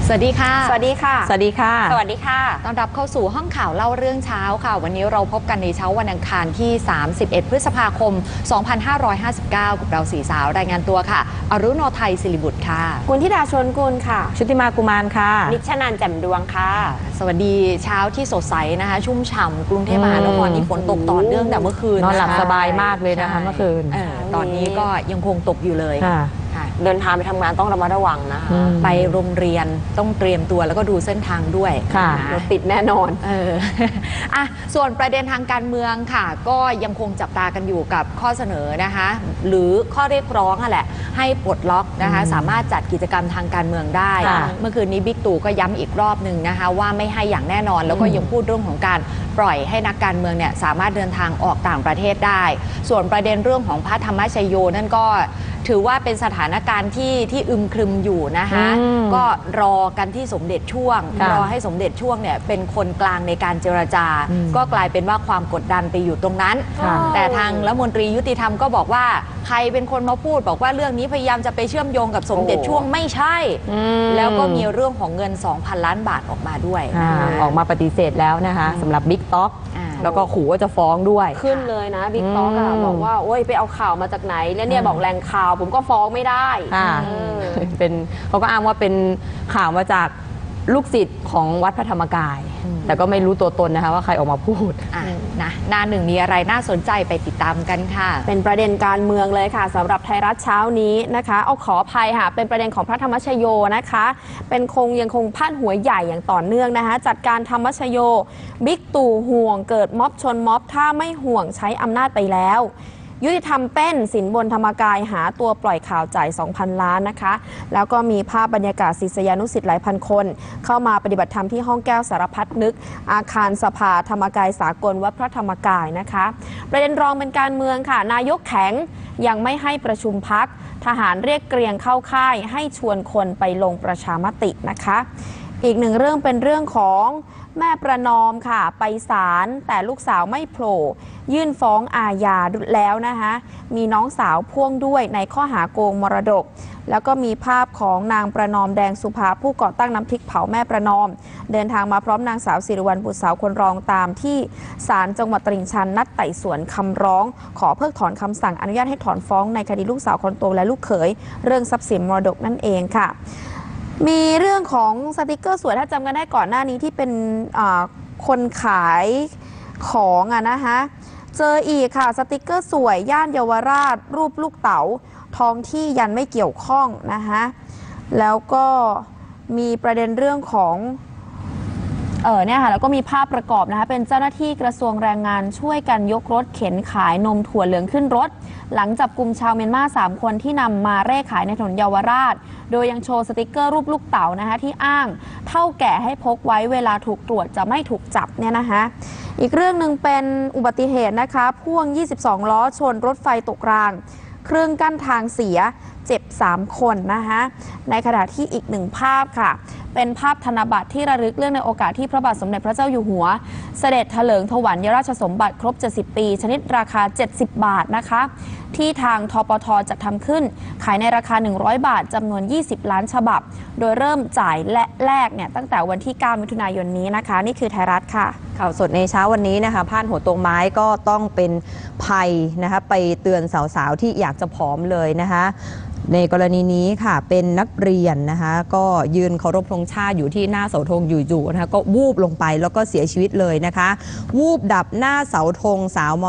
สวัสดีค่ะสวัสดีค่ะสวัสดีค่ะสวัสดีค่ะต้อนรับเข้าสู่ห้องข่าวเล่าเรื่องเช้าค่ะวันนี้เราพบกันในเช้าวันอังคารที่31พฤษภาคม2559กับเราสี่สาวรายงานตัวค่ะอรุณโนไทยศิริบุตรค่ะคุณธิดาชวนกุลค่ะชุติมากุมารค่ะนิชนันท์แจ่มดวงค่ะสวัสดีเช้าที่สดใสนะคะชุ่มฉ่ำกรุงเทพมหานครนี่ฝนตกต่อเนื่องแต่เมื่อคืนนอนหลับสบายมากเลยนะคะเมื่อคืนตอนนี้ก็ยังคงตกอยู่เลยเดินทางไปทำงานต้องระมัดระวังนะคะไปโรงเรียนต้องเตรียมตัวแล้วก็ดูเส้นทางด้วยค่ะรถติดแน่นอนส่วนประเด็นทางการเมืองค่ะก็ยังคงจับตากันอยู่กับข้อเสนอนะคะหรือข้อเรียกร้องแหละให้ปลดล็อกนะคะสามารถจัดกิจกรรมทางการเมืองได้เมื่อคืนนี้บิ๊กตู่ก็ย้ำอีกรอบหนึ่งนะคะว่าไม่ให้อย่างแน่นอนแล้วก็ยังพูดเรื่องของการปล่อยให้นักการเมืองเนี่ยสามารถเดินทางออกต่างประเทศได้ส่วนประเด็นเรื่องของพระธรรมชโยนั่นก็ถือว่าเป็นสถานการณ์ที่อึมครึมอยู่นะคะก็รอกันที่สมเด็จช่วงรอให้สมเด็จช่วงเนี่ยเป็นคนกลางในการเจรจาก็กลายเป็นว่าความกดดันไปอยู่ตรงนั้นแต่ทางรัฐมนตรียุติธรรมก็บอกว่าใครเป็นคนมาพูดบอกว่าเรื่องนี้พยายามจะไปเชื่อมโยงกับสมเด็จช่วงไม่ใช่แล้วก็มีเรื่องของเงิน 2,000 ล้านบาทออกมาด้วยออกมาปฏิเสธแล้วนะคะสำหรับบิ๊กต๊อกแล้วก็ขู่ว่าจะฟ้องด้วยขึ้นเลยนะบิ๊กต๊อกบอกว่าโอ้ยไปเอาข่าวมาจากไหนแล้วเนี่ยบอกแหล่งข่าวผมก็ฟ้องไม่ได้เป็นเขาก็อ้างว่าเป็นข่าวมาจากลูกศิษย์ของวัดพระธรรมกายแต่ก็ไม่รู้ตัวตนนะคะว่าใครออกมาพูดนะหน้าหนึ่งมีอะไรน่าสนใจไปติดตามกันค่ะเป็นประเด็นการเมืองเลยค่ะสำหรับไทยรัฐเช้านี้นะคะเอาขออภัยค่ะเป็นประเด็นของพระธรรมชโยนะคะเป็นยังคงพาดหัวใหญ่อย่างต่อเนื่องนะคะจัดการธรรมชโยบิ๊กตู่ห่วงเกิดม็อบชนม็อบถ้าไม่ห่วงใช้อำนาจไปแล้วยุติธรรมเต้นสินบนธรรมกายหาตัวปล่อยข่าวจ่าย 2,000 ล้านนะคะแล้วก็มีภาพบรรยากาศศิษยานุศิษย์หลายพันคนเข้ามาปฏิบัติธรรมที่ห้องแก้วสารพัดนึกอาคารสภาธรรมกายสากลวัดพระธรรมกายนะคะประเด็นรองเป็นการเมืองค่ะนายกแข็งยังไม่ให้ประชุมพักทหารเรียกเกรียงเข้าค่ายให้ชวนคนไปลงประชามตินะคะอีกหนึ่งเรื่องเป็นเรื่องของแม่ประนอมค่ะไปศาลแต่ลูกสาวไม่โผล่ยื่นฟ้องอาญาแล้วนะคะมีน้องสาวพ่วงด้วยในข้อหาโกงมรดกแล้วก็มีภาพของนางประนอมแดงสุภาผู้ก่อตั้งน้ำพริกเผาแม่ประนอมเดินทางมาพร้อมนางสาวศิริวัลย์บุตรสาวคนรองตามที่ศาลจังหวัดตลิ่งชันนัดไต่สวนคำร้องขอเพิกถอนคำสั่งอนุญาตให้ถอนฟ้องในคดีลูกสาวคนโตและลูกเขยเรื่องทรัพย์สินมรดกนั่นเองค่ะมีเรื่องของสติกเกอร์สวยถ้าจำกันได้ก่อนหน้านี้ที่เป็นคนขายของนะคะเจออีกค่ะสติกเกอร์สวยย่านเยาวราชรูปลูกเต๋าท้องที่ยันไม่เกี่ยวข้องนะคะแล้วก็มีประเด็นเรื่องของเนี่ยค่ะแล้วก็มีภาพประกอบนะคะเป็นเจ้าหน้าที่กระทรวงแรงงานช่วยกันยกรถเข็นขายนมถั่วเหลืองขึ้นรถหลังจับกลุ่มชาวเมียนมา3 คนที่นำมาเร่ขายในถนนเยาวราชโดยยังโชว์สติกเกอร์รูปลูกเต๋านะคะที่อ้างเท่าแก่ให้พกไว้เวลาถูกตรวจจะไม่ถูกจับเนี่ยนะคะอีกเรื่องหนึ่งเป็นอุบัติเหตุนะคะพ่วง22 ล้อชนรถไฟตกรางเครื่องกั้นทางเสียเจ็บ3 คนนะคะในขณะที่อีกหนึ่งภาพค่ะเป็นภาพธนบัตรที่ระลึกเรื่องในโอกาสที่พระบาทสมเด็จพระเจ้าอยู่หัวเสด็จเถลิงถวัลยราชสมบัติครบ70 ปีชนิดราคา70 บาทนะคะที่ทางทปท.จัดทำขึ้นขายในราคา100 บาทจำนวน20 ล้านฉบับโดยเริ่มจ่ายและแลกเนี่ยตั้งแต่วันที่9 มิถุนายนนี้นะคะนี่คือไทยรัฐค่ะข่าวสดในเช้าวันนี้นะคะพาดหัวตรงไม้ก็ต้องเป็นภัยนะคะไปเตือนสาวๆที่อยากจะผอมเลยนะคะในกรณีนี้ค่ะเป็นนักเรียนนะคะก็ยืนเคารพธงชาติอยู่ที่หน้าเสาธงอยู่ๆนะคะก็วูบลงไปแล้วก็เสียชีวิตเลยนะคะวูบดับหน้าเสาธงสาวม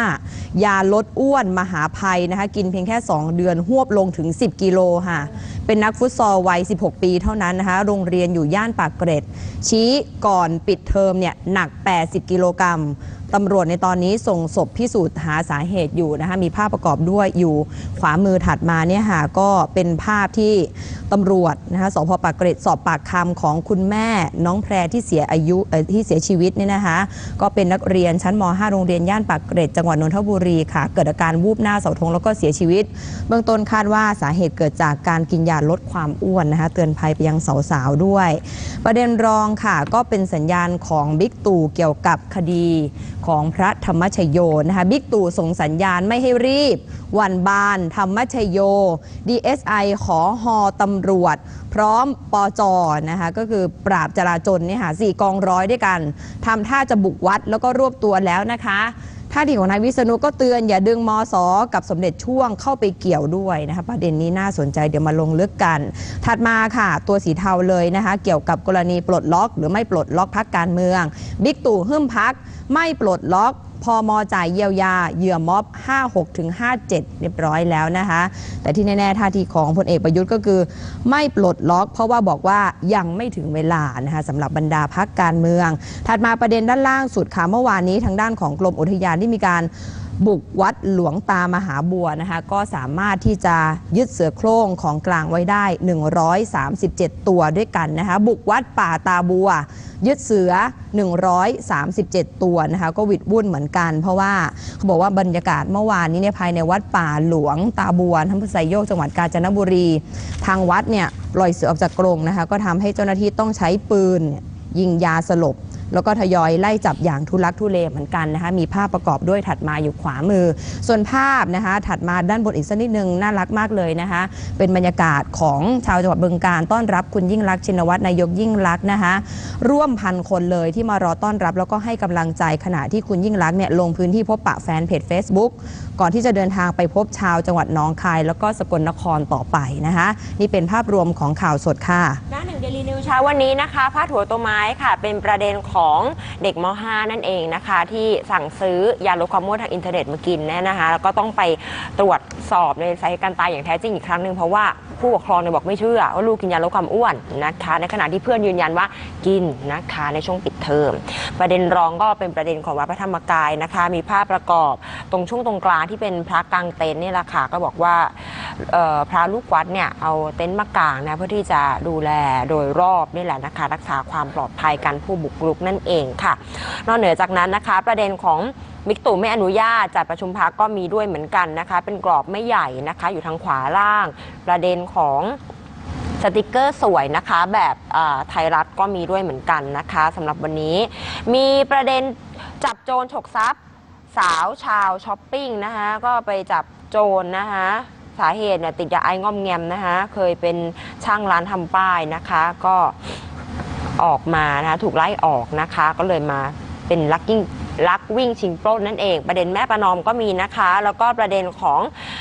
.5 ยาลดอ้วนมหาภัยนะคะกินเพียงแค่2 เดือนหวบลงถึง10 กิโลค่ะเป็นนักฟุตซอลวัย16 ปีเท่านั้นนะคะโรงเรียนอยู่ย่านปากเกร็ดชี้ก่อนปิดเทอมเนี่ยหนัก80 กิโลกรัมตำรวจในตอนนี้ส่งศพพิสูจน์หาสาเหตุอยู่นะคะมีภาพประกอบด้วยอยู่ขวามือถัดมาเนี่ยค่ะก็เป็นภาพที่ตำรวจนะคะสพ.ปากเกร็ดสอบปากคำของคุณแม่น้องแพรที่เสียชีวิตเนี่ยนะคะก็เป็นนักเรียนชั้นม.5 โรงเรียนย่านปากเกร็ดจังหวัดนนทบุรีค่ะเกิดอาการวูบหน้าเสาธงแล้วก็เสียชีวิตเบื้องต้นคาดว่าสาเหตุเกิดจากการกินยาาลดความอ้วนนะคะเตือนภัยไปยังสาวๆด้วยประเด็นรองค่ะก็เป็นสัญญาณของบิ๊กตู่เกี่ยวกับคดีของพระธรรมชโยนะคะบิ๊กตู่ส่งสัญญาณไม่ให้รีบวันบานธรรมชโย DSI ขอฮอตำรวจพร้อมปจนะคะก็คือปราบจราจรเนี่ยค่ะ4 กองร้อยด้วยกันทำท่าจะบุกวัดแล้วก็รวบตัวแล้วนะคะท่าทีของนายวิษณุก็เตือนอย่าดึงมส.กับสมเด็จช่วงเข้าไปเกี่ยวด้วยนะคะประเด็นนี้น่าสนใจเดี๋ยวมาลงลึกกันถัดมาค่ะตัวสีเทาเลยนะคะเกี่ยวกับกรณีปลดล็อกหรือไม่ปลดล็อกพรรคการเมืองบิ๊กตู่หึ่มพรรคไม่ปลดล็อกพม.จ่ายเยียวยาเหยื่อม็อบ 56 ถึง 57 เรียบร้อยแล้วนะคะแต่ที่แน่ๆท่าทีของพลเอกประยุทธ์ก็คือไม่ปลดล็อกเพราะว่าบอกว่ายังไม่ถึงเวลานะคะสำหรับบรรดาพรรคการเมืองถัดมาประเด็นด้านล่างสุดค่ะเมื่อวานนี้ทางด้านของกรมอุทยานที่มีการบุกวัดหลวงตามหาบัวนะคะก็สามารถที่จะยึดเสือโคร่งของกลางไว้ได้137 ตัวด้วยกันนะคะบุกวัดป่าตาบัวยึดเสือ137 ตัวนะคะก็วิดวุ่นเหมือนกันเพราะว่าเขาบอกว่าบรรยากาศเมื่อวานนี้เนี่ยภายในวัดป่าหลวงตาบัวอำเภอไซโยกจังหวัดกาญจนบุรีทางวัดเนี่ยปล่อยเสือออกจากกรงนะคะก็ทำให้เจ้าหน้าที่ต้องใช้ปืนยิงยาสลบแล้วก็ทยอยไล่จับอย่างทุลักทุเลเหมือนกันนะคะมีภาพประกอบด้วยถัดมาอยู่ขวามือส่วนภาพนะคะถัดมาด้านบนอีกสักนิดนึงน่ารักมากเลยนะคะเป็นบรรยากาศของชาวจังหวัดบึงกาฬต้อนรับคุณยิ่งลักษณ์ชินวัตรนายกยิ่งลักษณ์นะคะร่วมพันคนเลยที่มารอต้อนรับแล้วก็ให้กำลังใจขณะที่คุณยิ่งลักษณ์เนี่ยลงพื้นที่พบปะแฟนเพจ Facebook ก่อนที่จะเดินทางไปพบชาวจังหวัดหนองคายแล้วก็สกลนครต่อไปนะคะนี่เป็นภาพรวมของข่าวสดค่ะหน้าหนึ่งเดลี่นิวส์เช้าวันนี้นะคะพาดหัวตัวไม้ค่ะเป็นประเด็นของเด็กม.5 นั่นเองนะคะที่สั่งซื้อยาลดความอ้วนทางอินเทอร์เน็ตมากินเนี่ยนะคะแล้วก็ต้องไปตรวจสอบในสาเหตุการตายอย่างแท้จริงอีกครั้งหนึ่งเพราะว่าผู้ปกครองเนี่ยบอกไม่เชื่อว่าลูกกินยาลดความอ้วนนะคะในขณะที่เพื่อนยืนยันว่ากินนะคะในช่วงปิดเทอมประเด็นรองก็เป็นประเด็นของวัดพระธรรมกายนะคะมีภาพประกอบตรงช่วงตรงกลางที่เป็นพระกางเต็นท์นี่แหละค่ะก็บอกว่าพระลูกวัดเนี่ยเอาเต็นท์มากางนะเพื่อที่จะดูแลโดยรอบนี่แหละนะคะรักษาความปลอดภัยกันผู้บุกรุกนั่นเองค่ะนอกเหนือจากนั้นนะคะประเด็นของบิ๊กตู่ไม่อนุญาตจัดประชุมพรรคก็มีด้วยเหมือนกันนะคะเป็นกรอบไม่ใหญ่นะคะอยู่ทางขวาล่างประเด็นของสติกเกอร์สวยนะคะแบบไทยรัฐก็มีด้วยเหมือนกันนะคะสำหรับวันนี้มีประเด็นจับโจรฉกทรัพย์สาวชาวช้อปปิ้งนะคะก็ไปจับโจรนะคะสาเหตุเนี่ยติดยาไองอมแงมนะคะเคยเป็นช่างร้านทำป้ายนะคะก็ออกมานะคะถูกไล่ออกนะคะก็เลยมาเป็นลักวิ่งชิงปล้นนั่นเองประเด็นแม่ประนอมก็มีนะคะแล้วก็ประเด็นของ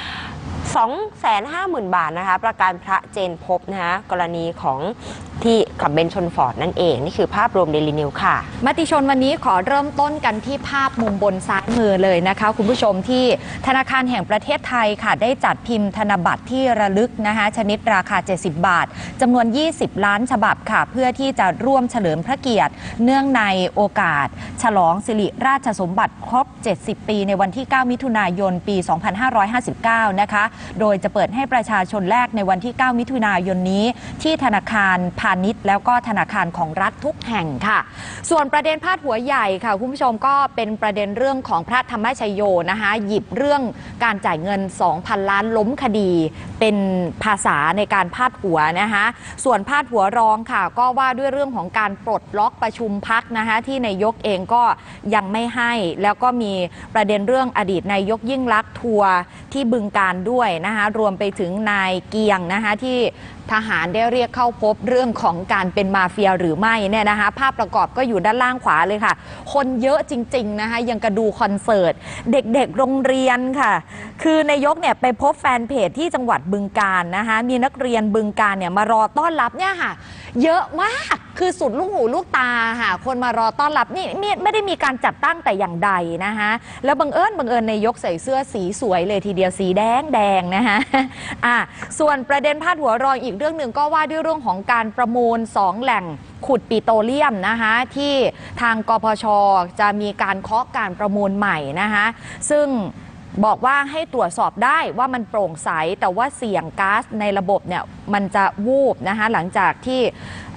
250,000 บาทนะคะประกันพระเจนพบนะคะกรณีของที่ขับเบนซ์ชนฟอร์ดนั่นเองนี่คือภาพรวมเดลินิวค่ะมติชนวันนี้ขอเริ่มต้นกันที่ภาพมุมบนซ้ายมือเลยนะคะคุณผู้ชมที่ธนาคารแห่งประเทศไทยค่ะได้จัดพิมพ์ธนบัตรที่ระลึกนะคะชนิดราคา70 บาทจำนวน20 ล้านฉบับค่ะเพื่อที่จะร่วมเฉลิมพระเกียรติเนื่องในโอกาสฉลองสิริราชสมบัติครบ70 ปีในวันที่9มิถุนายนปี2559นะคะโดยจะเปิดให้ประชาชนแลกในวันที่9มิถุนายนนี้ที่ธนาคารพาณิชย์แล้วก็ธนาคารของรัฐทุกแห่งค่ะส่วนประเด็นพาดหัวใหญ่ค่ะคุณผู้ชมก็เป็นประเด็นเรื่องของพระธรรมชโยนะคะหยิบเรื่องการจ่ายเงิน 2,000 ล้านล้มคดีเป็นภาษาในการพาดหัวนะคะส่วนพาดหัวรองค่ะก็ว่าด้วยเรื่องของการปลดล็อกประชุมพรรคนะคะที่นายกเองก็ยังไม่ให้แล้วก็มีประเด็นเรื่องอดีตนายกยิ่งลักษณ์ทัวร์ที่บึงกาฬด้วยนะคะรวมไปถึงนายเกียงนะคะที่ทหารได้เรียกเข้าพบเรื่องของการเป็นมาเฟียหรือไม่เนี่ยนะคะภาพประกอบก็อยู่ด้านล่างขวาเลยค่ะคนเยอะจริงๆนะคะยังกระดูคอนเสิร์ตเด็กๆโรงเรียนค่ะคือนายกเนี่ยไปพบแฟนเพจที่จังหวัดบึงกาฬนะคะมีนักเรียนบึงกาฬเนี่ยมารอต้อนรับเนี่ยค่ะเยอะมากคือสุดลูกหูลูกตาค่ะคนมารอต้อนรับนี่ไม่ได้มีการจัดตั้งแต่อย่างใดนะคะแล้วบังเอิญนายกใส่เสื้อสีสวยเลยทีเดียวสีแดงนะคะส่วนประเด็นพาดหัวรองอีกเรื่องหนึ่งก็ว่าด้วยเรื่องของการประมูล2 แหล่งขุดปิโตรเลียมนะคะที่ทางกพช.จะมีการเคาะการประมูลใหม่นะคะซึ่งบอกว่าให้ตรวจสอบได้ว่ามันโปร่งใสแต่ว่าเสี่ยงก๊าซในระบบเนี่ยมันจะวูบนะคะหลังจากที่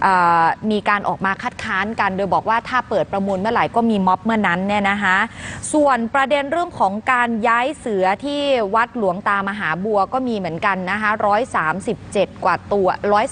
มีการออกมาคัดค้านกันโดยบอกว่าถ้าเปิดประมูลเมื่อไหร่ก็มีม็อบเมื่อนั้นเนี่ยนะคะส่วนประเด็นเรื่องของการย้ายเสือที่วัดหลวงตามหาบัวก็มีเหมือนกันนะคะ137 กว่าตัว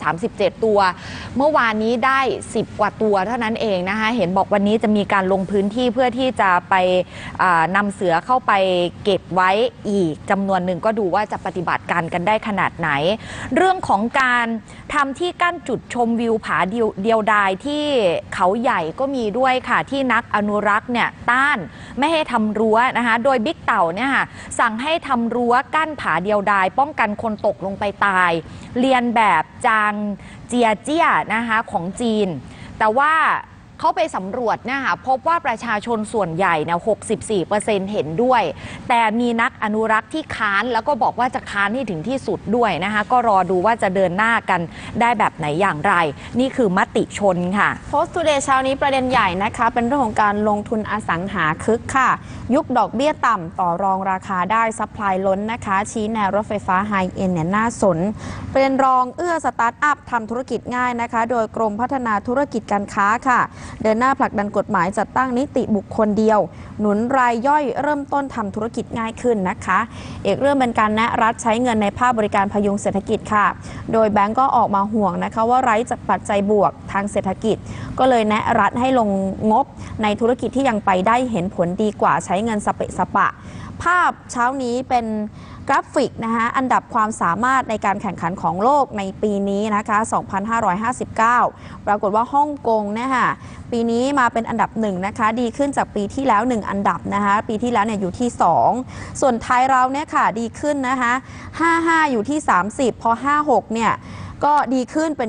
137 ตัวเมื่อวานนี้ได้10 กว่าตัวเท่านั้นเองนะคะเห็นบอกวันนี้จะมีการลงพื้นที่เพื่อที่จะไปนำเสือเข้าไปเก็บไว้อีกจำนวนหนึ่งก็ดูว่าจะปฏิบัติการกันได้ขนาดไหนเรื่องของการทำที่กั้นจุดชมวิวผาเดียวดายที่เขาใหญ่ก็มีด้วยค่ะที่นักอนุรักษ์เนี่ยต้านไม่ให้ทำรั้วนะคะโดยบิ๊กเต่าเนี่ยค่ะสั่งให้ทำรั้วกั้นผาเดียวดายป้องกันคนตกลงไปตายเรียนแบบจางเจียเจี้ยนะคะของจีนแต่ว่าเขาไปสำรวจนะคะพบว่าประชาชนส่วนใหญ่เนี่ย64%เห็นด้วยแต่มีนักอนุรักษ์ที่ค้านแล้วก็บอกว่าจะค้านให้ถึงที่สุดด้วยนะคะก็รอดูว่าจะเดินหน้ากันได้แบบไหนอย่างไรนี่คือมติชนค่ะ Post Today เช้านี้ประเด็นใหญ่นะคะเป็นเรื่องของการลงทุนอสังหาคึกค่ะยุคดอกเบี้ยต่ำต่อรองราคาได้ซัพพลายล้นนะคะชี้แนวรถไฟฟ้าไฮเอ็นเนี่ยน่าสนประเด็นรองเอื้อสตาร์ทอัพทำธุรกิจง่ายนะคะโดยกรมพัฒนาธุรกิจการค้าค่ะเดินหน้าผลักดันกฎหมายจัดตั้งนิติบุคคลเดียวหนุนรายย่อยเริ่มต้นทำธุรกิจง่ายขึ้นนะคะอีกเรื่องเป็นการแนะรัฐใช้เงินในภาคบริการพยุงเศรษฐกิจค่ะโดยแบงก์ก็ออกมาห่วงนะคะว่าไร้จากปัจจัยบวกทางเศรษฐกิจก็เลยแนะรัฐให้ลงงบในธุรกิจที่ยังไปได้เห็นผลดีกว่าใช้เงินสเปะสปะภาพเช้านี้เป็นกราฟิกนะคะอันดับความสามารถในการแข่งขันของโลกในปีนี้นะคะ2559ปรากฏว่าฮ่องกงนะคะปีนี้มาเป็นอันดับ1นะคะดีขึ้นจากปีที่แล้ว1อันดับนะคะปีที่แล้วเนี่ยอยู่ที่2ส่วนไทยเราเนี่ยค่ะดีขึ้นนะคะ55อยู่ที่30พอ56เนี่ยก็ดีขึ้นเป็น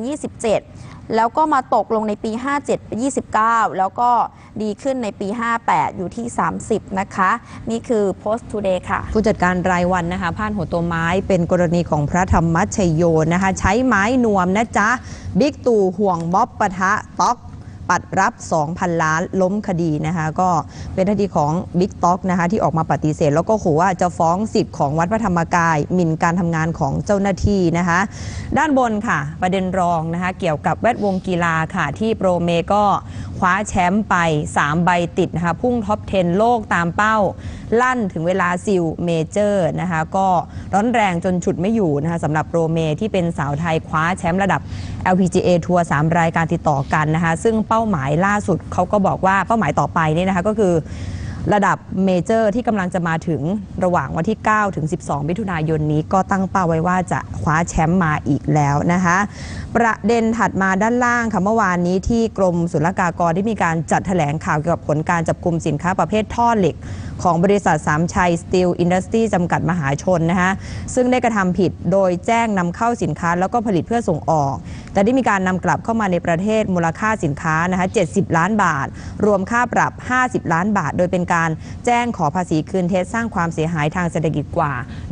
27แล้วก็มาตกลงในปี57เป็น29แล้วก็ดีขึ้นในปี58อยู่ที่30นะคะนี่คือ Post Today ค่ะผู้จัดการรายวันนะคะพาดหัวตัวไม้เป็นกรณีของพระธรรมชโยนะคะใช้ไม้นวมนะจ๊ะบิ๊กตู่ห่วงม็อบปะทะต๊อกปัดรับ 2,000 ล้านล้มคดีนะคะก็เป็นคดีของบิ๊กต๊อกนะคะที่ออกมาปฏิเสธแล้วก็ขู่ว่าจะฟ้องสิทธิ์ของวัดพระธรรมกายหมิ่นการทำงานของเจ้าหน้าที่นะคะด้านบนค่ะประเด็นรองนะคะเกี่ยวกับแวดวงกีฬาค่ะที่โปรเมก็คว้าแชมป์ไป3ใบติดนะคะพุ่งท็อป 10 โลกตามเป้าลั่นถึงเวลาซิลเมเจอร์นะคะก็ร้อนแรงจนฉุดไม่อยู่นะคะสำหรับโปรเมที่เป็นสาวไทยคว้าแชมป์ระดับ LPGA ทัวร์3รายการติดต่อกันนะคะซึ่งเป้าหมายล่าสุดเขาก็บอกว่าเป้าหมายต่อไปนี่นะคะก็คือระดับเมเจอร์ที่กำลังจะมาถึงระหว่างวันที่9ถึง12มิถุนายนนี้ก็ตั้งเป้าไว้ว่าจะคว้าแชมป์มาอีกแล้วนะคะประเด็นถัดมาด้านล่างค่ะเมื่อวานนี้ที่กรมศุลกากรได้มีการจัดแถลงข่าวเกี่ยวกับผลการจับกุมสินค้าประเภทท่อเหล็กของบริษัทสามชัยสตีลอินดัสทรีจำกัดมหาชนนะคะซึ่งได้กระทำผิดโดยแจ้งนำเข้าสินค้าแล้วก็ผลิตเพื่อส่งออกแต่ได้มีการนำกลับเข้ามาในประเทศมูลค่าสินค้านะคะ70 ล้านบาทรวมค่าปรับ50 ล้านบาทโดยเป็นการแจ้งขอภาษีคืนเท็จสร้างความเสียหายทางเศรษฐกิจกว่า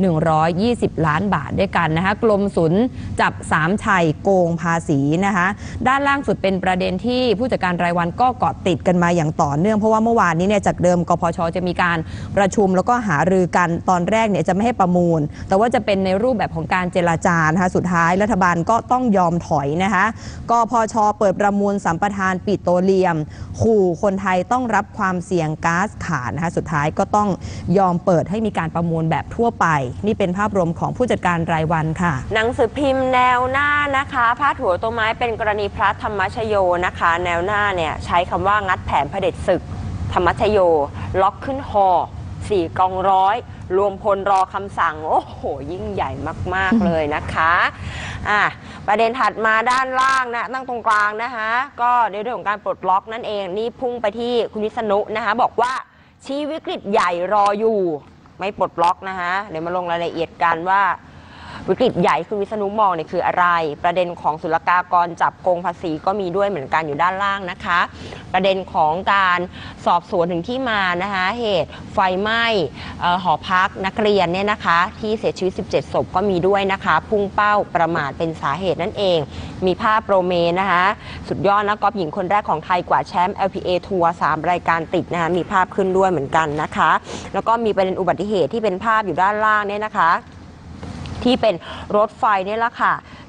120 ล้านบาทด้วยกันนะคะกรมศุลจับสามชัยโกงภาษีนะคะด้านล่างสุดเป็นประเด็นที่ผู้จัดการรายวันก็เกาะติดกันมาอย่างต่อเนื่องเพราะว่าเมื่อวานนี้เนี่ยจากเดิมกพช.จะมีการประชุมแล้วก็หารือกันตอนแรกเนี่ยจะไม่ให้ประมูลแต่ว่าจะเป็นในรูปแบบของการเจรจานะคะสุดท้ายรัฐบาลก็ต้องยอมถอยนะคะกพช.เปิดประมูลสัมปทานปิโตรเลียมขู่คนไทยต้องรับความเสี่ยงก๊าซขาดนะคะสุดท้ายก็ต้องยอมเปิดให้มีการประมูลแบบทั่วไปนี่เป็นภาพรวมของผู้จัดการรายวันค่ะหนังสือพิมพ์แนวหน้านะคะพาดหัวตัวไม้เป็นกรณีพระธรรมชโยนะคะแนวหน้าเนี่ยใช้คำว่างัดแผนเผด็จศึกธรรมชโยล็อกขึ้นฮอ4 กองร้อยรวมพลรอคำสั่งโอ้โหยิ่งใหญ่มากๆเลยนะคะประเด็นถัดมาด้านล่างนะตั้งตรงกลางนะคะก็ในเรื่องของการปลดล็อกนั่นเองนี่พุ่งไปที่คุณวิษณุนะคะบอกว่าชี้วิกฤตใหญ่รออยู่ไม่ปลดล็อกนะคะเดี๋ยวมาลงรายละเอียดกันว่าวิกฤตใหญ่คุณวิษณุมองเนี่ยคืออะไรประเด็นของศุลกากรจับโกงภาษีก็มีด้วยเหมือนกันอยู่ด้านล่างนะคะประเด็นของการสอบสวนถึงที่มานะคะเหตุไฟไหม้หอพักนักเรียนเนี่ยนะคะที่เสียชีวิต17 ศพก็มีด้วยนะคะพุ่งเป้าประมาทเป็นสาเหตุนั่นเองมีภาพโปรเมนะคะสุดยอดนักกอล์ฟหญิงคนแรกของไทยกว่าแชมป์ LPA ทัวร์3รายการติดนะคะมีภาพขึ้นด้วยเหมือนกันนะคะแล้วก็มีประเด็นอุบัติเหตุที่เป็นภาพอยู่ด้านล่างเนี่ยนะคะที่เป็นรถไฟนี่แหละค่ะ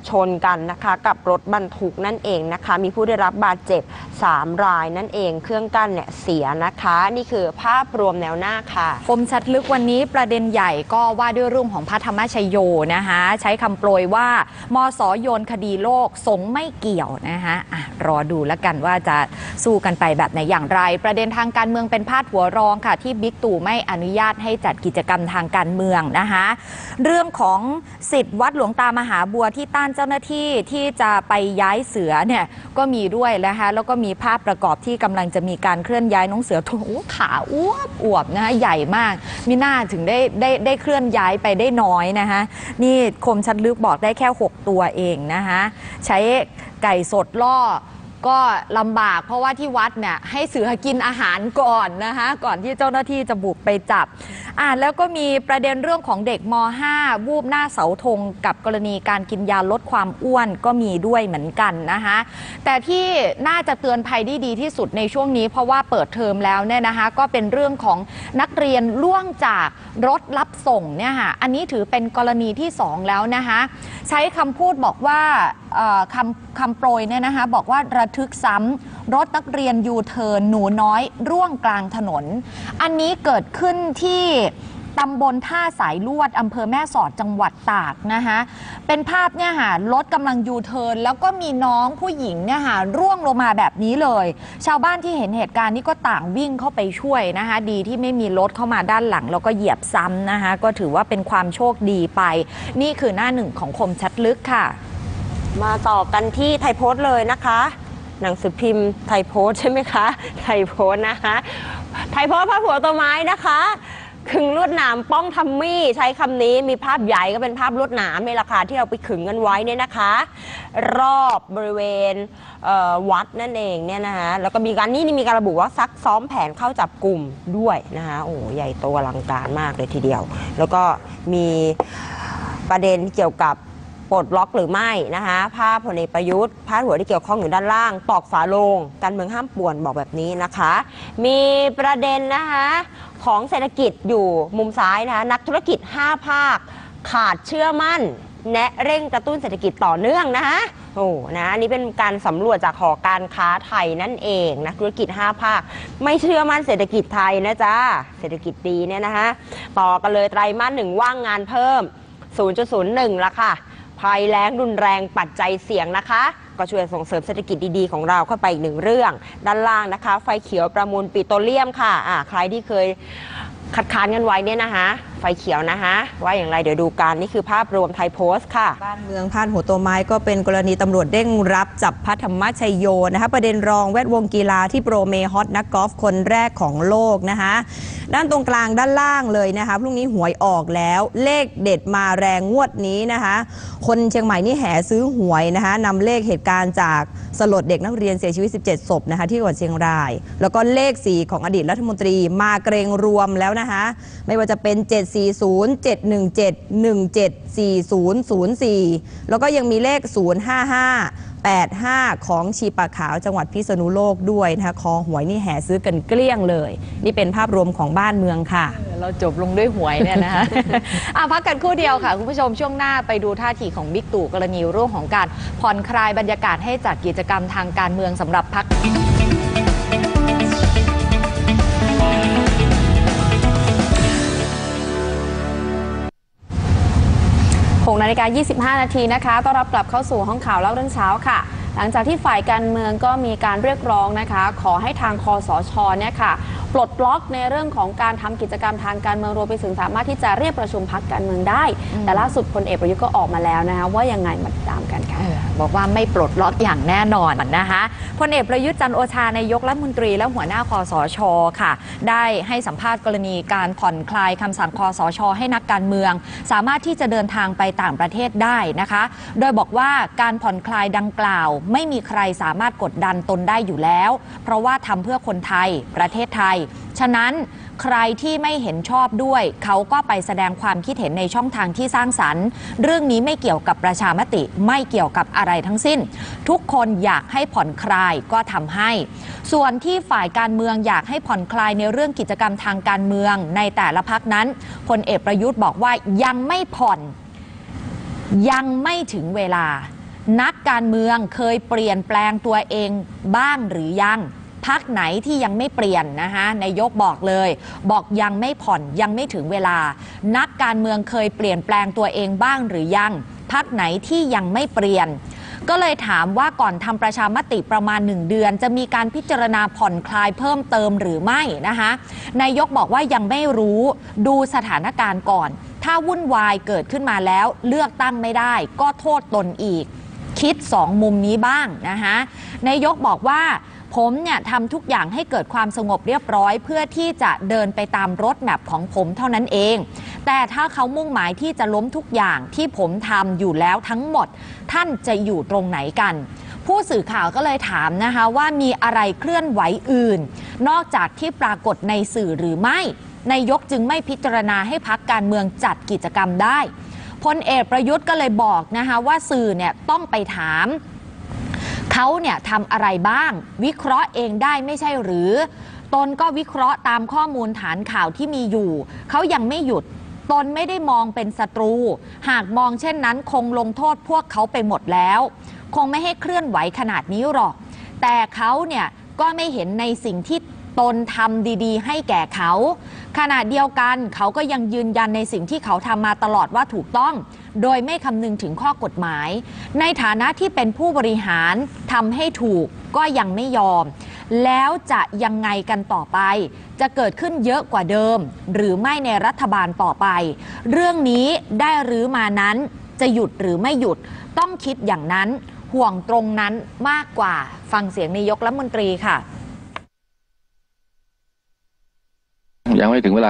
ชนกันนะคะกับรถบรรทุกนั่นเองนะคะมีผู้ได้รับบาดเจ็บ3 รายนั่นเองเครื่องกั้นเนี่ยเสียนะคะนี่คือภาพรวมแนวหน้าค่ะคมชัดลึกวันนี้ประเด็นใหญ่ก็ว่าด้วยเรื่องของพระธรรมชโยนะคะใช้คำโปรยว่ามสโยนคดีโลกสงฆ์ไม่เกี่ยวนะคะรอดูแล้วกันว่าจะสู้กันไปแบบไหนอย่างไรประเด็นทางการเมืองเป็นพาดหัวรองค่ะที่บิ๊กตู่ไม่อนุญาตให้จัดกิจกรรมทางการเมืองนะคะเรื่องของศิษย์วัดหลวงตามหาบัวที่ต้านเจ้าหน้าที่ที่จะไปย้ายเสือเนี่ยก็มีด้วยนะคะแล้วก็มีภาพประกอบที่กำลังจะมีการเคลื่อนย้ายน้องเสือขาอวบนะคะใหญ่มากมิน่าถึงได้เคลื่อนย้ายไปได้น้อยนะคะนี่คมชัดลึกบอกได้แค่6 ตัวเองนะคะใช้ไก่สดล่อก็ลำบากเพราะว่าที่วัดเนี่ยให้เสือกินอาหารก่อนนะคะก่อนที่เจ้าหน้าที่จะบุกไปจับแล้วก็มีประเด็นเรื่องของเด็กม.5 วูบหน้าเสาธงกับกรณีการกินยาลดความอ้วนก็มีด้วยเหมือนกันนะคะแต่ที่น่าจะเตือนภัยได้ดีที่สุดในช่วงนี้เพราะว่าเปิดเทอมแล้วเนี่ยนะคะก็เป็นเรื่องของนักเรียนล่วงจากรถรับส่งเนี่ยค่ะอันนี้ถือเป็นกรณีที่2แล้วนะคะใช้คำพูดบอกว่าคำโปรยเนี่ยนะคะบอกว่าระทึกซ้ำรถนักเรียนยูเทิร์นหนูน้อยร่วงกลางถนนอันนี้เกิดขึ้นที่ตำบลท่าสายลวดอำเภอแม่สอดจังหวัดตากนะคะเป็นภาพเนี่ยค่ะรถกำลังยูเทิร์นแล้วก็มีน้องผู้หญิงเนี่ยค่ะร่วงลงมาแบบนี้เลยชาวบ้านที่เห็นเหตุการณ์นี้ก็ต่างวิ่งเข้าไปช่วยนะคะดีที่ไม่มีรถเข้ามาด้านหลังแล้วก็เหยียบซ้ำนะคะก็ถือว่าเป็นความโชคดีไปนี่คือหน้าหนึ่งของคมชัดลึกค่ะมาต่อกันที่ไทยโพสต์เลยนะคะหนังสือพิมพ์ไทยโพสต์ใช่ไหมคะไทยโพสต์นะคะไทยโพสต์พาดหัวตัวไม้นะคะขึงลวดหนามป้องทัมมี่ใช้คำนี้มีภาพใหญ่ก็เป็นภาพลวดหนามในราคาที่เราไปขึงกันไว้เนี่ยนะคะรอบบริเวณวัดนั่นเองเนี่ยนะคะแล้วก็มีการระบุว่าซักซ้อมแผนเข้าจับกลุ่มด้วยนะคะโอ้ใหญ่โตอลังการมากเลยทีเดียวแล้วก็มีประเด็นเกี่ยวกับปลดล็อกหรือไม่นะคะภาพพลเอกประยุทธ์พาดหัวที่เกี่ยวข้องอยู่ด้านล่างตอกฝาโลงการเมืองห้ามป่วนบอกแบบนี้นะคะมีประเด็นนะคะของเศรษฐกิจอยู่มุมซ้ายนะคะนักธุรกิจ5 ภาคขาดเชื่อมั่นแนะเร่งกระตุ้นเศรษฐกิจต่อเนื่องนะคะอันนี้เป็นการสำรวจจากหอการค้าไทยนั่นเองนักธุรกิจ5 ภาคไม่เชื่อมั่นเศรษฐกิจไทยนะจ๊ะเศรษฐกิจดีเนี่ยนะคะต่อกันเลยไตรมาส 1ว่างงานเพิ่ม 0.01 ละค่ะภัยแล้งรุนแรงปัจจัยเสี่ยงนะคะก็ช่วยส่งเสริมเศรษฐกิจดีๆของเราเข้าไปอีก1 เรื่องด้านล่างนะคะไฟเขียวประมูลปิโตรเลียมค่ะใครที่เคยคัดค้านกันไว้เนี่ยนะคะไฟเขียวนะคะว่าอย่างไรเดี๋ยวดูกันนี่คือภาพรวมไทยโพสต์ค่ะบ้านเมืองพาดหัวตัวไม้ก็เป็นกรณีตำรวจเด้งรับจับพระธรรมชโยนะคะประเด็นรองแวดวงกีฬาที่โปรเมฮอตนักกอล์ฟคนแรกของโลกนะคะด้านตรงกลางด้านล่างเลยนะคะพรุ่งนี้หวยออกแล้วเลขเด็ดมาแรงงวดนี้นะคะคนเชียงใหม่นี่แห่ซื้อหวยนะคะนำเลขเหตุการณ์จากสลดเด็กนักเรียนเสียชีวิต17 ศพนะคะที่จังหวัดเชียงรายแล้วก็เลข4ของอดีตรัฐมนตรีมาเกรงรวมแล้วนะคะไม่ว่าจะเป็น740 717 174004แล้วก็ยังมีเลข05585ของชีปะขาวจังหวัดพิษณุโลกด้วยนะคะคอหวยนี่แห่ซื้อกันเกลี้ยงเลยนี่เป็นภาพรวมของบ้านเมืองค่ะเราจบลงด้วยหวยเนี่ยนะคะพักกันครู่เดียวค่ะคุณผู้ชมช่วงหน้าไปดูท่าทีของบิ๊กตู่กรณีเรื่องของการผ่อนคลายบรรยากาศให้จัดกิจกรรมทางการเมืองสำหรับพรรค 6 นาฬิกา 25 นาทีนะคะต้อนรับกลับเข้าสู่ห้องข่าวเล่าเรื่องเช้าค่ะหลังจากที่ฝ่ายการเมืองก็มีการเรียกร้องนะคะขอให้ทางคสช.เนี่ยค่ะปลดล็อกในเรื่องของการทำกิจกรรมทางการเมืองรวมไปถึงสามารถที่จะเรียกประชุมพรรคการเมืองได้แต่ล่าสุดพลเอกประยุทธ์ก็ออกมาแล้วนะคะว่ายังไงมาติดตามกันค่ะบอกว่าไม่ปลดล็อกอย่างแน่นอนนะคะพลเอกประยุทธ์จันทร์โอชานายกรัฐมนตรีและหัวหน้าคสช.ค่ะได้ให้สัมภาษณ์กรณีการผ่อนคลายคำสั่งคสช.ให้นักการเมืองสามารถที่จะเดินทางไปต่างประเทศได้นะคะโดยบอกว่าการผ่อนคลายดังกล่าวไม่มีใครสามารถกดดันตนได้อยู่แล้วเพราะว่าทำเพื่อคนไทยประเทศไทยฉะนั้นใครที่ไม่เห็นชอบด้วยเขาก็ไปแสดงความคิดเห็นในช่องทางที่สร้างสรรค์เรื่องนี้ไม่เกี่ยวกับประชามติไม่เกี่ยวกับอะไรทั้งสิ้นทุกคนอยากให้ผ่อนคลายก็ทำให้ส่วนที่ฝ่ายการเมืองอยากให้ผ่อนคลายในเรื่องกิจกรรมทางการเมืองในแต่ละพรรคนั้นพลเอกประยุทธ์บอกว่ายังไม่ผ่อนยังไม่ถึงเวลาการเมืองเคยเปลี่ยนแปลงตัวเองบ้างหรือยังพรรคไหนที่ยังไม่เปลี่ยนนะคะนายกบอกเลยบอกยังไม่ผ่อนยังไม่ถึงเวลานักการเมืองเคยเปลี่ยนแปลงตัวเองบ้างหรือยังพรรคไหนที่ยังไม่เปลี่ยนก็เลยถามว่าก่อนทำประชามติประมาณ1 เดือนจะมีการพิจารณาผ่อนคลายเพิ่มเติมหรือไม่นะคะนายกบอกว่ายังไม่รู้ดูสถานการณ์ก่อนถ้าวุ่นวายเกิดขึ้นมาแล้วเลือกตั้งไม่ได้ก็โทษตนอีกคิด2 มุมนี้บ้างนะคะนายกบอกว่าผมเนี่ยทำทุกอย่างให้เกิดความสงบเรียบร้อยเพื่อที่จะเดินไปตามรถแมพของผมเท่านั้นเองแต่ถ้าเขามุ่งหมายที่จะล้มทุกอย่างที่ผมทำอยู่แล้วทั้งหมดท่านจะอยู่ตรงไหนกันผู้สื่อข่าวก็เลยถามนะคะว่ามีอะไรเคลื่อนไหวอื่นนอกจากที่ปรากฏในสื่อหรือไม่นายกจึงไม่พิจารณาให้พรรคการเมืองจัดกิจกรรมได้พลเอกประยุทธ์ก็เลยบอกนะคะว่าสื่อเนี่ยต้องไปถามเขาเนี่ยทำอะไรบ้างวิเคราะห์เองได้ไม่ใช่หรือตนก็วิเคราะห์ตามข้อมูลฐานข่าวที่มีอยู่เขายังไม่หยุดตนไม่ได้มองเป็นศัตรูหากมองเช่นนั้นคงลงโทษพวกเขาไปหมดแล้วคงไม่ให้เคลื่อนไหวขนาดนี้หรอกแต่เขาเนี่ยก็ไม่เห็นในสิ่งที่ตนทำดีๆให้แก่เขาขณะเดียวกันเขาก็ยังยืนยันในสิ่งที่เขาทำมาตลอดว่าถูกต้องโดยไม่คำนึงถึงข้อกฎหมายในฐานะที่เป็นผู้บริหารทำให้ถูกก็ยังไม่ยอมแล้วจะยังไงกันต่อไปจะเกิดขึ้นเยอะกว่าเดิมหรือไม่ในรัฐบาลต่อไปเรื่องนี้ได้รื้อมานั้นจะหยุดหรือไม่หยุดต้องคิดอย่างนั้นห่วงตรงนั้นมากกว่าฟังเสียงนายกรัฐมนตรีค่ะยังไม่ถึงเวลา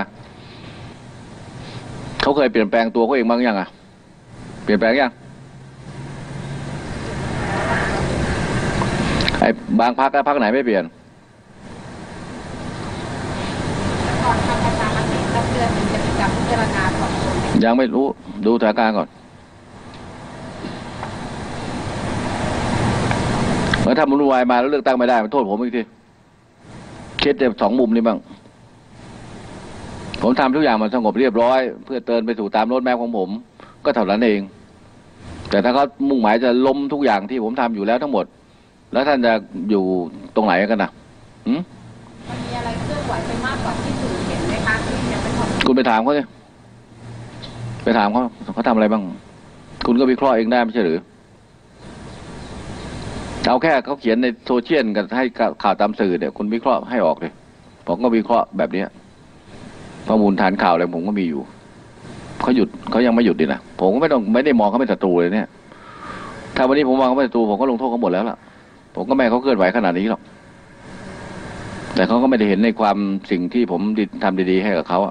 เขาเคยเปลี่ยนแปลงตัวเขาเองบ้างยังอ่ะเปลี่ยนแปลงยังไอ้บางพรรคพรรคไหนไม่เปลี่ยนยังไม่รู้ดูสถานการณ์ก่อนแล้วถ้ามันวุ่นวายมาแล้วเลือกตั้งไม่ได้มันโทษผมอีกทีคิดแต่2 มุมนี้บ้างผมทำทุกอย่างมันสงบเรียบร้อยเพื่อเดินไปสู่ตามรถแมพของผมก็เท่านั้นเองแต่ถ้าเขามุ่งหมายจะล้มทุกอย่างที่ผมทำอยู่แล้วทั้งหมดแล้วท่านจะอยู่ตรงไหนกันนะมันมีอะไรเคลื่อนไหวไปมากกว่าที่สื่อเห็นไหมคะที่ยังไม่ทำคุณไปถามเขาสิไปถามเขาทำอะไรบ้างคุณก็วิเคราะห์เองได้ไม่ใช่หรือเอาแค่เขาเขียนในโซเชียลกันให้ข่าวตามสื่อเนี่ยคุณวิเคราะห์ให้ออกเลยผมก็วิเคราะห์แบบนี้ข้อมูลฐานข่าวอะไรผมก็มีอยู่เขาหยุดเขายังไม่หยุดดินะผมก็ไม่ได้มองเขาเป็นศัตรูเลยเนี่ยถ้าวันนี้ผมมองเขาเป็นศัตรูผมก็ลงโทษเขาหมดแล้วล่ะผมก็ไม่เขาเคลื่อนไหวขนาดนี้หรอกแต่เขาก็ไม่ได้เห็นในความสิ่งที่ผมทำดีๆให้กับเขา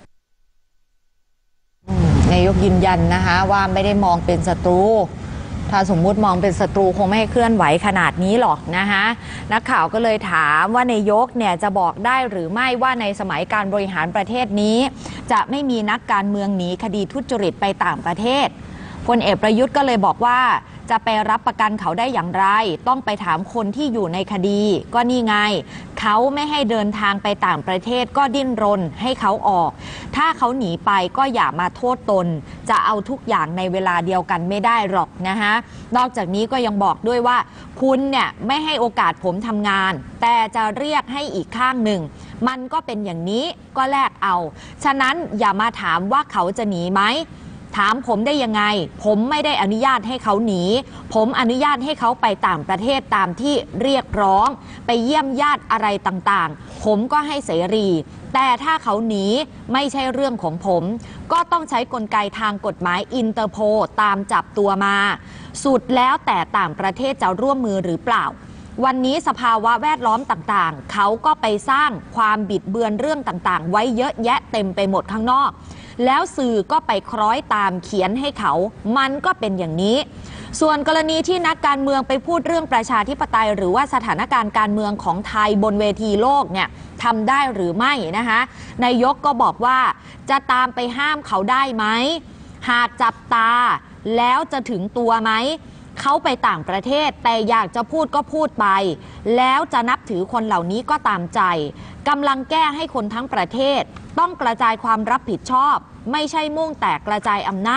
นายกยืนยันนะคะว่าไม่ได้มองเป็นศัตรูถ้าสมมุติมองเป็นศัตรูคงไม่ให้เคลื่อนไหวขนาดนี้หรอกนะคะนักข่าวก็เลยถามว่านายกเนี่ยจะบอกได้หรือไม่ว่าในสมัยการบริหารประเทศนี้จะไม่มีนักการเมืองหนีคดีทุจริตไปต่างประเทศพลเอกประยุทธ์ก็เลยบอกว่าจะไปรับประกันเขาได้อย่างไรต้องไปถามคนที่อยู่ในคดีก็นี่ไงเขาไม่ให้เดินทางไปต่างประเทศก็ดิ้นรนให้เขาออกถ้าเขาหนีไปก็อย่ามาโทษตนจะเอาทุกอย่างในเวลาเดียวกันไม่ได้หรอกนะคะนอกจากนี้ก็ยังบอกด้วยว่าคุณเนี่ยไม่ให้โอกาสผมทำงานแต่จะเรียกให้อีกข้างหนึ่งมันก็เป็นอย่างนี้ก็แลกเอาฉะนั้นอย่ามาถามว่าเขาจะหนีไหมถามผมได้ยังไงผมไม่ได้อนุญาตให้เขาหนีผมอนุญาตให้เขาไปต่างประเทศตามที่เรียกร้องไปเยี่ยมญาติอะไรต่างๆผมก็ให้เสรีแต่ถ้าเขาหนีไม่ใช่เรื่องของผมก็ต้องใช้กลไกทางกฎหมายอินเตอร์โพลตามจับตัวมาสุดแล้วแต่ต่างประเทศจะร่วมมือหรือเปล่าวันนี้สภาวะแวดล้อมต่างๆเขาก็ไปสร้างความบิดเบือนเรื่องต่างๆไว้เยอะแยะเต็มไปหมดข้างนอกแล้วสื่อก็ไปคล้อยตามเขียนให้เขามันก็เป็นอย่างนี้ส่วนกรณีที่นักการเมืองไปพูดเรื่องประชาธิปไตยหรือว่าสถานการณ์การเมืองของไทยบนเวทีโลกเนี่ยทำได้หรือไม่นะคะนายกก็บอกว่าจะตามไปห้ามเขาได้ไหมหากจับตาแล้วจะถึงตัวไหมเขาไปต่างประเทศแต่อยากจะพูดก็พูดไปแล้วจะนับถือคนเหล่านี้ก็ตามใจกำลังแก้ให้คนทั้งประเทศต้องกระจายความรับผิดชอบไม่ใช่มุ่งแต่กระจายอำนาจ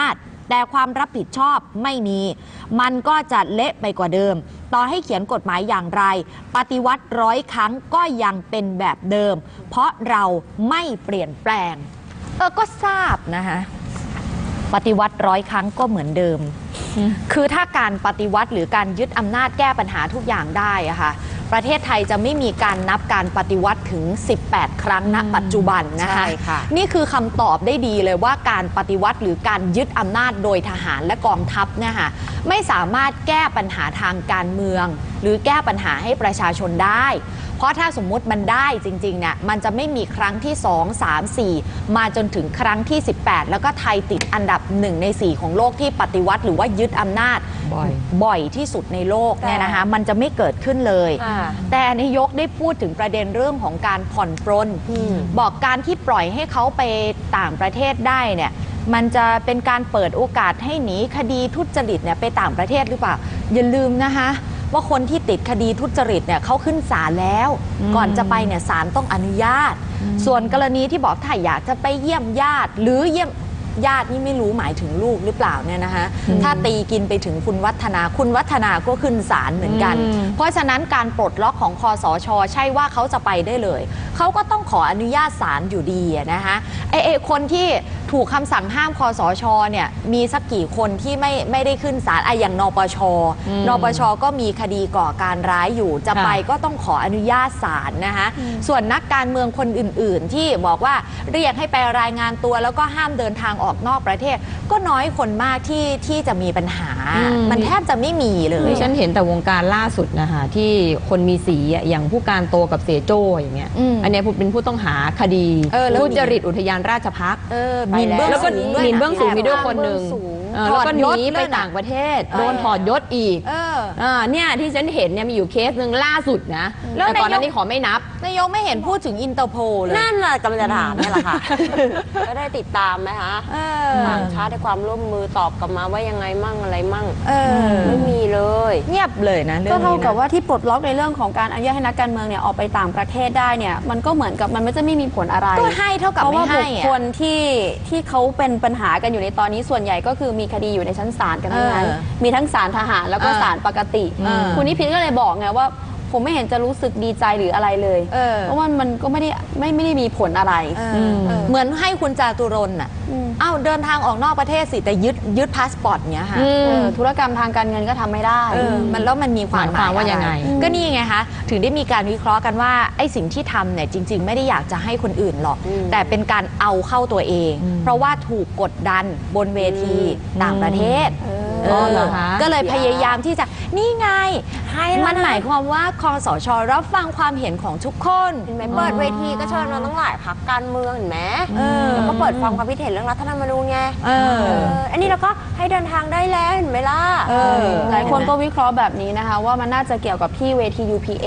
แต่ความรับผิดชอบไม่มี มันก็จะเละไปกว่าเดิม ต่อให้เขียนกฎหมายอย่างไร ปฏิวัติ100 ครั้งก็ยังเป็นแบบเดิม เพราะเราไม่เปลี่ยนแปลงก็ทราบนะคะปฏิวัติ100 ครั้งก็เหมือนเดิม คือถ้าการปฏิวัติหรือการยึดอำนาจแก้ปัญหาทุกอย่างได้อะค่ะประเทศไทยจะไม่มีการนับการปฏิวัติถึง18 ครั้งณปัจจุบันนะคะใช่ค่ะนี่คือคำตอบได้ดีเลยว่าการปฏิวัติหรือการยึดอำนาจโดยทหารและกองทัพเนี่ยค่ะไม่สามารถแก้ปัญหาทางการเมือง หรือแก้ปัญหาให้ประชาชนได้ เพราะถ้าสมมุติมันได้จริงๆเนี่ยมันจะไม่มีครั้งที่2 3 4มาจนถึงครั้งที่18แล้วก็ไทยติดอันดับ1 ใน 4ของโลกที่ปฏิวัติหรือว่ายึดอำนาจบ่อยที่สุดในโลกเนี่ยนะคะมันจะไม่เกิดขึ้นเลย แต่นายกได้พูดถึงประเด็นเรื่องของการผ่อนปรนบอกการที่ปล่อยให้เขาไปต่างประเทศได้เนี่ยมันจะเป็นการเปิดโอกาสให้หนีคดีทุจริตเนี่ยไปต่างประเทศหรือเปล่าอย่าลืมนะคะว่าคนที่ติดคดีทุจริตเนี่ยเขาขึ้นศาลแล้วก่อนจะไปเนี่ยศาลต้องอนุญาตส่วนกรณีที่บอกถ้าอยากจะไปเยี่ยมญาติหรือเยี่ยมญาตินี่ไม่รู้หมายถึงลูกหรือเปล่าเนี่ยนะคะถ้าตีกินไปถึงคุณวัฒนาก็ขึ้นศาลเหมือนกันเพราะฉะนั้นการปลดล็อกของคสช.ใช่ว่าเขาจะไปได้เลยเขาก็ต้องขออนุญาตศาลอยู่ดีนะคะไอ้คนที่ถูกคำสั่งห้ามคสช.เนี่ยมีสักกี่คนที่ไม่ได้ขึ้นศาลอย่างนปช.ก็มีคดีก่อการร้ายอยู่จะไปก็ต้องขออนุญาตศาลนะคะส่วนนักการเมืองคนอื่นๆที่บอกว่าเรียกให้ไปรายงานตัวแล้วก็ห้ามเดินทางออกนอกประเทศก็น้อยคนมากที่จะมีปัญหามันแทบจะไม่มีเลยฉันเห็นแต่วงการล่าสุดนะคะที่คนมีสีอย่างผู้การโตกับเสโจ้อย่างเงี้ยอันนี้เป็นผู้ต้องหาคดีทุจริตอุทยานราชภัฏแล้วก็หมิ่นเบื้องสูงมีด้วยคนหนึ่งแล้วก็หนีไปต่างประเทศโดนถอดยศอีกเนี่ยที่ฉันเห็นเนี่ยมีอยู่เคสหนึ่งล่าสุดนะแต่ก่อนหน้านี้ขอไม่นับนายกไม่เห็นพูดถึงอินเตอร์โพลเลยนั่นแหละกำลังจะถามนี่แหละค่ะก็ได้ติดตามไหมคะต่างชาติให้ความร่วมมือตอบกลับมาว่ายังไงมั่งอะไรมั่งไม่มีเลยเงียบเลยนะก็เท่ากับว่าที่ปลดล็อกในเรื่องของการอนุญาตให้นักการเมืองเนี่ยออกไปต่างประเทศได้เนี่ยมันก็เหมือนกับมันไม่จะไม่มีผลอะไรก็ให้เท่ากับไม่ให้เพราะว่าบุคคลที่เขาเป็นปัญหากันอยู่ในตอนนี้ส่วนใหญ่ก็คือมีคดีอยู่ในชั้นศาลกันทั้งนั้นมีทั้งศาลทหารแล้วก็ศาลปกติคุณนิพิษก็เลยบอกไงว่าผมไม่เห็นจะรู้สึกดีใจหรืออะไรเลยเพราะว่ามันก็ไม่ได้มีผลอะไรเหมือนให้คุณจาตุรนต์เดินทางออกนอกประเทศสิแต่ยึดพาสปอร์ตเนี้ยค่ะธุรกรรมทางการเงินก็ทำไม่ได้มันมีความหมายว่ายังไงก็นี่ไงคะถึงได้มีการวิเคราะห์กันว่าไอ้สิ่งที่ทำเนี่ยจริงๆไม่ได้อยากจะให้คนอื่นหรอกแต่เป็นการเอาเข้าตัวเองเพราะว่าถูกกดดันบนเวทีต่างประเทศก็เลยพยายามที่จะนี่ไงมันหมายความว่าคสช.รับฟังความเห็นของทุกคนเห็นไหมเปิดเวทีก็เชิญมาตั้งหลายพรรคการเมืองเห็นไหมแล้วก็เปิดฟังความคิดเห็นเรื่องรัฐธรรมนูญไงอันนี้เราก็ให้เดินทางได้แล้วเห็นไหมล่ะหลายคนก็วิเคราะห์แบบนี้นะคะว่ามันน่าจะเกี่ยวกับที่เวที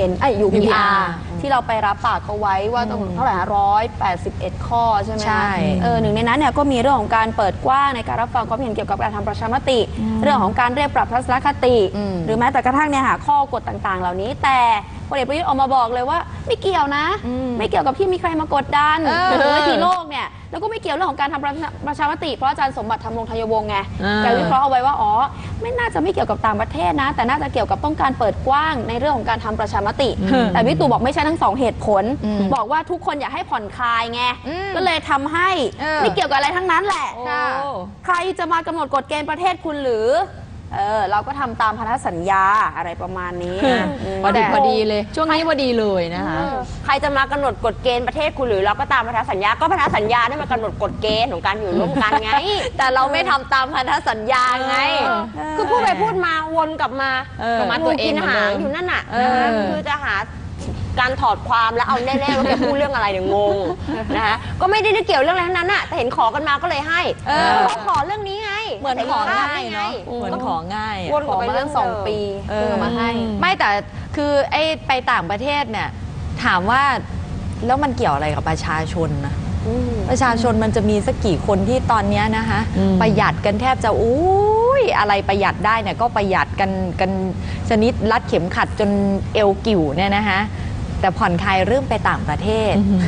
UPR ที่เราไปรับปากเขาไว้ว่าต้องเท่าไหร่181 ข้อใช่ไหมใช่หนึ่งในนั้นเนี่ยก็มีเรื่องของการเปิดกว้างในการรับฟังความเห็นเกี่ยวกับการทำประชามติเรื่องของการเรียกปรับทัศนคติหรือแม้แต่กระทั่งเนี่ยหาข้อกฎต่างๆเหล่านี้แต่พลเอกประยุทธ์ออกมาบอกเลยว่าไม่เกี่ยวนะไม่เกี่ยวกับที่มีใครมากดดันหรือว่าที่โลกเนี่ยแล้วก็ไม่เกี่ยวเรื่องของการทำประชามติเพราะอาจารย์สมบัติธรรมรงค์ ไทยวงศ์ไงแกวิเคราะห์เอาไว้ว่าไม่น่าจะไม่เกี่ยวกับต่างประเทศนะแต่น่าจะเกี่ยวกับต้องการเปิดกว้างในเรื่องของการทำประชามติแต่วิกตู่บอกไม่ใช่ทั้ง2เหตุผลบอกว่าทุกคนอยากให้ผ่อนคลายไงก็เลยทำให้ไม่เกี่ยวกับอะไรทั้งนั้นแหละใครจะมากำหนดกฎเกณฑ์ประเทศคุณหรือเราก็ทำตามพันธสัญญาอะไรประมาณนี้พอดีเลยช่วงนี้พอดีเลยนะคะใครจะมากำหนดกฎเกณฑ์ประเทศคุณหรือเราก็ตามพันธสัญญาก็พันธสัญญาได้มากำหนดกฎเกณฑ์ของการอยู่ร่วมกันไงแต่เราไม่ทำตามพันธสัญญาไงคือพูดไปพูดมาวนกลับมาตัวเองหางอยู่นั่นน่ะคือจะหาการถอดความแล้วเอาแน่ๆว่าแกพูดเรื่องอะไรเนี่ยงงนะคะก็ไม่ได้เกี่ยวเรื่องอะไรทั้งนั้นน่ะแต่เห็นขอกันมาก็เลยให้เขาขอเรื่องนี้ไงเหมือนของ่ายเนาะเหมือนของ่ายวนกลับไปเรื่อง2 ปีเพื่อมาให้ไม่แต่คือไอ้ไปต่างประเทศเนี่ยถามว่าแล้วมันเกี่ยวอะไรกับประชาชนนะประชาชนมันจะมีสักกี่คนที่ตอนนี้นะคะประหยัดกันแทบจะอะไรประหยัดได้เนี่ยก็ประหยัดกันชนิดรัดเข็มขัดจนเอวกิ่วเนี่ยนะคะแต่ผ่อนคลายเรื่องไปต่างประเทศ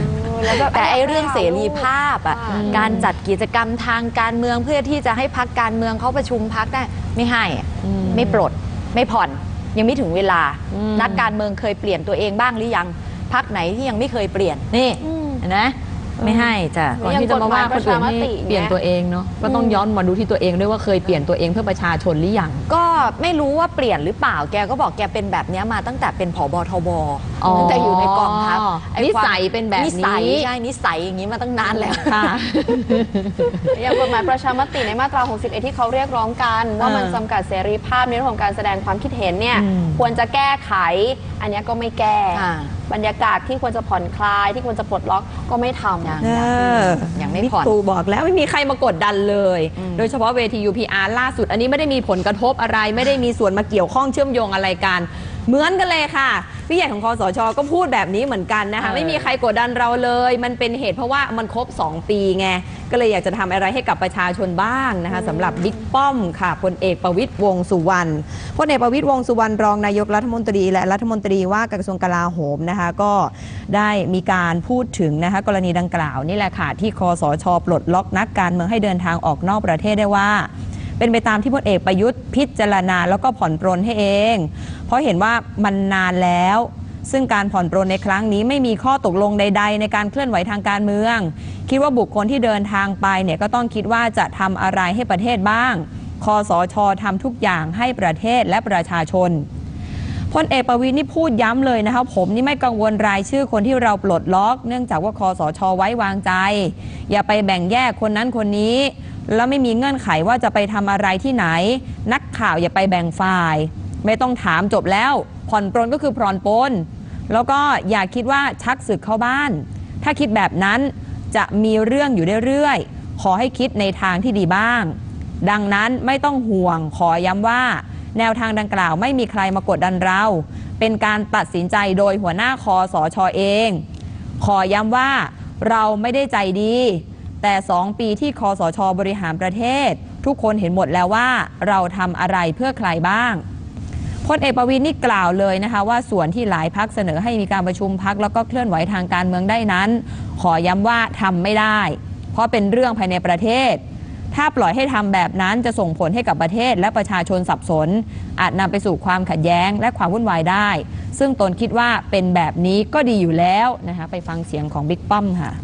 แต่ไอ้เรื่องเสรีภาพอ่ะการจัดกิจกรรมทางการเมืองเพื่อที่จะให้พรรคการเมืองเขาประชุมพรรคได้ไม่ให้อะไม่ปลดไม่ผ่อนยังไม่ถึงเวลานักการเมืองเคยเปลี่ยนตัวเองบ้างหรือยังพรรคไหนที่ยังไม่เคยเปลี่ยนนี่เห็นไหมไม่ให้จ้ะก่อนที่จะมาว่าคนอื่นให้เปลี่ยนตัวเองเนาะก็ต้องย้อนมาดูที่ตัวเองด้วยว่าเคยเปลี่ยนตัวเองเพื่อประชาชนหรือยังก็ไม่รู้ว่าเปลี่ยนหรือเปล่าแกก็บอกแกเป็นแบบนี้มาตั้งแต่เป็นผบทบตั้งแต่อยู่ในกองทัพนิสัยเป็นแบบนี้นิสัยใช่นิสัยอย่างนี้มาตั้งนานแล้วค่ะอย่างกฎหมายประชามติในมาตรา 61 ที่เขาเรียกร้องกันว่ามันจำกัดเสรีภาพในเรื่องของการแสดงความคิดเห็นเนี่ยควรจะแก้ไขอันนี้ก็ไม่แก้บรรยากาศที่ควรจะผ่อนคลายที่ควรจะปลดล็อกก็ไม่ทำอย่างไม่ผ่อนตู่บอกแล้วไม่มีใครมากดดันเลยโดยเฉพาะเวที UPR ล่าสุดอันนี้ไม่ได้มีผลกระทบอะไรไม่ได้มีส่วนมาเกี่ยวข้องเชื่อมโยงอะไรกันเหมือนกันเลยค่ะพี่ใหญ่ของคสช.ก็พูดแบบนี้เหมือนกันนะคะไม่มีใครกดดันเราเลยมันเป็นเหตุเพราะว่ามันครบ2 ปีไงก็เลยอยากจะทำอะไรให้กับประชาชนบ้างนะคะสำหรับบิ๊กป้อมค่ะพลเอกประวิตรวงษ์สุวรรณพลเอกประวิตรวงษ์สุวรรณรองนายกรัฐมนตรีและรัฐมนตรีว่าการกระทรวงกลาโหมนะคะก็ได้มีการพูดถึงนะคะกรณีดังกล่าวนี่แหละค่ะที่คสช.ปลดล็อกนักการเมืองให้เดินทางออกนอกประเทศได้ว่าเป็นไปตามที่พลเอกประยุทธ์พิจารณาแล้วก็ผ่อนปรนให้เองเพราะเห็นว่ามันนานแล้วซึ่งการผ่อนปรนในครั้งนี้ไม่มีข้อตกลงใดๆในการเคลื่อนไหวทางการเมืองคิดว่าบุคคลที่เดินทางไปเนี่ยก็ต้องคิดว่าจะทำอะไรให้ประเทศบ้างคสช.ทำทุกอย่างให้ประเทศและประชาชนพลเอกประวิตรนี่พูดย้ำเลยนะคะผมนี่ไม่กังวลรายชื่อคนที่เราปลดล็อกเนื่องจากว่าคสช.ไว้วางใจอย่าไปแบ่งแยกคนนั้นคนนี้แล้วไม่มีเงื่อนไขว่าจะไปทำอะไรที่ไหนนักข่าวอย่าไปแบ่งฝ่ายไม่ต้องถามจบแล้วผ่อนปรนก็คือผ่อนปรนแล้วก็อย่าคิดว่าชักศึกเข้าบ้านถ้าคิดแบบนั้นจะมีเรื่องอยู่เรื่อยๆขอให้คิดในทางที่ดีบ้างดังนั้นไม่ต้องห่วงขอย้ำว่าแนวทางดังกล่าวไม่มีใครมากดดันเราเป็นการตัดสินใจโดยหัวหน้าคสช.เองขอย้ำว่าเราไม่ได้ใจดีแต่2 ปีที่คสช.บริหารประเทศทุกคนเห็นหมดแล้วว่าเราทำอะไรเพื่อใครบ้างพลเอกประวิตรนี่กล่าวเลยนะคะว่าส่วนที่หลายพรรคเสนอให้มีการประชุมพรรคแล้วก็เคลื่อนไหวทางการเมืองได้นั้นขอย้ำว่าทำไม่ได้เพราะเป็นเรื่องภายในประเทศถ้าปล่อยให้ทำแบบนั้นจะส่งผลให้กับประเทศและประชาชนสับสนอาจนำไปสู่ความขัดแย้งและความวุ่นวายได้ซึ่งตนคิดว่าเป็นแบบนี้ก็ดีอยู่แล้วนะคะไปฟังเสียงของบิ๊กป้อมค่ะ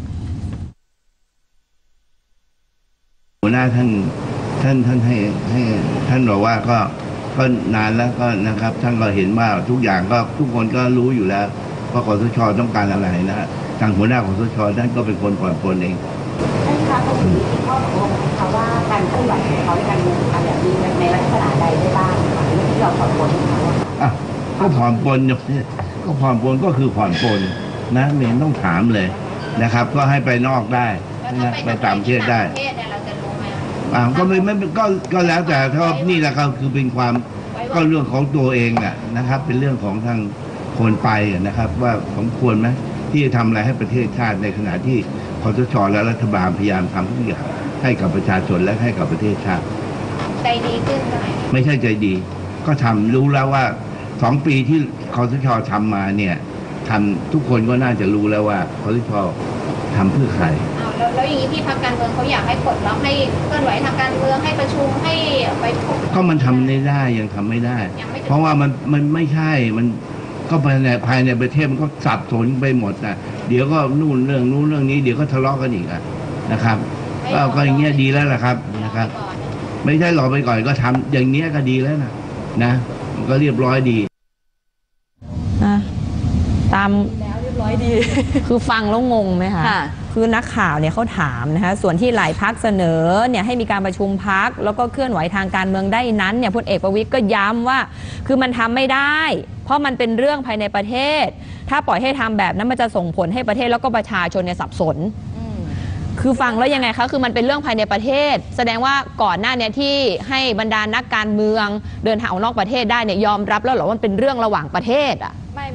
หัวหน้าท่านให้ท่านบอกว่าก็นานแล้วก็นะครับท่านก็เห็นว่าทุกอย่างก็ทุกคนก็รู้อยู่แล้วว่าคสช.ต้องการอะไรนะฮะทางหัวหน้าคสช.ท่านก็เป็นคนผ่อนปรนเองท่านคะก็คือมีข้อตกลงนะคะว่าการเคลื่อนไหวของเขาในการเมืองทำแบบนี้ในลักษณะใดได้บ้างคะที่เราผ่อนปรนเขาก็ผ่อนปรนก็ผ่อนปรนก็คือผ่อนปรนนะไม่ต้องถามเลยนะครับก็ให้ไปนอกได้นะไปต่างประเทศได้ก็ไม่ก็แล้วแต่ถ้านี่แหละก็คือเป็นความก็เรื่องของตัวเองนะครับเป็นเรื่องของทางคนไปนะครับว่าสมควรไหมที่จะทำอะไรให้ประเทศชาติในขณะที่คสช.และรัฐบาลพยายามทำทุกอย่างให้กับประชาชนและให้กับประเทศชาติใจดีขึ้นไหมไม่ใช่ใจดีก็ทำรู้แล้วว่า2 ปีที่คสช.ทำมาเนี่ยทำทุกคนก็น่าจะรู้แล้วว่าคสช.ทำเพื่อใครแล้วอย่างนี้ที่พรรคการเมืองเขาอยากให้ปลดล็อกให้เคลื่อนไหวทางการเมืองให้ประชุมให้ไปก็มันทำไม่ได้ยังทำไม่ได้เพราะว่ามันไม่ใช่มันก็ภายในประเทศมันก็สับสนไปหมดนะเดี๋ยวก็นู่นเรื่องนี้เดี๋ยวก็ทะเลาะกันอีกนะครับก็อย่างเงี้ยดีแล้วล่ะครับนะครับไม่ใช่รอไปก่อนก็ทำอย่างเงี้ยก็ดีแล้วนะมันก็เรียบร้อยดีตามเรียบร้อยดีคือฟังแล้วงงไหมคะคือนักข่าวเนี่ยเขาถามนะคะส่วนที่หลายพรรคเสนอเนี่ยให้มีการประชุมพรรคแล้วก็เคลื่อนไหวทางการเมืองได้นั้นเนี่ยพลเอกประวิตรก็ย้ำว่าคือมันทำไม่ได้เพราะมันเป็นเรื่องภายในประเทศถ้าปล่อยให้ทำแบบนั้นมันจะส่งผลให้ประเทศแล้วก็ประชาชนเนี่ยสับสนคือฟังแล้วยังไงคะคือมันเป็นเรื่องภายในประเทศแสดงว่าก่อนหน้านี้ที่ให้บรรดานักการเมืองเดินทางออกนอกประเทศได้เนี่ยยอมรับแล้วหรอว่ามันเป็นเรื่องระหว่างประเทศไม่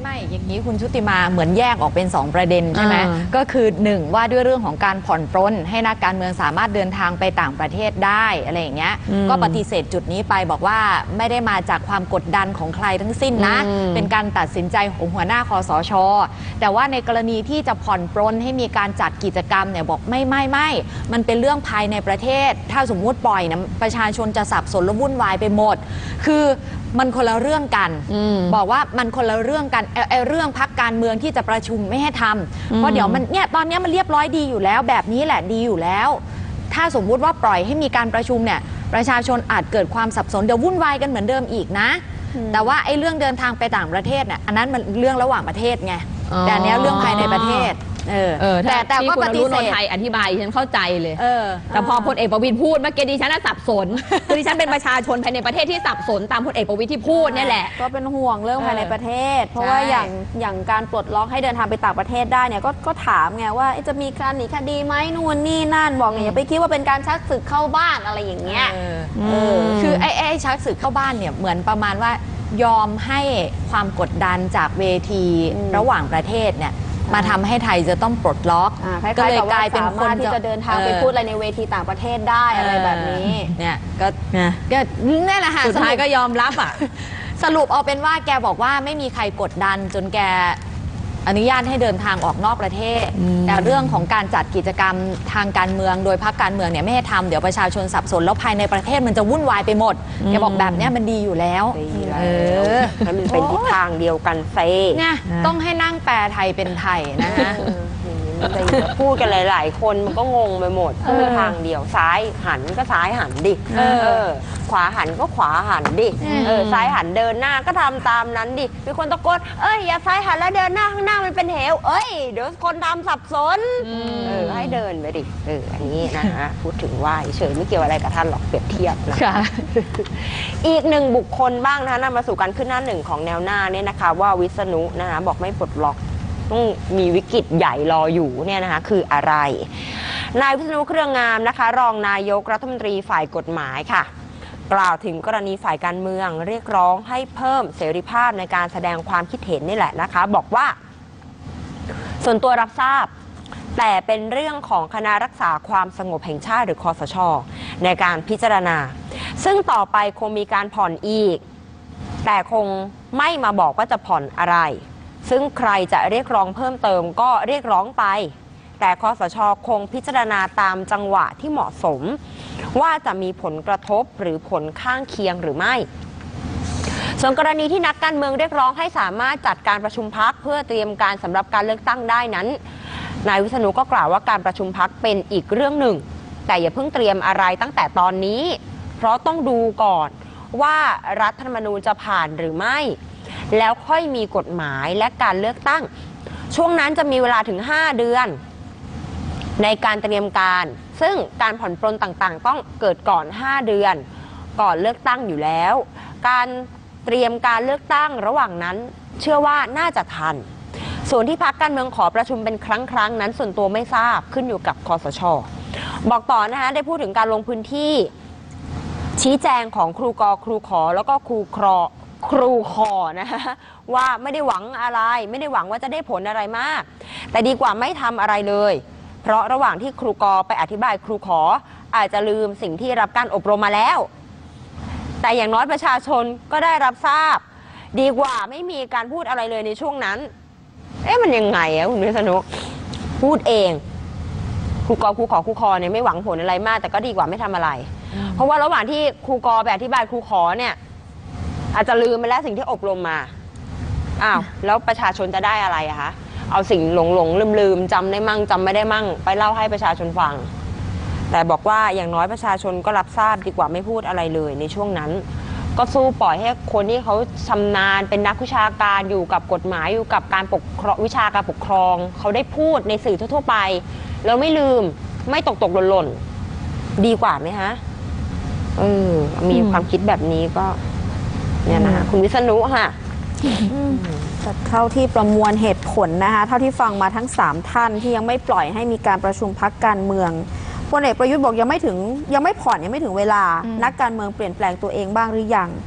ไม่อย่างนี้คุณชุติมาเหมือนแยกออกเป็น2ประเด็นใช่ไหมก็คือ1ว่าด้วยเรื่องของการผ่อนปรนให้นักการเมืองสามารถเดินทางไปต่างประเทศได้อะไรอย่างเงี้ยก็ปฏิเสธจุดนี้ไปบอกว่าไม่ได้มาจากความกดดันของใครทั้งสิ้นนะเป็นการตัดสินใจของหัวหน้าคสช.แต่ว่าในกรณีที่จะผ่อนปรนให้มีการจัดกิจกรรมเนี่ยบอกไม่มันเป็นเรื่องภายในประเทศถ้าสมมุติปล่อยนะประชาชนจะสับสนและวุ่นวายไปหมดคือมันคนละเรื่องกันบอกว่ามันคนละเรื่องกันเรื่องพรรคการเมืองที่จะประชุมไม่ให้ทำเพราะเดี๋ยวมันเนี่ยตอนนี้มันเรียบร้อยดีอยู่แล้วแบบนี้แหละดีอยู่แล้วถ้าสมมุติว่าปล่อยให้มีการประชุมเนี่ยประชาชนอาจเกิดความสับสนเดี๋ยววุ่นวายกันเหมือนเดิมอีกนะแต่ว่าไอ้เรื่องเดินทางไปต่างประเทศเนี่ยอันนั้นมันเรื่องระหว่างประเทศไงแต่อันนี้เรื่องภายในประเทศแต่ก็ปฏิเสธไทยอธิบายฉันเข้าใจเลยแต่พอพลเอกประวิตรพูดเมื่อกี้ดิฉันสับสนคือดิฉันเป็นประชาชนภายในประเทศที่สับสนตามพลเอกประวิตรที่พูดนี่แหละก็เป็นห่วงเรื่องภายในประเทศเพราะว่าอย่างการปลดล็อกให้เดินทางไปต่างประเทศได้เนี่ยก็ถามไงว่าจะมีการหนีคดีไหมนู่นนี่นั่นบอกอย่าไปคิดว่าเป็นการชักศึกเข้าบ้านอะไรอย่างเงี้ยคือไอ้ชักศึกเข้าบ้านเนี่ยเหมือนประมาณว่ายอมให้ความกดดันจากเวทีระหว่างประเทศเนี่ยมาทำให้ไทยจะต้องปลดล็อกก็เลยกลายเป็นคนที่จะเดินทางไปพูดอะไรในเวทีต่างประเทศได้อะไรแบบนี้เนี่ยก็นี่แหละค่ะสุดท้ายก็ยอมรับสรุปเอาเป็นว่าแกบอกว่าไม่มีใครกดดันจนแกอนุญาตให้เดินทางออกนอกประเทศแต่เรื่องของการจัดกิจกรรมทางการเมืองโดยพรรคการเมืองเนี่ยไม่ให้ทำเดี๋ยวประชาชนสับสนแล้วภายในประเทศมันจะวุ่นวายไปหมดแกบอกแบบนี้มันดีอยู่แล้วมันเป็นทิศทางเดียวกันเซ่เนี่ยต้องให้นั่งแปลไทยเป็นไทยนะฮะพูดกันหลายๆคนมันก็งงไปหมดพูดทางเดียวซ้ายหันก็ซ้ายหันดิขวาหันก็ขวาหันดิซ้ายหันเดินหน้าก็ทำตามนั้นดิมีคนตะโกนอย่าซ้ายหันแล้วเดินหน้าข้างหน้ามันเป็นเหวเดี๋ยวคนทำสับสนให้เดินไปดิอันนี้นะฮะพูดถึงว่าเฉยไม่เกี่ยวอะไรกับท่านหรอกเปรียบเทียบนะอีกหนึ่งบุคคลบ้างนะคะนำมาสู่การขึ้นหน้าหนึ่งของแนวหน้าเนี่ยนะคะว่าวิษณุนะคะบอกไม่ปลดล็อกต้องมีวิกฤตใหญ่รออยู่เนี่ยนะคะคืออะไรนายวิษณุเครืองามนะคะรองนายกรัฐมนตรีฝ่ายกฎหมายค่ะกล่าวถึงกรณีฝ่ายการเมืองเรียกร้องให้เพิ่มเสรีภาพในการแสดงความคิดเห็นนี่แหละนะคะบอกว่าส่วนตัวรับทราบแต่เป็นเรื่องของคณะรักษาความสงบแห่งชาติหรือคสช.ในการพิจารณาซึ่งต่อไปคงมีการผ่อนอีกแต่คงไม่มาบอกว่าจะผ่อนอะไรซึ่งใครจะเรียกร้องเพิ่มเติมก็เรียกร้องไปแต่คสช.คงพิจารณาตามจังหวะที่เหมาะสมว่าจะมีผลกระทบหรือผลข้างเคียงหรือไม่ส่วนกรณีที่นักการเมืองเรียกร้องให้สามารถจัดการประชุมพรรคเพื่อเตรียมการสำหรับการเลือกตั้งได้นั้นนายวิษณุก็กล่าวว่าการประชุมพรรคเป็นอีกเรื่องหนึ่งแต่อย่าเพิ่งเตรียมอะไรตั้งแต่ตอนนี้เพราะต้องดูก่อนว่ารัฐธรรมนูญจะผ่านหรือไม่แล้วค่อยมีกฎหมายและการเลือกตั้งช่วงนั้นจะมีเวลาถึง5 เดือนในการเตรียมการซึ่งการผ่อนปรนต่างๆต้องเกิดก่อน5 เดือนก่อนเลือกตั้งอยู่แล้วการเตรียมการเลือกตั้งระหว่างนั้นเชื่อว่าน่าจะทันส่วนที่พรรคการเมืองขอประชุมเป็นครั้งนั้นส่วนตัวไม่ทราบขึ้นอยู่กับคสช.บอกต่อนะคะได้พูดถึงการลงพื้นที่ชี้แจงของครูก.ครูขอแล้วก็ครูขอนะคะว่าไม่ได้หวังอะไรไม่ได้หวังว่าจะได้ผลอะไรมากแต่ดีกว่าไม่ทำอะไรเลยเพราะระหว่างที่ครูก.ไปอธิบายครูขออาจจะลืมสิ่งที่รับการอบรมมาแล้วแต่อย่างน้อยประชาชนก็ได้รับทราบดีกว่าไม่มีการพูดอะไรเลยในช่วงนั้นมันยังไงคุณวิษณุพูดเองครูก.ครูขอครูขอเนี่ยไม่หวังผลอะไรมากแต่ก็ดีกว่าไม่ทำอะไรเพราะว่าระหว่างที่ครูก.ไปอธิบายครูขอเนี่ยอาจจะลืมไปแล้วสิ่งที่อบรมมาแล้วประชาชนจะได้อะไรอะคะเอาสิ่งหลงลืมจำได้มั่งจำไม่ได้มั่งไปเล่าให้ประชาชนฟังแต่บอกว่าอย่างน้อยประชาชนก็รับทราบดีกว่าไม่พูดอะไรเลยในช่วงนั้นก็สู้ปล่อยให้คนที่เขาชำนาญเป็นนักวิชาการอยู่กับกฎหมายอยู่กับการปกครองวิชาการปกครองเขาได้พูดในสื่อทั่วไปแล้วไม่ลืมไม่ตกหล่นดีกว่าไหมฮะมีความคิดแบบนี้ก็เนี่ยนะคะคุณวิษณุค่ะเท่าที่ประมวลเหตุผลนะคะเท่าที่ฟังมาทั้ง3ท่านที่ยังไม่ปล่อยให้มีการประชุมพรรคการเมืองพลเอกประยุทธ์บอกยังไม่ผ่อนยังไม่ถึงเวลานักการเมืองเปลี่ยนแปลงตัวเองบ้างหรือยังพ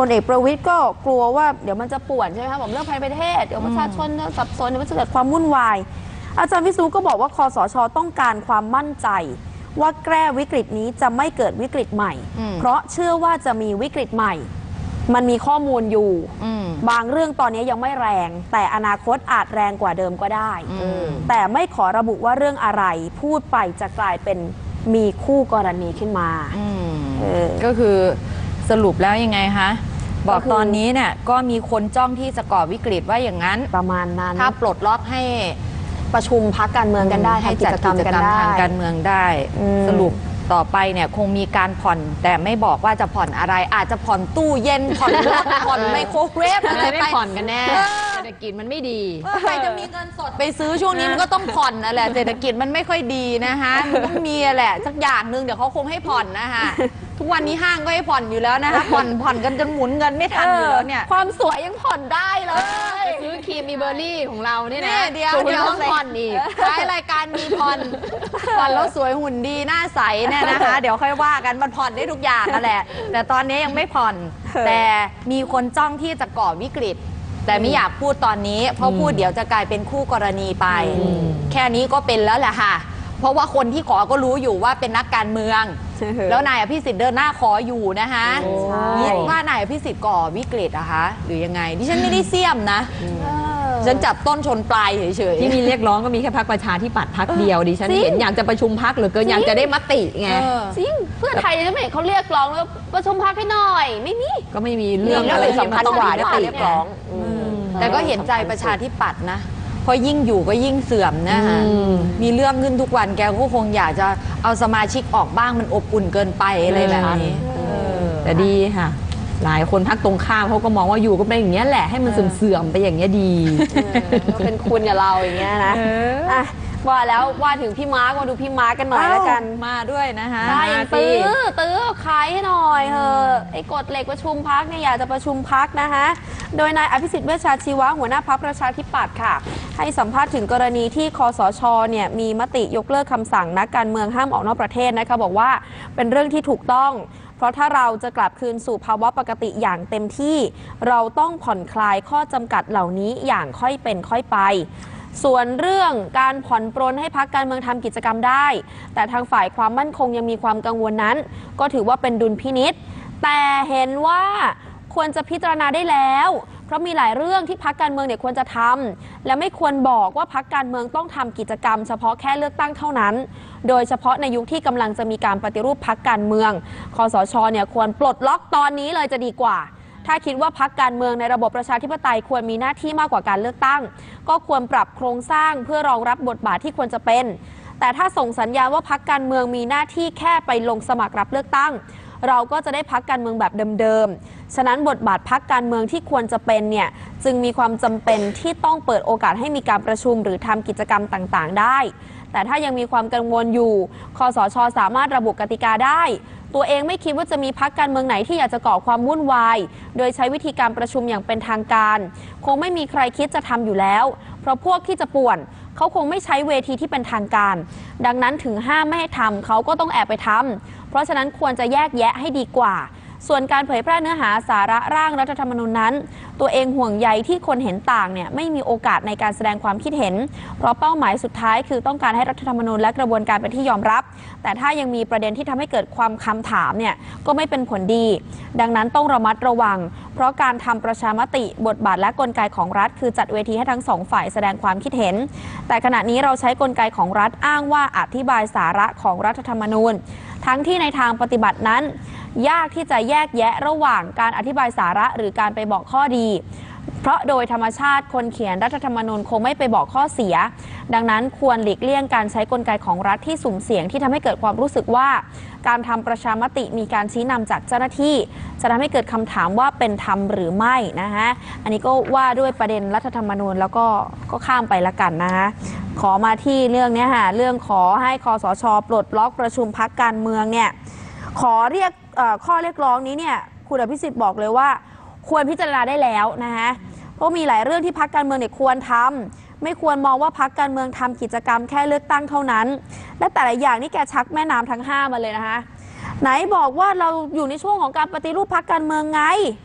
ลเอกประวิตรก็กลัวว่าเดี๋ยวมันจะป่วนใช่ไหมคะผมเรื่องภายในประเทศเดี๋ยวประชาชนจะสับสนเดี๋ยวมันจะเกิดความวุ่นวายอาจารย์วิษณุก็บอกว่าคสช.ต้องการความมั่นใจว่าแก้วิกฤตนี้จะไม่เกิดวิกฤตใหม่เพราะเชื่อว่าจะมีวิกฤตใหม่มันมีข้อมูลอยู่บางเรื่องตอนนี้ยังไม่แรงแต่อนาคตอาจแรงกว่าเดิมก็ได้แต่ไม่ขอระบุว่าเรื่องอะไรพูดไปจะกลายเป็นมีคู่กรณีขึ้นมาก็คือสรุปแล้วยังไงคะบอกตอนนี้เนี่ยก็มีคนจ้องที่จะก่อวิกฤตว่าอย่างนั้นประมาณนั้นถ้าปลดล็อกให้ประชุมพรรคการเมืองกันได้ให้จัดกิจกรรมทางการเมืองได้สรุปต่อไปเนี่ยคงมีการผ่อนแต่ไม่บอกว่าจะผ่อนอะไรอาจจะผ่อนตู้เย็นผ่อนรถผ่อนไมโครเวฟอะไรไม่ผ่อนกันแน่เศรษฐกิจมันไม่ดีใครจะมีเงินสดไปซื้อช่วงนี้มันก็ต้องผ่อนนั่นแหละเศรษฐกิจมันไม่ค่อยดีนะคะมันต้องมีแหละสักอย่างนึงเดี๋ยวเขาคงให้ผ่อนนะคะทุกวันนี้ห้างก็ให้ผ่อนอยู่แล้วนะคะผ่อนกันจนหมุนเงินไม่ทันอยู่แล้วเนี่ยความสวยยังผ่อนได้เลยซื้อครีมมีเบอร์รี่ของเราเนี่ยนะเดี๋ยวต้องผ่อนอีกท้ายรายการมีผ่อนแล้วสวยหุ่นดีหน้าใสเนี่ยนะคะเดี๋ยวค่อยว่ากันมันผ่อนได้ทุกอย่างนั่นแหละแต่ตอนนี้ยังไม่ผ่อนแต่มีคนจ้องที่จะก่อวิกฤตแต่ไม่อยากพูดตอนนี้เพราะพูดเดี๋ยวจะกลายเป็นคู่กรณีไปแค่นี้ก็เป็นแล้วแหละค่ะเพราะว่าคนที่ขอก็รู้อยู่ว่าเป็นนักการเมืองแล้วนายอภิสิทธิ์เดินหน้าขออยู่นะคะว่านายอภิสิทธิ์ก่อวิกฤตอะคะหรือยังไงดิฉันไม่ได้เสี่ยมนะฉันจับต้นชนปลายเฉยๆที่มีเรียกร้องก็มีแค่พรรคประชาธิปัตย์พรรคเดียวดิฉันเห็นอยากจะประชุมพรรคหรือเกินอยากจะได้มติไงจริงเพื่อไทยจะไม่เขาเรียกร้องแล้วประชุมพรรคให้หน่อยไม่มีก็ไม่มีเรื่องอะไรสำคัญกว่าเรียกร้องแต่ก็เห็นใจประชาธิปัตย์นะเพราะยิ่งอยู่ก็ยิ่งเสื่อมนะคะมีเรื่องขึ้นทุกวันแกก็คงอยากจะเอาสมาชิกออกบ้างมันอบอุ่นเกินไปอะไรแบบนี้แต่ดีค่ะหลายคนพักตรงข้ามเขาก็มองว่าอยู่ก็เป็นอย่างนี้แหละให้มันเสื่อมไปอย่างนี้ดีก็เป็นคุณกับเราอย่างเงี้ยนะว่าแล้วว่าถึงพี่มาร์กมาดูพี่มาร์กกันหน่อยแล้วกันมาด้วยนะคะใช่ตื้อขายให้หน่อยไอ้กฎเหล็กประชุมพรรคเนี่ยอยากจะประชุมพรรคนะคะโดยนายอภิสิทธิ์เวชชาชีวะหัวหน้าพรรคประชาธิปัตย์ค่ะให้สัมภาษณ์ถึงกรณีที่คสช.เนี่ยมีมติยกเลิกคำสั่งนักการเมืองห้ามออกนอกประเทศนะคะบอกว่าเป็นเรื่องที่ถูกต้องเพราะถ้าเราจะกลับคืนสู่ภาวะปกติอย่างเต็มที่เราต้องผ่อนคลายข้อจำกัดเหล่านี้อย่างค่อยเป็นค่อยไปส่วนเรื่องการผ่อนปรนให้พรรคการเมืองทำกิจกรรมได้แต่ทางฝ่ายความมั่นคงยังมีความกังวลนั้นก็ถือว่าเป็นดุลพินิจแต่เห็นว่าควรจะพิจารณาได้แล้วเพราะมีหลายเรื่องที่พรรคการเมืองเนี่ยควรจะทำและไม่ควรบอกว่าพรรคการเมืองต้องทำกิจกรรมเฉพาะแค่เลือกตั้งเท่านั้นโดยเฉพาะในยุคที่กำลังจะมีการปฏิรูปพรรคการเมืองคสช.เนี่ยควรปลดล็อกตอนนี้เลยจะดีกว่าถ้าคิดว่าพรรคการเมืองในระบบประชาธิปไตยควรมีหน้าที่มากกว่าการเลือกตั้งก็ควรปรับโครงสร้างเพื่อรองรับบทบาทที่ควรจะเป็นแต่ถ้าส่งสัญญาณว่าพรรคการเมืองมีหน้าที่แค่ไปลงสมัครรับเลือกตั้งเราก็จะได้พรรคการเมืองแบบเดิมๆฉะนั้นบทบาทพรรคการเมืองที่ควรจะเป็นเนี่ยจึงมีความจำเป็นที่ต้องเปิดโอกาสให้มีการประชุมหรือทำกิจกรรมต่างๆได้แต่ถ้ายังมีความกังวลอยู่คสช.สามารถระบุกติกาได้ตัวเองไม่คิดว่าจะมีพรรคการเมืองไหนที่อยากจะก่อความวุ่นวายโดยใช้วิธีการประชุมอย่างเป็นทางการคงไม่มีใครคิดจะทำอยู่แล้วเพราะพวกที่จะป่วนเขาคงไม่ใช้เวทีที่เป็นทางการดังนั้นถึงห้ามไม่ให้ทำเขาก็ต้องแอบไปทำเพราะฉะนั้นควรจะแยกแยะให้ดีกว่าส่วนการเผยแพร่เนื้อหาสาระร่างรัฐธรรมนูญนั้นตัวเองห่วงใยที่คนเห็นต่างเนี่ยไม่มีโอกาสในการแสดงความคิดเห็นเพราะเป้าหมายสุดท้ายคือต้องการให้รัฐธรรมนูญและกระบวนการเป็นที่ยอมรับแต่ถ้ายังมีประเด็นที่ทำให้เกิดความคำถามเนี่ยก็ไม่เป็นผลดีดังนั้นต้องระมัดระวังเพราะการทำประชามติบทบาทและกลไกของรัฐคือจัดเวทีให้ทั้งสองฝ่ายแสดงความคิดเห็นแต่ขณะนี้เราใช้กลไกของรัฐอ้างว่าอธิบายสาระของรัฐธรรมนูญทั้งที่ในทางปฏิบัตินั้นยากที่จะแยกแยะระหว่างการอธิบายสาระหรือการไปบอกข้อดีเพราะโดยธรรมชาติคนเขียนรัฐธรรมนูญคงไม่ไปบอกข้อเสียดังนั้นควรหลีกเลี่ยงการใช้กลไกของรัฐที่สุ่มเสี่ยงที่ทำให้เกิดความรู้สึกว่าการทำประชามติมีการชี้นำจากเจ้าหน้าที่จะทำให้เกิดคำถามว่าเป็นธรรมหรือไม่นะคะอันนี้ก็ว่าด้วยประเด็นรัฐธรรมนูญแล้วก็ข้ามไปละกันนะคะขอมาที่เรื่องนี้ค่ะเรื่องขอให้คสช.ปลดล็อกประชุมพรรคการเมืองเนี่ยขอเรียกข้อเรียกร้องนี้เนี่ยคุณอภิสิทธิ์บอกเลยว่าควรพิจารณาได้แล้วนะคะเพราะมีหลายเรื่องที่พรรคการเมืองเนี่ยควรทำไม่ควรมองว่าพรรคการเมืองทำกิจกรรมแค่เลือกตั้งเท่านั้นและแต่ละอย่างนี่แกชักแม่น้ำทั้ง5มาเลยนะคะไหนบอกว่าเราอยู่ในช่วงของการปฏิรูปพรรคการเมืองไง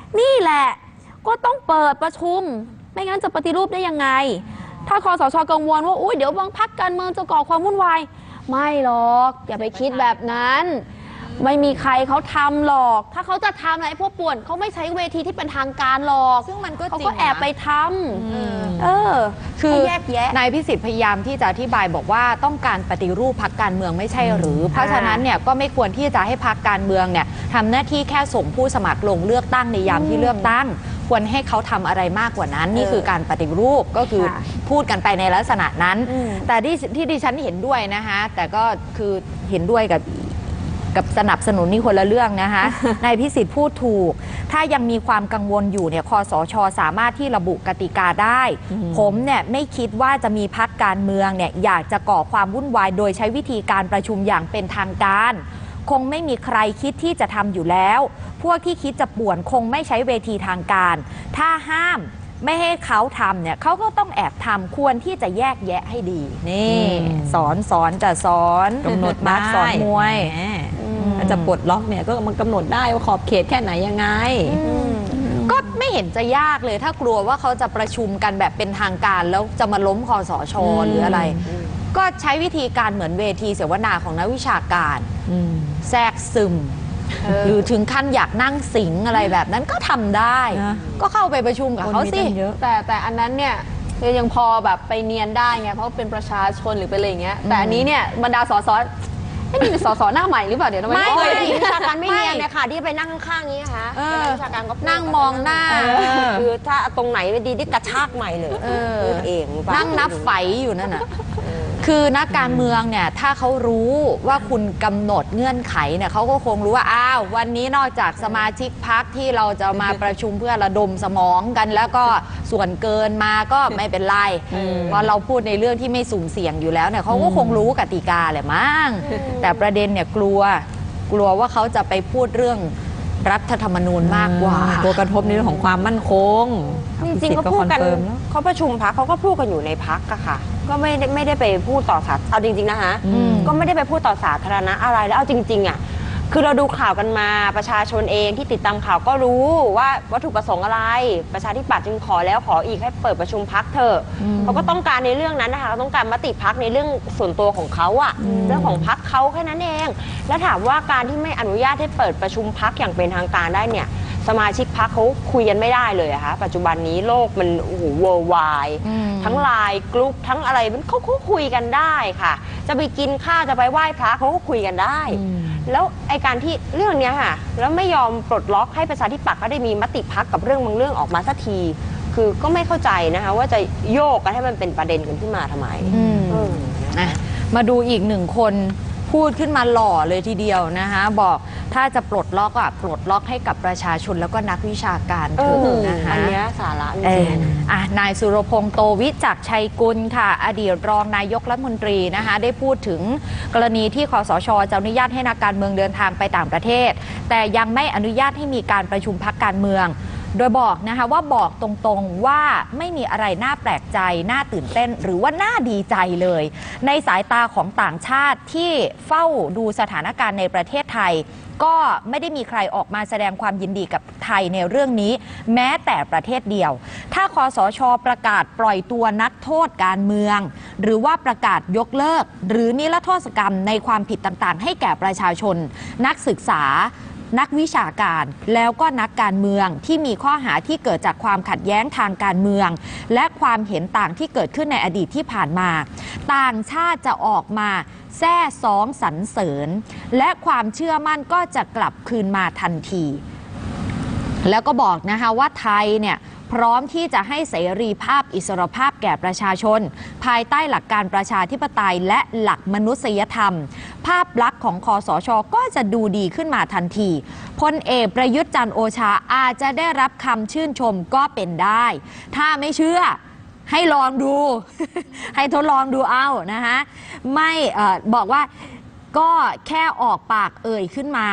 นี่แหละก็ต้องเปิดประชุมไม่งั้นจะปฏิรูปได้ยังไงถ้าคสช.กังวลว่าอุ้ยเดี๋ยวบางพรรคการเมืองจะก่อความวุ่นวายไม่หรอกอย่าไปคิดแบบนั้นไม่มีใครเขาทำหรอกถ้าเขาจะทำอะไรพวกป่วนเขาไม่ใช้เวทีที่เป็นทางการหรอกซึ่งมันก็เขาจริงก็แอบไปทำคือให้แยกแยะนายพิสิทธิ์พยายามที่จะอธิบายบอกว่าต้องการปฏิรูปพรรคการเมืองไม่ใช่หรือ เพราะฉะนั้นเนี่ยก็ไม่ควรที่จะให้พรรคการเมืองเนี่ยทำหน้าที่แค่ส่งผู้สมัครลงเลือกตั้งในยามที่เลือกตั้งควรให้เขาทำอะไรมากกว่านั้นนี่คือการปฏิรูปก็คือพูดกันไปในลักษณะนั้นแต่ที่ดิฉันเห็นด้วยนะคะแต่ก็คือเห็นด้วยกับสนับสนุนนี่คนละเรื่องนะคะ นายพิสิทธิ์พูดถูกถ้ายังมีความกังวลอยู่เนี่ยคสช.สามารถที่ระบุกติกาได้ผมเนี่ยไม่คิดว่าจะมีพรรคการเมืองเนี่ยอยากจะก่อความวุ่นวายโดยใช้วิธีการประชุมอย่างเป็นทางการคงไม่มีใครคิดที่จะทำอยู่แล้วพวกที่คิดจะป่วนคงไม่ใช้เวทีทางการถ้าห้ามไม่ให้เขาทำเนี่ยเขาก็ต้องแอบทำควรที่จะแยกแยะให้ดีนี่สอนจะสอนกำหนดมาสอนมวยถ้าจะปลดล็อกเนี่ยก็มันกำหนดได้ว่าขอบเขตแค่ไหนยังไงก็ไม่เห็นจะยากเลยถ้ากลัวว่าเขาจะประชุมกันแบบเป็นทางการแล้วจะมาล้มคสช.หรืออะไรก็ใช้วิธีการเหมือนเวทีเสวนาของนักวิชาการแทรกซึมหรือถึงขั้นอยากนั่งสิงอะไรแบบนั้นก็ทำได้ก็เข้าไปประชุมกับเขาสิแต่อันนั้นเนี่ยยังพอแบบไปเนียนได้ไงเพราะเป็นประชาชนหรือเป็นอะไรอย่างเงี้ยแต่อันนี้เนี่ยบรรดาสสนี่เป็นสสหน้าใหม่หรือเปล่าเดี๋ยวไม่วิชาการไม่เนียนเลยค่ะที่ไปนั่งข้างๆนี้ค่ะวิชาการก็นั่งมองหน้าคือถ้าตรงไหนไม่ดีที่กระชากใหม่เลยเองนั่งนับไฟอยู่นั่นน่ะคือนักการเมืองเนี่ยถ้าเขารู้ว่าคุณกำหนดเงื่อนไขเนี่ยเขาก็คงรู้ว่าอ้าววันนี้นอกจากสมาชิกพรรคที่เราจะมาประชุมเพื่อระดมสมองกันแล้วก็ส่วนเกินมาก็ไม่เป็นไรเพราะเราพูดในเรื่องที่ไม่สุ่มเสี่ยงอยู่แล้วเนี่ยเขาก็คงรู้กติกาแหละมั้งแต่ประเด็นเนี่ยกลัวว่าเขาจะไปพูดเรื่องรัฐธรรมนูญมากกว่าตัวกระทบในเรื่องของความมั่นคงจริงๆเขาพูดกันเขาประชุมพรรคเขาก็พูดกันอยู่ในพรรคอะค่ะก็ไม่ได้ไปพูดต่อสาธารณะเอาจริงๆนะคะก็ไม่ได้ไปพูดต่อสาธารณะอะไรแล้วเอาจริงๆอะคือเราดูข่าวกันมาประชาชนเองที่ติดตามข่าวก็รู้ว่าวัตถุประสงค์อะไรประชาธิปัตย์จึงขอแล้วขออีกให้เปิดประชุมพรรคเถอะเขาก็ต้องการในเรื่องนั้นนะคะเขาต้องการมติพรรคในเรื่องส่วนตัวของเขาอะเรื่องของพรรคเขาแค่นั้นเองแล้วถามว่าการที่ไม่อนุญาตให้เปิดประชุมพรรคอย่างเป็นทางการได้เนี่ยสมาชิกพรรคเขาคุยกันไม่ได้เลยอะคะปัจจุบันนี้โลกมันโอ้โหเวิร์ลไวด์ทั้งไลน์กลุ่มทั้งอะไรมันเขาคุยกันได้ค่ะจะไปกินข้าวจะไปไหว้พระเขาก็คุยกันได้แล้วไอการที่เรื่องเนี้ยค่ะแล้วไม่ยอมปลดล็อกให้ประชาธิปัตย์เขาได้มีมติพรรคกับเรื่องบางเรื่องออกมาสักทีคือก็ไม่เข้าใจนะคะว่าจะโยกกันให้มันเป็นประเด็นกันขึ้นมาทำไมมาดูอีกหนึ่งคนพูดขึ้นมาหล่อเลยทีเดียวนะคะบอกถ้าจะปลดล็อกปลดล็อกให้กับประชาชนแล้วก็นักวิชาการเถอะนะคะอันนี้สาระจริงนายสุรพงษ์โตวิจักรชัยกุลค่ะอดีตรองนายกรัฐมนตรีนะคะได้พูดถึงกรณีที่คสช.จะอนุญาตให้นักการเมืองเดินทางไปต่างประเทศแต่ยังไม่อนุญาตให้มีการประชุมพรรคการเมืองโดยบอกนะคะว่าบอกตรงๆว่าไม่มีอะไรน่าแปลกใจน่าตื่นเต้นหรือว่าน่าดีใจเลยในสายตาของต่างชาติที่เฝ้าดูสถานการณ์ในประเทศไทยก็ไม่ได้มีใครออกมาแสดงความยินดีกับไทยในเรื่องนี้แม้แต่ประเทศเดียวถ้าคสช.ประกาศปล่อยตัวนักโทษการเมืองหรือว่าประกาศยกเลิกหรือนิรโทษกรรมในความผิดต่างๆให้แก่ประชาชนนักศึกษานักวิชาการแล้วก็นักการเมืองที่มีข้อหาที่เกิดจากความขัดแย้งทางการเมืองและความเห็นต่างที่เกิดขึ้นในอดีตที่ผ่านมาต่างชาติจะออกมาแซ่ซ้องสรรเสริญและความเชื่อมั่นก็จะกลับคืนมาทันทีแล้วก็บอกนะคะว่าไทยเนี่ยพร้อมที่จะให้เสรีภาพอิสรภาพแก่ประชาชนภายใต้หลักการประชาธิปไตยและหลักมนุษยธรรมภาพลักษณ์ของคสช.ก็จะดูดีขึ้นมาทันทีพลเอกประยุทธ์จันทร์โอชาอาจจะได้รับคำชื่นชมก็เป็นได้ถ้าไม่เชื่อให้ลองดู ให้ทดลองดูเอานะคะไม่บอกว่าก็แค่ออกปากเอ่ยขึ้นมา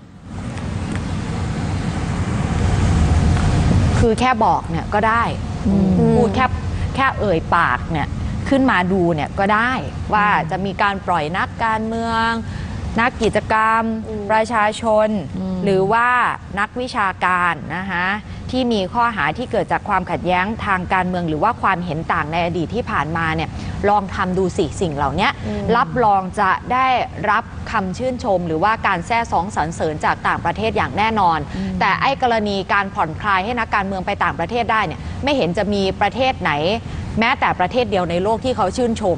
คือแค่บอกเนี่ยก็ได้พูดแค่เอ่ยปากเนี่ยขึ้นมาดูเนี่ยก็ได้ว่าจะมีการปล่อยนักการเมืองนักกิจกรรมประชาชนหรือว่านักวิชาการนะคะที่มีข้อหาที่เกิดจากความขัดแย้งทางการเมืองหรือว่าความเห็นต่างในอดีตที่ผ่านมาเนี่ยลองทำดูสิสิ่งเหล่านี้รับรองจะได้รับคำชื่นชมหรือว่าการแซ่ซ้องสรรเสริญจากต่างประเทศอย่างแน่นอนแต่ไอ้กรณีการผ่อนคลายให้นักการเมืองไปต่างประเทศได้เนี่ยไม่เห็นจะมีประเทศไหนแม้แต่ประเทศเดียวในโลกที่เขาชื่นชม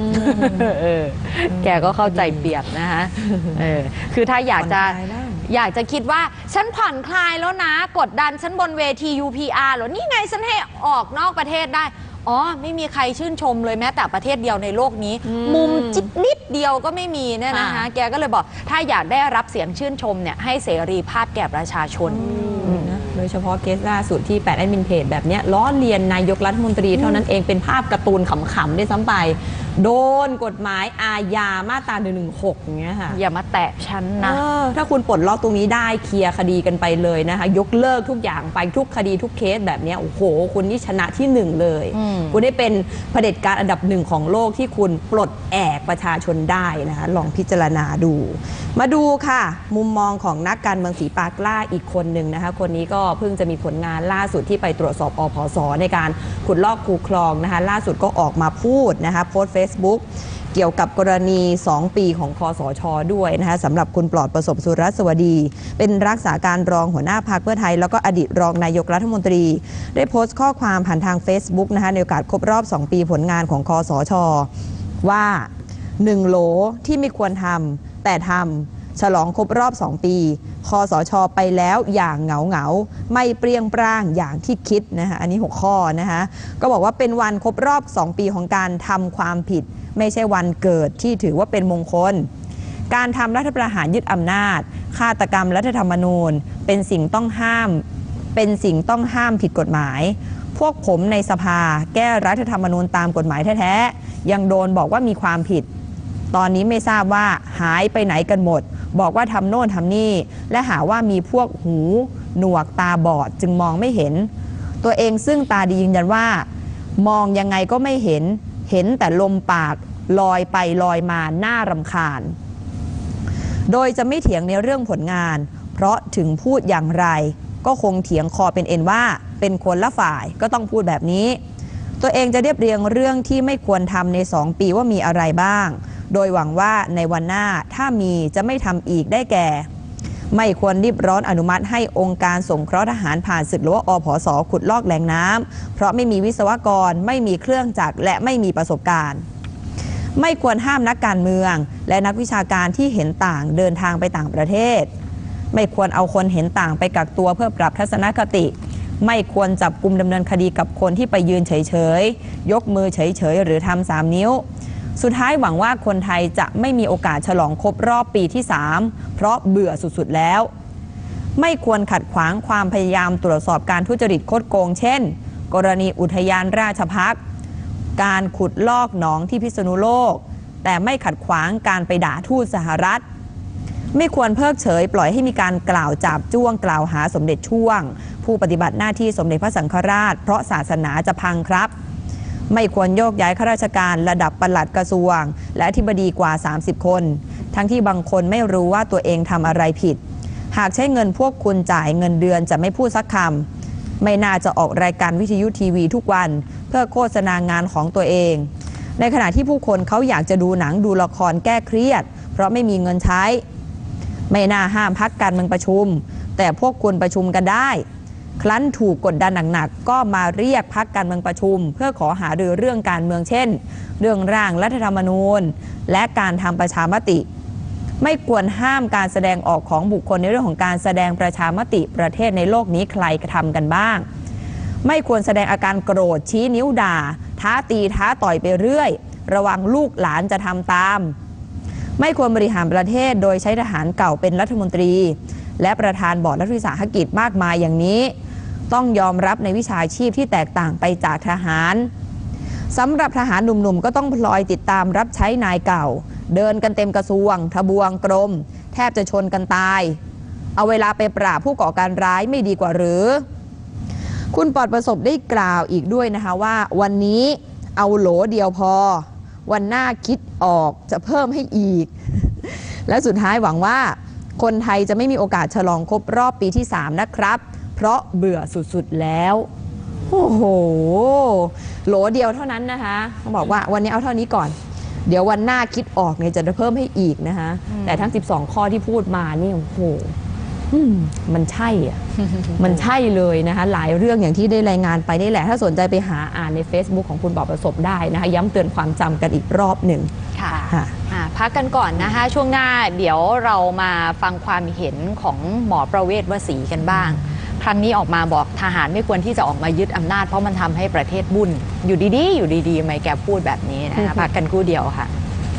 แกก็เข้าใจเปรียบนะคะคือถ้าอยากจะคิดว่าฉันผ่อนคลายแล้วนะกดดันฉันบนเวที UPR หรอนี่ไงฉันให้ออกนอกประเทศได้อ๋อไม่มีใครชื่นชมเลยแม้แต่ประเทศเดียวในโลกนี้มุมจิ๊บนิดเดียวก็ไม่มีเนี่ยนะคะแกก็เลยบอกถ้าอยากได้รับเสียงชื่นชมเนี่ยให้เสรีภาพแก่ประชาชนโดยเฉพาะเคสล่าสุดที่8แอดมินเพจแบบนี้ล้อเลียนนายกรัฐมนตรีเท่านั้นเองเป็นภาพการ์ตูนขำๆได้ซ้ำไปโดนกฎหมายอาญามาตรา116อย่างเงี้ยค่ะอย่ามาแตะฉันนะถ้าคุณปลดล็อกตรงนี้ได้เคลียร์คดีกันไปเลยนะคะยกเลิกทุกอย่างไปทุกคดีทุกเคสแบบนี้โอ้โหคุณนี่ชนะที่1เลยคุณได้เป็นเผด็จการอันดับ1ของโลกที่คุณปลดแอกประชาชนได้นะคะลองพิจารณาดูมาดูค่ะมุมมองของนักการเมืองฝีปากกล้าอีกคนหนึ่งนะคะคนนี้ก็เพิ่งจะมีผลงานล่าสุดที่ไปตรวจสอบอพส.ในการขุดลอกคูคลองนะคะล่าสุดก็ออกมาพูดนะคะโพสต์ Facebook เกี่ยวกับกรณี2ปีของคสช.ด้วยนะคะสำหรับคุณปลอดประสบสุรสวดีเป็นรักษาการรองหัวหน้าพรรคเพื่อไทยแล้วก็อดีตรองนายกรัฐมนตรีได้โพสต์ข้อความผ่านทาง Facebook นะคะในโอกาสครบรอบ2ปีผลงานของคสช.ว่า1โหลที่ไม่ควรทำแต่ทำฉลองครบรอบ2ปีคสช.ไปแล้วอย่างเหงาไม่เปรี้ยงปร้างอย่างที่คิดนะคะอันนี้6ข้อนะคะก็บอกว่าเป็นวันครบรอบ2ปีของการทำความผิดไม่ใช่วันเกิดที่ถือว่าเป็นมงคลการทำรัฐประหารยึดอำนาจฆาตกรรมรัฐธรรมนูญเป็นสิ่งต้องห้ามผิดกฎหมายพวกผมในสภาแก้รัฐธรรมนูญตามกฎหมายแท้ๆยังโดนบอกว่ามีความผิดตอนนี้ไม่ทราบว่าหายไปไหนกันหมดบอกว่าทำโน่นทำนี่และหาว่ามีพวกหูหนวกตาบอดจึงมองไม่เห็นตัวเองซึ่งตาดียืนยันว่ามองยังไงก็ไม่เห็นแต่ลมปากลอยไปลอยมาน่ารำคาญโดยจะไม่เถียงในเรื่องผลงานเพราะถึงพูดอย่างไรก็คงเถียงคอเป็นเอ็นว่าเป็นคนละฝ่ายก็ต้องพูดแบบนี้ตัวเองจะเรียบเรียงเรื่องที่ไม่ควรทำใน2ปีว่ามีอะไรบ้างโดยหวังว่าในวันหน้าถ้ามีจะไม่ทำอีกได้แก่ไม่ควรรีบร้อนอนุมัติให้องค์การสงเคราะห์ทหารผ่านศึกหรือว่าอผส.ขุดลอกแหล่งน้ำเพราะไม่มีวิศวกรไม่มีเครื่องจักรและไม่มีประสบการณ์ไม่ควรห้ามนักการเมืองและนักวิชาการที่เห็นต่างเดินทางไปต่างประเทศไม่ควรเอาคนเห็นต่างไปกักตัวเพื่อปรับทัศนคติไม่ควรจับกุมดำเนินคดีกับคนที่ไปยืนเฉยๆยกมือเฉยๆหรือทำ3 นิ้วสุดท้ายหวังว่าคนไทยจะไม่มีโอกาสฉลองครบรอบปีที่3เพราะเบื่อสุดๆแล้วไม่ควรขัดขวางความพยายามตรวจสอบการทุจริตคดโกงเช่นกรณีอุทยานราชภัฏการขุดลอกหนองที่พิษณุโลกแต่ไม่ขัดขวางการไปด่าทูตสหรัฐไม่ควรเพิกเฉยปล่อยให้มีการกล่าวจับจ้วงกล่าวหาสมเด็จช่วงผู้ปฏิบัติหน้าที่สมเด็จพระสังฆราชเพราะศาสนาจะพังครับไม่ควรโยกย้ายข้าราชการระดับปลัดกระทรวงและอธิบดีกว่า30คนทั้งที่บางคนไม่รู้ว่าตัวเองทำอะไรผิดหากใช้เงินพวกคุณจ่ายเงินเดือนจะไม่พูดสักคำไม่น่าจะออกรายการวิทยุทีวีทุกวันเพื่อโฆษณางานของตัวเองในขณะที่ผู้คนเขาอยากจะดูหนังดูละครแก้เครียดเพราะไม่มีเงินใช้ไม่น่าห้ามพรรคการเมืองประชุมแต่พวกคุณประชุมกันได้ครั้นถูกกดดันหนักๆก็มาเรียกพรรคการเมืองประชุมเพื่อขอหารือเรื่องการเมืองเช่นเรื่องร่างรัฐธรรมนูญและการทำประชามติไม่ควรห้ามการแสดงออกของบุคคลในเรื่องของการแสดงประชามติประเทศในโลกนี้ใครกระทำกันบ้างไม่ควรแสดงอาการโกรธชี้นิ้วด่าท้าตีท้าต่อยไปเรื่อยระวังลูกหลานจะทำตามไม่ควรบริหารประเทศโดยใช้ทหารเก่าเป็นรัฐมนตรีและประธานบอร์ดรัฐวิสาหกิจมากมายอย่างนี้ต้องยอมรับในวิชาชีพที่แตกต่างไปจากทหารสำหรับทหารหนุ่มๆก็ต้องพลอยติดตามรับใช้นายเก่าเดินกันเต็มกระทรวงทบวงกรมแทบจะชนกันตายเอาเวลาไปปราบผู้ก่อการร้ายไม่ดีกว่าหรือคุณปลอดประสบได้กล่าวอีกด้วยนะคะว่าวันนี้เอาโหลเดียวพอวันหน้าคิดออกจะเพิ่มให้อีกและสุดท้ายหวังว่าคนไทยจะไม่มีโอกาสฉลองครบรอบปีที่ 3 นะครับ เพราะเบื่อสุดๆแล้วโอ้โหโหลเดียวเท่านั้นนะคะเขาบอกว่าวันนี้เอาเท่านี้ก่อนเดี๋ยววันหน้าคิดออกเนี่ยจะเพิ่มให้อีกนะคะแต่ทั้ง12ข้อที่พูดมานี่โอ้โหมันใช่อ่ะ มันใช่เลยนะคะหลายเรื่องอย่างที่ได้รายงานไปนี่แหละถ้าสนใจไปหาอ่านใน Facebook ของคุณปอประสบได้นะคะย้ำเตือนความจำกันอีกรอบหนึ่งค่ะค่ะพักกันก่อนนะคะช่วงหน้าเดี๋ยวเรามาฟังความเห็นของหมอประเวศวสีกันบ้าง ครั้งนี้ออกมาบอกทหารไม่ควรที่จะออกมายึดอำนาจเพราะมันทำให้ประเทศบุ่นอยู่ดีๆทำไมแกพูดแบบนี้นะคะพักกันครู่เดียวค่ะ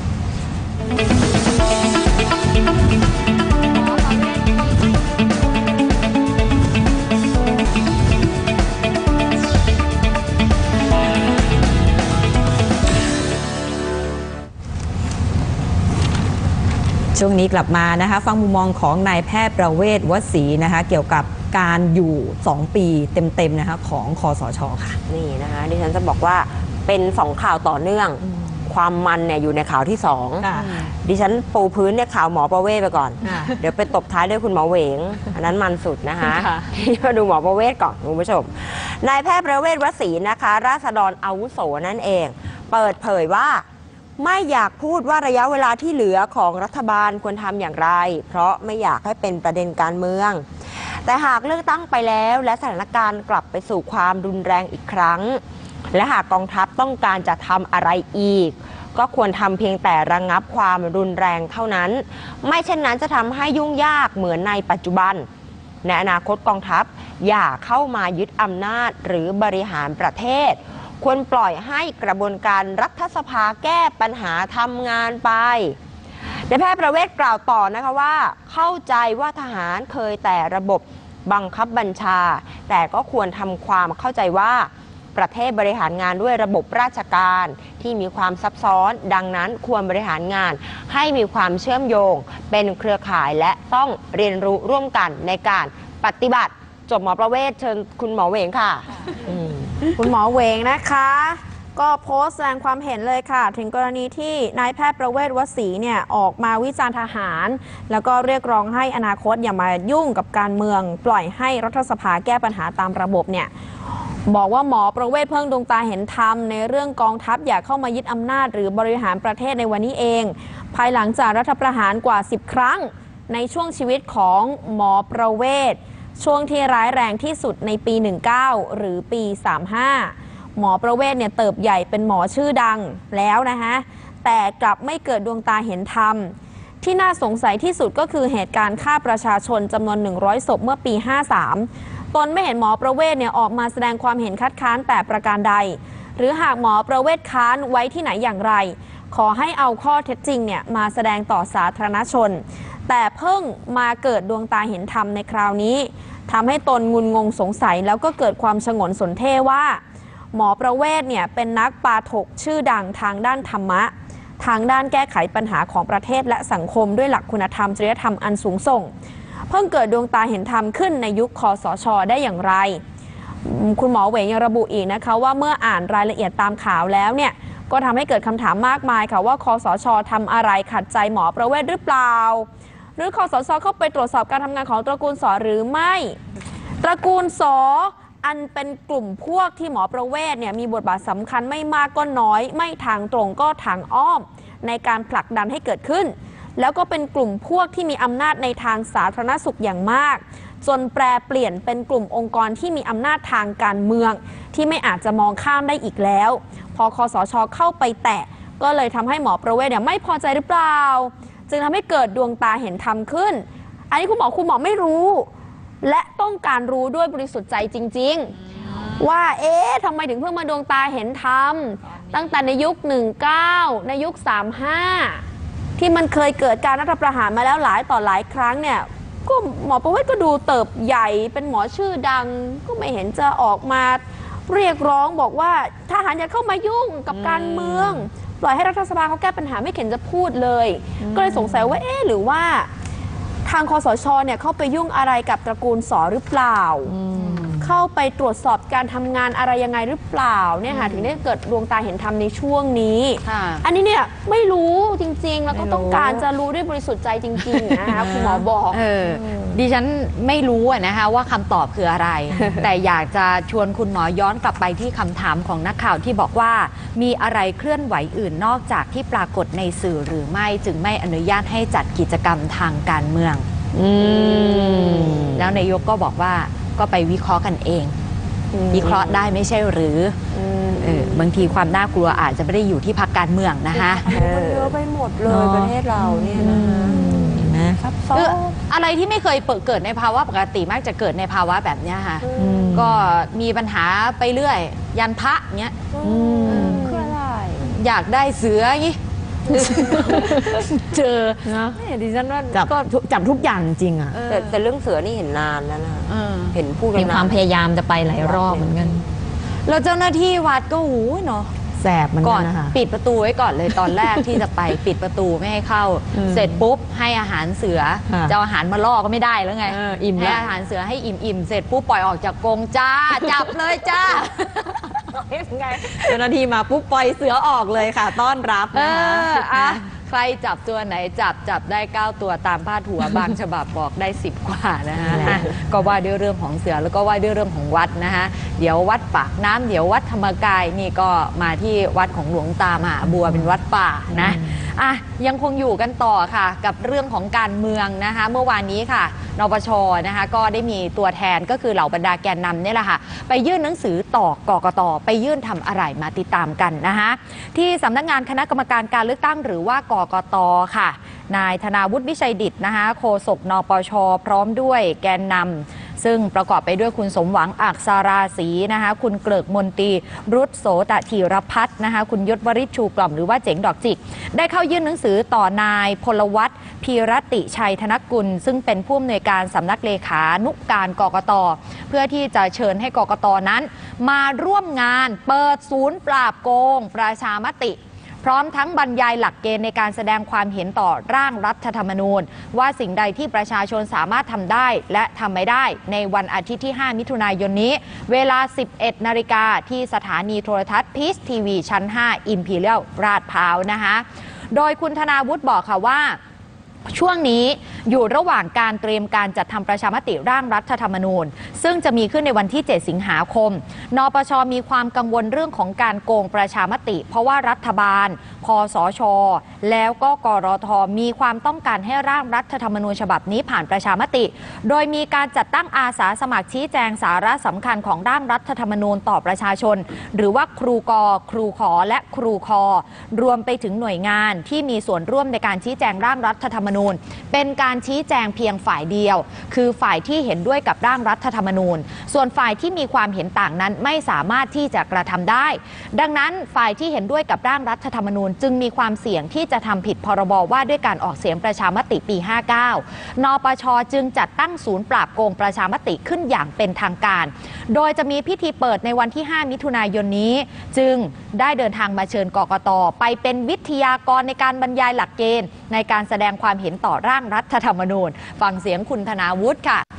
ช่วงนี้กลับมานะคะฟังมุมมองของนายแพทย์ประเวศวสีนะคะเกี่ยวกับการอยู่2 ปีเต็มๆนะคะของคสช.ค่ะนี่นะคะดิฉันจะบอกว่าเป็น2ข่าวต่อเนื่องความมันเนี่ยอยู่ในข่าวที่2ดิฉันปูพื้นเนี่ยข่าวหมอประเวศไปก่อนเดี๋ยวไปตบท้ายด้วยคุณหมอเหวงอันนั้นมันสุดนะคะที่มาดูหมอประเวศก่อนคุณผู้ชมนายแพทย์ประเวศวสีนะคะราษฎรอาวุโสนั่นเองเปิดเผยว่าไม่อยากพูดว่าระยะเวลาที่เหลือของรัฐบาลควรทำอย่างไรเพราะไม่อยากให้เป็นประเด็นการเมืองแต่หากเลือกตั้งไปแล้วและสถานการณ์กลับไปสู่ความรุนแรงอีกครั้งและหากกองทัพต้องการจะทำอะไรอีกก็ควรทำเพียงแต่ระงับความรุนแรงเท่านั้นไม่เช่นนั้นจะทำให้ยุ่งยากเหมือนในปัจจุบันในอนาคตกองทัพอย่าเข้ามายึดอำนาจหรือบริหารประเทศควรปล่อยให้กระบวนการรัฐสภาแก้ปัญหาทำงานไปนายแพทย์ประเวศกล่าวต่อนะคะว่าเข้าใจว่าทหารเคยแต่ระบบบังคับบัญชาแต่ก็ควรทำความเข้าใจว่าประเทศบริหารงานด้วยระบบราชการที่มีความซับซ้อนดังนั้นควรบริหารงานให้มีความเชื่อมโยงเป็นเครือข่ายและต้องเรียนรู้ร่วมกันในการปฏิบัติจบหมอประเวศเชิญคุณหมอเหวงค่ะคุณหมอเหวงนะคะก็โพสต์แสดงความเห็นเลยค่ะถึงกรณีที่นายแพทย์ประเวศวสีเนี่ยออกมาวิจารณ์ทหารแล้วก็เรียกร้องให้อนาคตอย่ามายุ่งกับการเมืองปล่อยให้รัฐสภาแก้ปัญหาตามระบบเนี่ยบอกว่าหมอประเวศเพิ่งดวงตาเห็นธรรมในเรื่องกองทัพอย่าเข้ามายึดอำนาจหรือบริหารประเทศในวันนี้เองภายหลังจากรัฐประหารกว่า10 ครั้งในช่วงชีวิตของหมอประเวศช่วงที่ร้ายแรงที่สุดในปี 19 หรือปี 35 หมอประเวศเนี่ยเติบใหญ่เป็นหมอชื่อดังแล้วนะคะแต่กลับไม่เกิดดวงตาเห็นธรรมที่น่าสงสัยที่สุดก็คือเหตุการณ์ฆ่าประชาชนจำนวน100 ศพเมื่อปี 53 ตนไม่เห็นหมอประเวศเนี่ยออกมาแสดงความเห็นคัดค้านแต่ประการใดหรือหากหมอประเวศค้านไว้ที่ไหนอย่างไรขอให้เอาข้อเท็จจริงเนี่ยมาแสดงต่อสาธารณชนแต่เพิ่งมาเกิดดวงตาเห็นธรรมในคราวนี้ทำให้ตนงุนงงสงสัยแล้วก็เกิดความฉงนสนเท่ว่าหมอประเวศเนี่ยเป็นนักปาฐกชื่อดังทางด้านธรรมะทางด้านแก้ไขปัญหาของประเทศและสังคมด้วยหลักคุณธรรมจริยธรรมอันสูงส่งเพิ่งเกิดดวงตาเห็นธรรมขึ้นในยุคคสช.ได้อย่างไรคุณหมอเหวงยังระบุอีกนะคะว่าเมื่ออ่านรายละเอียดตามข่าวแล้วเนี่ยก็ทำให้เกิดคำถามมากมายค่ะว่าคสช.ทำอะไรขัดใจหมอประเวศหรือเปล่าหรือคสช.เข้าไปตรวจสอบการทำงานของตระกูลส.หรือไม่ตระกูลส.อันเป็นกลุ่มพวกที่หมอประเวศเนี่ยมีบทบาทสำคัญไม่มากก็น้อยไม่ทางตรงก็ทางอ้อมในการผลักดันให้เกิดขึ้นแล้วก็เป็นกลุ่มพวกที่มีอำนาจในทางสาธารณสุขอย่างมากจนแปรเปลี่ยนเป็นกลุ่มองค์กรที่มีอำนาจทางการเมืองที่ไม่อาจจะมองข้ามได้อีกแล้วพอคสช.เข้าไปแตะก็เลยทำให้หมอประเวศเนี่ยไม่พอใจหรือเปล่าจึงทำให้เกิดดวงตาเห็นธรรมขึ้นอันนี้คุณหมอไม่รู้และต้องการรู้ด้วยบริสุทธิ์ใจจริงๆว่าทำไมถึงเพิ่งมาดวงตาเห็นธรรมตั้งแต่ในยุค19ในยุค35ที่มันเคยเกิดการรัฐประหารมาแล้วหลายต่อหลายครั้งเนี่ยก็หมอประเวศก็ดูเติบใหญ่เป็นหมอชื่อดังก็ไม่เห็นจะออกมาเรียกร้องบอกว่าทหารอย่าเข้ามายุ่งกับการเมืองปล่อยให้รัฐสภาเขาแก้ปัญหาไม่เห็นจะพูดเลยก็เลยสงสัยว่าหรือว่าทางคสช.เนี่ยเข้าไปยุ่งอะไรกับตระกูลส.หรือเปล่าเข้าไปตรวจสอบการทำงานอะไรยังไงหรือเปล่าเนี่ยค่ะถึงได้เกิดดวงตาเห็นธรรมในช่วงนี้ค่ะอันนี้เนี่ยไม่รู้จริงๆแล้วก็ต้องการจะรู้ด้วยบริสุทธิ์ใจจริงๆนะคะคุณหมอบอกดิฉันไม่รู้นะคะว่าคำตอบคืออะไร แต่อยากจะชวนคุณหมอย้อนกลับไปที่คำถามของนักข่าวที่บอกว่ามีอะไรเคลื่อนไหวอื่นนอกจากที่ปรากฏในสื่อหรือไม่จึงไม่อนุญาตให้จัดกิจกรรมทางการเมืองแล้วนายกก็บอกว่าก็ไปวิเคราะห์กันเองวิเคราะห์ได้ไม่ใช่หรือบางทีความน่ากลัวอาจจะไม่ได้อยู่ที่พรรคการเมืองนะคะมันเยอะไปหมดเลยประเทศเราเนี่ยนะซับซ้อนอะไรที่ไม่เคยเกิดในภาวะปกติมักจะเกิดในภาวะแบบนี้ค่ะก็มีปัญหาไปเรื่อยยันพระเงี้ยคืออะไรอยากได้เสือยี่ เจอเนี่ยดิฉันว่าก็จับทุกอย่างจริงอ่ะแต่เรื่องเสือนี่เห็นนานแล้วนะเห็นพูดกันมีความพยายามจะไปหลายรอบเหมือนกันแล้วเจ้าหน้าที่วัดก็หูยเนาะแสบเหมือนก่กัอนนนะคะปิดประตูไว้ก่อนเลยตอนแรกที่จะไป ปิดประตูไม่ให้เข้า เสร็จปุ๊บให้อาหารเสือค่ะจะเอาอาหารมาล่อก็ไม่ได้แล้วไงอิ่มให้แล้วอาหารเสือให้อิ่มเสร็จปุ๊บปล่อยออกจากกรงจ้า จับเลยจ้าเจ้าหน้าที่มาปุ๊บปล่อยเสือออกเลยค่ะ ต้อนรับนะคะใครจับตัวไหนจับได้ 9 ตัวตามพาดหัว บางฉบับบอกได้ 10 กว่านะคะก็ว่าด้วยเรื่องของเสือแล้วก็ว่าด้วยเรื่องของวัดนะคะเดี๋ยววัดปากน้ำเดี๋ยววัดธรรมกายนี่ก็มาที่วัดของหลวงตามหาบัวเป็นวัดป่านะยังคงอยู่กันต่อค่ะกับเรื่องของการเมืองนะคะเมื่อวานนี้ค่ะนปชนะคะก็ได้มีตัวแทนก็คือเหล่าบรรดาแกนนำนี่แหละค่ะไปยื่นหนังสือต่อกกตไปยื่นทำอะไรมาติดตามกันนะคะที่สำนักงานคณะกรรมการการเลือกตั้งหรือว่ากกตค่ะนายธนาวุฒิวิชัยดิษฐ์นะคะโฆษกนปชพร้อมด้วยแกนนำซึ่งประกอบไปด้วยคุณสมหวังอักษราศรีนะคะคุณเกริกมนตรีรุตโสตธีรพัฒน์นะคะคุณยศวริชชูกล่อมหรือว่าเจ๋งดอกจิกได้เข้ายื่นหนังสือต่อนายพลวัฒน์พีรติชัยธนกุลซึ่งเป็นผู้อำนวยการสำนักเลขานุการกกตเพื่อที่จะเชิญให้กกตนั้นมาร่วมงานเปิดศูนย์ปราบโกงประชามติพร้อมทั้งบรรยายหลักเกณฑ์ในการแสดงความเห็นต่อร่างรัฐธรรมนูญว่าสิ่งใดที่ประชาชนสามารถทำได้และทำไม่ได้ในวันอาทิตย์ที่ 5 มิถุนายนนี้เวลา 11 นาฬิกาที่สถานีโทรทัศน์พีชทีวีชั้น 5 Imperial ลาดพร้าวนะคะโดยคุณธนาวุฒิบอกค่ะว่าช่วงนี้อยู่ระหว่างการเตรียมการจัดทำประชามติร่างรัฐธรรมนูญซึ่งจะมีขึ้นในวันที่ 7 สิงหาคมนปชมีความกังวลเรื่องของการโกงประชามติเพราะว่ารัฐบาลคสช.แล้วก็กรท.มีความต้องการให้ร่างรัฐธรรมนูญฉบับนี้ผ่านประชามติโดยมีการจัดตั้งอาสาสมัครชี้แจงสาระสำคัญของร่างรัฐธรรมนูญต่อประชาชนหรือว่าครูกครูขอและครูคอรวมไปถึงหน่วยงานที่มีส่วนร่วมในการชี้แจงร่างรัฐธรรมนูญเป็นการชี้แจงเพียงฝ่ายเดียวคือฝ่ายที่เห็นด้วยกับร่างรัฐธรรมนูญส่วนฝ่ายที่มีความเห็นต่างนั้นไม่สามารถที่จะกระทำได้ดังนั้นฝ่ายที่เห็นด้วยกับร่างรัฐธรรมนูญจึงมีความเสี่ยงที่จะทำผิดพรบว่าด้วยการออกเสียงประชามติปี 59 นปช.จึงจัดตั้งศูนย์ปราบโกงประชามติขึ้นอย่างเป็นทางการโดยจะมีพิธีเปิดในวันที่ 5 มิถุนายนนี้จึงได้เดินทางมาเชิญกกต.ไปเป็นวิทยากรในการบรรยายหลักเกณฑ์ในการแสดงความเห็นต่อร่างรัฐธรรมนูญฟังเสียงคุณธนาวุฒิค่ะ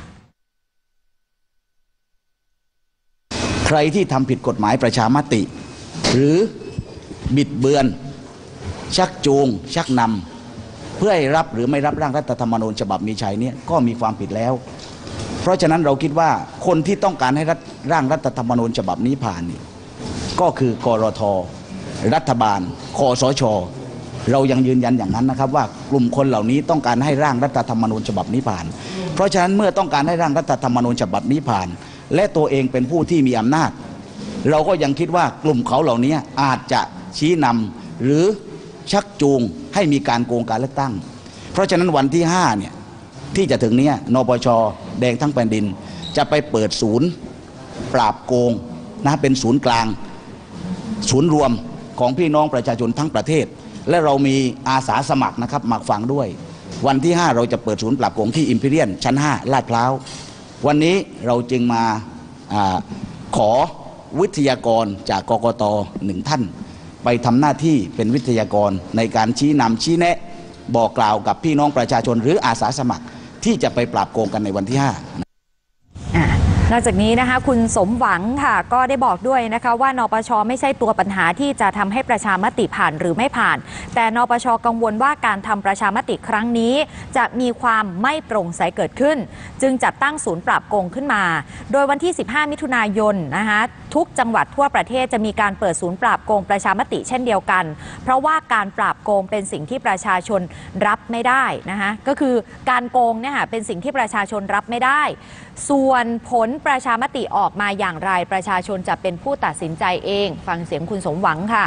ใครที่ทำผิดกฎหมายประชามติหรือบิดเบือนชักจูงชักนำเพื่อให้รับหรือไม่รับร่างรัฐธรรมนูญฉบับมีชัยเนี่ยก็มีความผิดแล้วเพราะฉะนั้นเราคิดว่าคนที่ต้องการให้ร่างรัฐธรรมนูญฉบับนี้ผ่านนี่ก็คือกรท.รัฐบาลคสช.เรายังยืนยันอย่างนั้นนะครับว่ากลุ่มคนเหล่านี้ต้องการให้ร่างรัฐธรรมนูญฉบับนี้ผ่านเพราะฉะนั้นเมื่อต้องการให้ร่างรัฐธรรมนูญฉบับนี้ผ่านและตัวเองเป็นผู้ที่มีอำนาจเราก็ยังคิดว่ากลุ่มเขาเหล่านี้อาจจะชี้นำหรือชักจูงให้มีการโกงการเลือกตั้งเพราะฉะนั้นวันที่5เนี่ยที่จะถึงนี้นปช.แดงทั้งแผ่นดินจะไปเปิดศูนย์ปราบโกงนะเป็นศูนย์กลางศูนย์รวมของพี่น้องประชาชนทั้งประเทศและเรามีอาสาสมัครนะครับมาฟังด้วยวันที่5เราจะเปิดศูนย์ปราบโกงที่อิมพีเรียลชั้น 5 ลาดพร้าววันนี้เราจึงมาขอวิทยากรจากกกต1 ท่านไปทำหน้าที่เป็นวิทยากรในการชี้นำชี้แนะบอกกล่าวกับพี่น้องประชาชนหรืออาสาสมัครที่จะไปปราบโกงกันในวันที่5 นอกจากนี้นะคะคุณสมหวังค่ะก็ได้บอกด้วยนะคะว่านปช.ไม่ใช่ตัวปัญหาที่จะทำให้ประชามติผ่านหรือไม่ผ่านแต่นปช.กังวลว่าการทำประชามติครั้งนี้จะมีความไม่โปร่งใสเกิดขึ้นจึงจัดตั้งศูนย์ปราบโกงขึ้นมาโดยวันที่15มิถุนายนนะคะทุกจังหวัดทั่วประเทศจะมีการเปิดศูนย์ปราบโกงประชามติเช่นเดียวกันเพราะว่าการปราบโกงเป็นสิ่งที่ประชาชนรับไม่ได้นะคะก็คือการโกงเนี่ยเป็นสิ่งที่ประชาชนรับไม่ได้ส่วนผลประชามติออกมาอย่างไรประชาชนจะเป็นผู้ตัดสินใจเองฟังเสียงคุณสมหวังค่ะ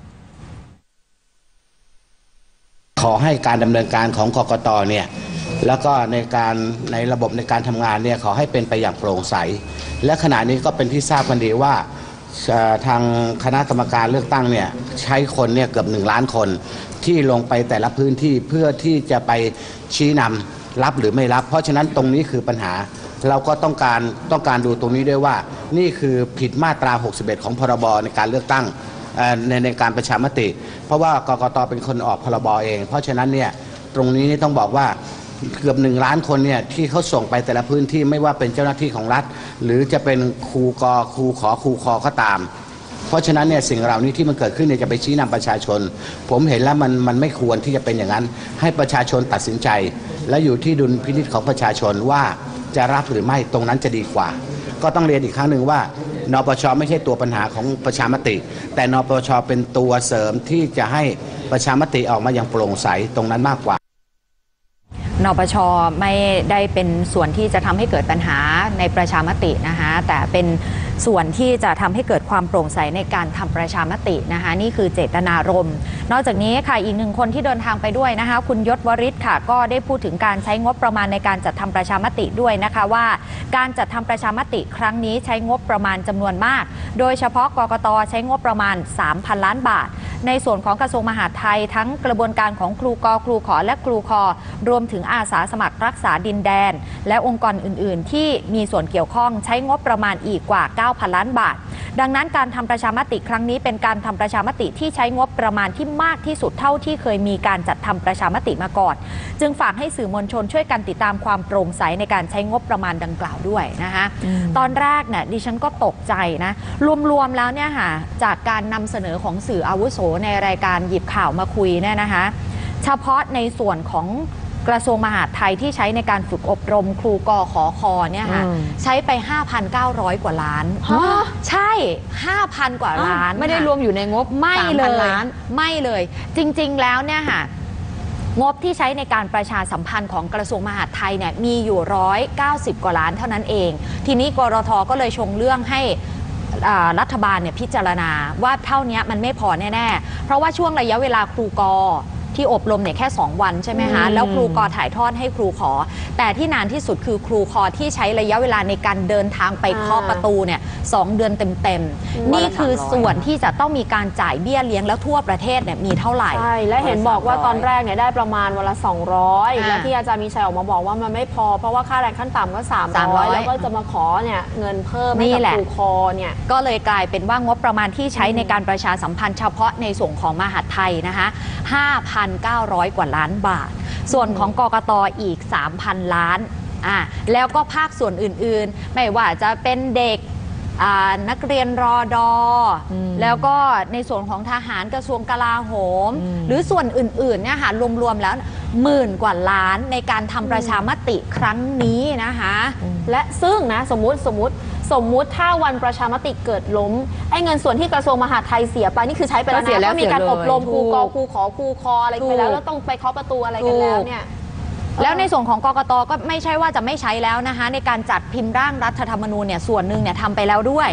ขอให้การดำเนินการของกกตเนี่ยแล้วก็ในระบบในการทำงานเนี่ยขอให้เป็นไปอย่างโปร่งใสและขณะนี้ก็เป็นที่ทราบกันดีว่าทางคณะกรรมการเลือกตั้งเนี่ยใช้คนเนี่ยเกือบ1 ล้านคนที่ลงไปแต่ละพื้นที่เพื่อที่จะไปชี้นำรับหรือไม่รับเพราะฉะนั้นตรงนี้คือปัญหาเราก็ต้องการดูตรงนี้ด้วยว่านี่คือผิดมาตรา61ของพรบในการเลือกตั้งในการประชามติเพราะว่ากกตเป็นคนออกพรบเองเพราะฉะนั้นเนี่ยตรงนี้ต้องบอกว่าเกือบ1 ล้านคนเนี่ยที่เขาส่งไปแต่ละพื้นที่ไม่ว่าเป็นเจ้าหน้าที่ของรัฐหรือจะเป็นครูกครูขอครูคอก็ตามเพราะฉะนั้นเนี่ยสิ่งเหล่านี้ที่มันเกิดขึ้นเนี่ยจะไปชี้นำประชาชนผมเห็นแล้วมันไม่ควรที่จะเป็นอย่างนั้นให้ประชาชนตัดสินใจและอยู่ที่ดุลพินิจของประชาชนว่าจะรับหรือไม่ตรงนั้นจะดีกว่าก็ต้องเรียนอีกครั้งหนึ่งว่านปช.ไม่ใช่ตัวปัญหาของประชามติแต่นปช.เป็นตัวเสริมที่จะให้ประชามติออกมาอย่างโปร่งใสตรงนั้นมากกว่านปช.ไม่ได้เป็นส่วนที่จะทำให้เกิดปัญหาในประชามตินะคะแต่เป็นส่วนที่จะทำให้เกิดความโปร่งใสในการทำประชามตินะคะนี่คือเจตนารมณ์นอกจากนี้ค่ะอีก1 คนที่เดินทางไปด้วยนะคะคุณยศวริศค่ะก็ได้พูดถึงการใช้งบประมาณในการจัดทำประชามติด้วยนะคะว่าการจัดทำประชามติครั้งนี้ใช้งบประมาณจำนวนมากโดยเฉพาะกกต.ใช้งบประมาณ 3,000 ล้านบาทในส่วนของกระทรวงมหาดไทยทั้งกระบวนการของครูกครูขอและครูคอรวมถึงอาสาสมัครรักษาดินแดนและองค์กรอื่นๆที่มีส่วนเกี่ยวข้องใช้งบประมาณอีกกว่า 9,000 ล้านบาทดังนั้นการทำประชามติครั้งนี้เป็นการทำประชามติที่ใช้งบประมาณที่มากที่สุดเท่าที่เคยมีการจัดทำประชามติมาก่อนจึงฝากให้สื่อมวลชนช่วยกันติดตามความโปร่งใสในการใช้งบประมาณดังกล่าวด้วยนะคะตอนแรกเนี่ยดิฉันก็ตกใจนะรวมๆแล้วเนี่ยค่ะจากการนำเสนอของสื่ออาวุโสในรายการหยิบข่าวมาคุยเนี่ยนะคะเฉพาะในส่วนของกระทรวงมหาดไทยที่ใช้ในการฝึกอบรมครูกขอคอเนี่ยค่ะใช้ไป 5,900 กว่าล้านใช่ 5,000 กว่าล้านไม่ได้รวมอยู่ในงบไม่เลยไม่เลยจริงๆแล้วเนี่ยค่ะงบที่ใช้ในการประชาสัมพันธ์ของกระทรวงมหาดไทยเนี่ยมีอยู่190 กว่าล้านเท่านั้นเองทีนี้กรท.ก็เลยชงเรื่องให้รัฐบาลเนี่ยพิจารณาว่าเท่านี้มันไม่พอแน่ๆเพราะว่าช่วงระยะเวลาครูกที่อบรมเนี่ยแค่2 วันใช่ไหมคะแล้วครูกถ่ายทอดให้ครูขอแต่ที่นานที่สุดคือครูคอที่ใช้ระยะเวลาในการเดินทางไปเคาะประตูเนี่ย2 เดือนเต็มๆนี่คือส่วนที่จะต้องมีการจ่ายเบี้ยเลี้ยงแล้วทั่วประเทศเนี่ยมีเท่าไหร่ใช่และเห็นบอกว่าตอนแรกเนี่ยได้ประมาณวันละ200แล้วที่อาจารย์มีชัยออกมาบอกว่ามันไม่พอเพราะว่าค่าแรงขั้นต่ำก็300แล้วก็จะมาขอเนี่ยเงินเพิ่มให้กับครูคอเนี่ยก็เลยกลายเป็นว่างบประมาณที่ใช้ในการประชาสัมพันธ์เฉพาะในส่วนของมหาดไทยนะคะ5,900 กว่าล้านบาทส่วนของกกต.อีก 3,000 ล้านแล้วก็ภาคส่วนอื่นๆไม่ว่าจะเป็นเด็กนักเรียนรอดอแล้วก็ในส่วนของทหารกระทรวงกลาโหมหรือส่วนอื่นๆเนี่ยค่ะรวมๆแล้ว10,000 กว่าล้านในการทำประชามติครั้งนี้นะคะและซึ่งนะสมมุติถ้าวันประชามติเกิดล้มไอ้เงินส่วนที่กระทรวงมหาดไทยเสียไปนี่คือใช้ไปแล้วนะก็มีการอบรมครูกครูขอครูคออะไรไปแล้วต้องไปเคาะประตูอะไรกันแล้วเนี่ยแล้วในส่วนของกกต.ก็ไม่ใช่ว่าจะไม่ใช้แล้วนะคะในการจัดพิมพ์ร่างรัฐธรรมนูญเนี่ยส่วนหนึ่งเนี่ยทำไปแล้วด้วย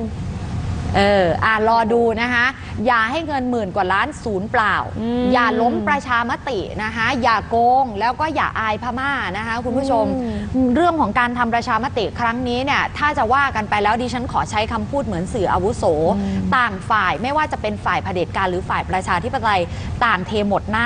รอดูนะคะอย่าให้เงิน10,000 กว่าล้านศูนย์เปล่าอย่าล้มประชามตินะคะอย่าโกงแล้วก็อย่าอายพม่านะคะคุณผู้ชมเรื่องของการทำประชามติครั้งนี้เนี่ยถ้าจะว่ากันไปแล้วดิฉันขอใช้คำพูดเหมือนสื่ออาวุโสต่างฝ่ายไม่ว่าจะเป็นฝ่ายเผด็จการหรือฝ่ายประชาธิปไตยต่างเทหมดหน้าตัก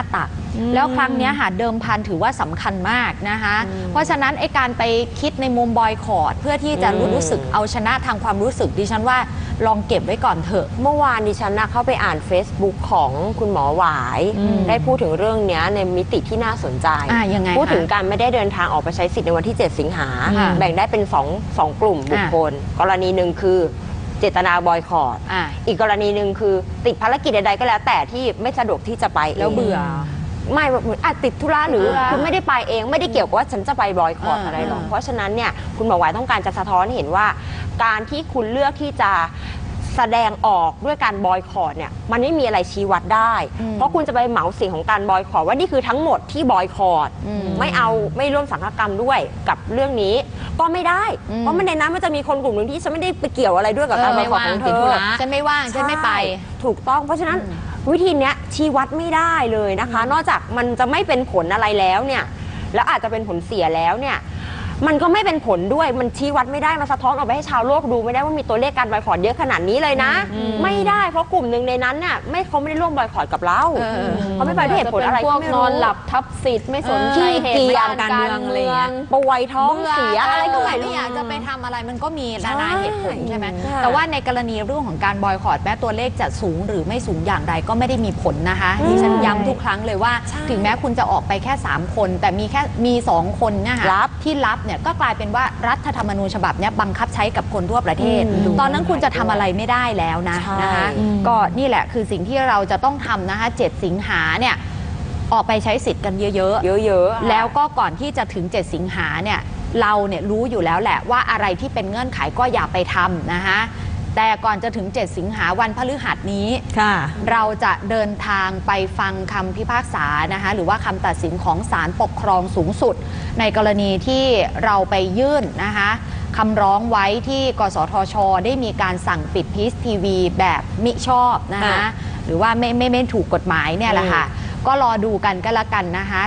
แล้วครั้งนี้เดิมพันถือว่าสำคัญมากนะคะเพราะฉะนั้นไอ้การไปคิดในมุมบอยคอรตเพื่อที่จะรู้สึกเอาชนะทางความรู้สึกดิฉันว่าลองเก็บไว้ก่อนเถอะเมื่อวานดิฉันเข้าไปอ่าน Facebook ของคุณหมอหวายได้พูดถึงเรื่องนี้ในมิติที่น่าสนใจยังไงพูดถึงการไม่ได้เดินทางออกไปใช้สิทธิ์ในวันที่ 7 สิงหาแบ่งได้เป็น2กลุ่มบุคคลกรณีหนึ่งคือเจตนาบอยคอรตอีกกรณีหนึ่งคือติดภารกิจใดๆก็แล้วแต่ที่ไม่สะดวกที่จะไปแล้วเบื่อไม่ติดธุระหรือคือไม่ได้ไปเองไม่ได้เกี่ยวกับว่าฉันจะไปบอยคอรตอะไรหรอกเพราะฉะนั้นเนี่ยคุณหมอหวายต้องการจะสะท้อนให้เห็นว่าการที่คุณเลือกที่จะแสดงออกด้วยการบอยคอรตเนี่ยมันไม่มีอะไรชี้วัดได้เพราะคุณจะไปเหมาเสียงของการบอยคอรตว่านี่คือทั้งหมดที่บอยคอรตไม่ร่วมสังฆกรรมด้วยกับเรื่องนี้ก็ไม่ได้เพราะมันในนั้นมันจะมีคนกลุ่มหนึ่งที่ฉันไม่ได้ไปเกี่ยวอะไรด้วยกับการบอยคอรตของเธอฉันไม่ว่างฉันไม่ไปถูกต้องเพราะฉะนั้นวิธีนี้ชี้วัดไม่ได้เลยนะคะนอกจากมันจะไม่เป็นผลอะไรแล้วเนี่ยแล้วอาจจะเป็นผลเสียแล้วเนี่ยมันก็ไม่เป็นผลด้วยมันชี้วัดไม่ได้มาสะท้อนออกไปให้ชาวโลกดูไม่ได้ว่ามีตัวเลขการบอยคอรตเยอะขนาดนี้เลยนะไม่ได้เพราะกลุ่มหนึ่งในนั้นน่ะเขาไม่ได้ร่วมบอยคอรตกับเราเขาไม่ไปด้วยเหตุผลอะไรพวกนอนหลับทับสิทธิ์ไม่สนใจเหตุการณ์การเมืองป่วยท้องเสียอะไรก็ไม่อยากจะไปทำอะไรมันก็มีนานาเหตุผลใช่ไหมแต่ว่าในกรณีเรื่องของการบอยคอรตแม้ตัวเลขจะสูงหรือไม่สูงอย่างใดก็ไม่ได้มีผลนะคะดิฉันย้ำทุกครั้งเลยว่าถึงแม้คุณจะออกไปแค่3คนแต่มี2คนนะคะที่รับเนี่ยก็กลายเป็นว่ารัฐธรรมนูญฉบับนี้บังคับใช้กับคนทั่วประเทศตอนนั้นคุณจะทำอะไรไม่ได้แล้วนะคะก็นี่แหละคือสิ่งที่เราจะต้องทำนะคะ7 สิงหาเนี่ยออกไปใช้สิทธิ์กันเยอะๆแล้วก็ก่อนที่จะถึง7 สิงหาเนี่ยเราเนี่ยรู้อยู่แล้วแหละว่าอะไรที่เป็นเงื่อนไขก็อย่าไปทำนะคะแต่ก่อนจะถึง7 สิงหาวันพฤหัสนี้เราจะเดินทางไปฟังคำพิพากษานะคะหรือว่าคำตัดสินของศาลปกครองสูงสุดในกรณีที่เราไปยื่นนะคะคำร้องไว้ที่กสทช.ได้มีการสั่งปิดพีซทีวีแบบมิชอบนะคะหรือว่าไม่ถูกกฎหมายเนี่ยแหละค่ะก็รอดูกันก็แล้วกันนะคะ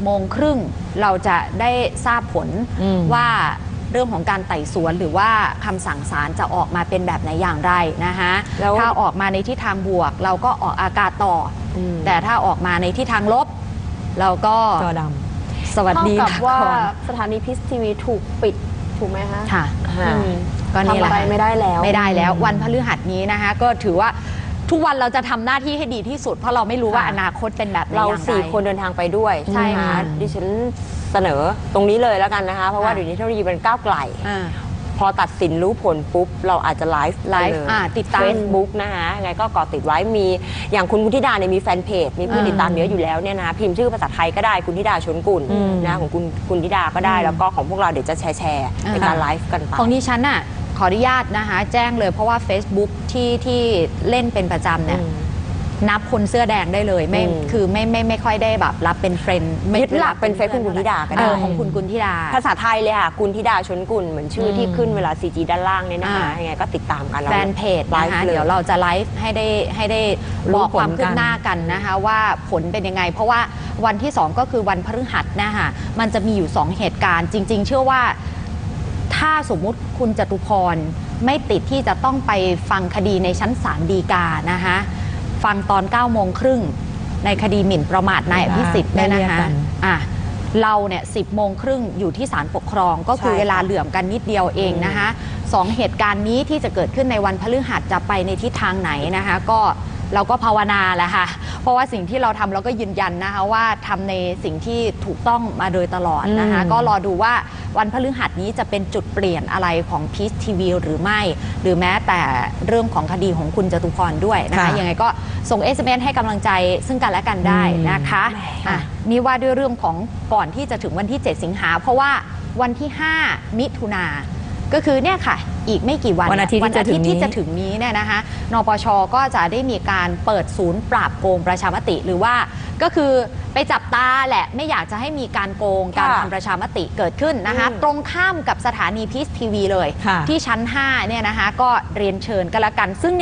10:30เราจะได้ทราบผลว่าเรื่องของการไต่สวนหรือว่าคำสั่งศาลจะออกมาเป็นแบบไหนอย่างไรนะคะถ้าออกมาในทิศทางบวกเราก็ออกอากาศต่อแต่ถ้าออกมาในทิศทางลบเราก็จอดำสวัสดีค่ะว่าสถานีพีซทีวีถูกปิดถูกไหมคะค่ะก็นี่แหละไม่ได้แล้ววันพฤหัสนี้นะคะก็ถือว่าทุกวันเราจะทำหน้าที่ให้ดีที่สุดเพราะเราไม่รู้ว่าอนาคตเป็นแบบไหนเรา4 คนเดินทางไปด้วยใช่ค่ะดิฉันเสนอตรงนี้เลยแล้วกันนะคะเพราะว่าเดี๋ยวนี้เทคโนโลยีมันก้าวไกลพอตัดสินรู้ผลปุ๊บเราอาจจะไลฟ์ติดตาม Facebook นะคะไงก็เกาะติดไว้มีอย่างคุณธิดาเนี่ยมีแฟนเพจมีผู้ติดตามเยอะอยู่แล้วเนี่ยนะพิมพ์ชื่อภาษาไทยก็ได้คุณธิดาชนกุลนะของคุณธิดาก็ได้แล้วก็ของพวกเราเดี๋ยวจะแชร์ในการไลฟ์กันไปของดิฉันน่ะขออนุญาตนะคะแจ้งเลยเพราะว่า Facebook ที่เล่นเป็นประจำเนี่ยนับคนเสื้อแดงได้เลยคือไม่ค่อยได้แบบรับเป็นเฟรนด์ยึดหลักเป็นเฟซคุณธิดาก็ได้ของคุณธิดาภาษาไทยเลยค่ะคุณธิดาชนกุลเหมือนชื่อที่ขึ้นเวลา CG ด้านล่างเนี่ยนะคะยังไงก็ติดตามกันแฟนเพจนะคะเดี๋ยวเราจะไลฟ์ให้ได้บอกความคืบหน้ากันนะคะว่าผลเป็นยังไงเพราะว่าวันที่2ก็คือวันพฤหัสนะคะมันจะมีอยู่2เหตุการณ์จริงๆเชื่อว่าถ้าสมมุติคุณจตุพรไม่ติดที่จะต้องไปฟังคดีในชั้นศาลฎีกานะคะฟังตอน9:30ในคดีหมิ่นประมาทนายอภิสิทธิ์เนี่ยนะคะเราเนี่ย10:30อยู่ที่ศาลปกครองก็คือเวลาเหลื่อมกันนิดเดียวเองนะคะ2เหตุการณ์นี้ที่จะเกิดขึ้นในวันพฤหัสจะไปในทิศทางไหนนะคะก็เราก็ภาวนาแหละค่ะเพราะว่าสิ่งที่เราทำเราก็ยืนยันนะคะว่าทำในสิ่งที่ถูกต้องมาโดยตลอดนะคะก็รอดูว่าวันพฤหัสนี้จะเป็นจุดเปลี่ยนอะไรของพีซทีวีหรือไม่หรือแม้แต่เรื่องของคดีของคุณจตุพรด้วยนะคะยังไงก็ส่ง SMS ให้กำลังใจซึ่งกันและกันได้นะคะนี่ว่าด้วยเรื่องของก่อนที่จะถึงวันที่7 สิงหาเพราะว่าวันที่5 มิถุนาก็คือเนี่ยค่ะอีกไม่กี่วันวันอาทิตย์ที่จะถึงนี้เนี่ยนะคะนปช.ก็จะได้มีการเปิดศูนย์ปราบโกงประชามติหรือว่าก็คือไปจับตาแหละไม่อยากจะให้มีการโกงการทำประชามติเกิดขึ้นนะคะตรงข้ามกับสถานีพีซทีวีเลยที่ชั้น5เนี่ยนะคะก็เรียนเชิญกันละกันซึ่งเนี่ย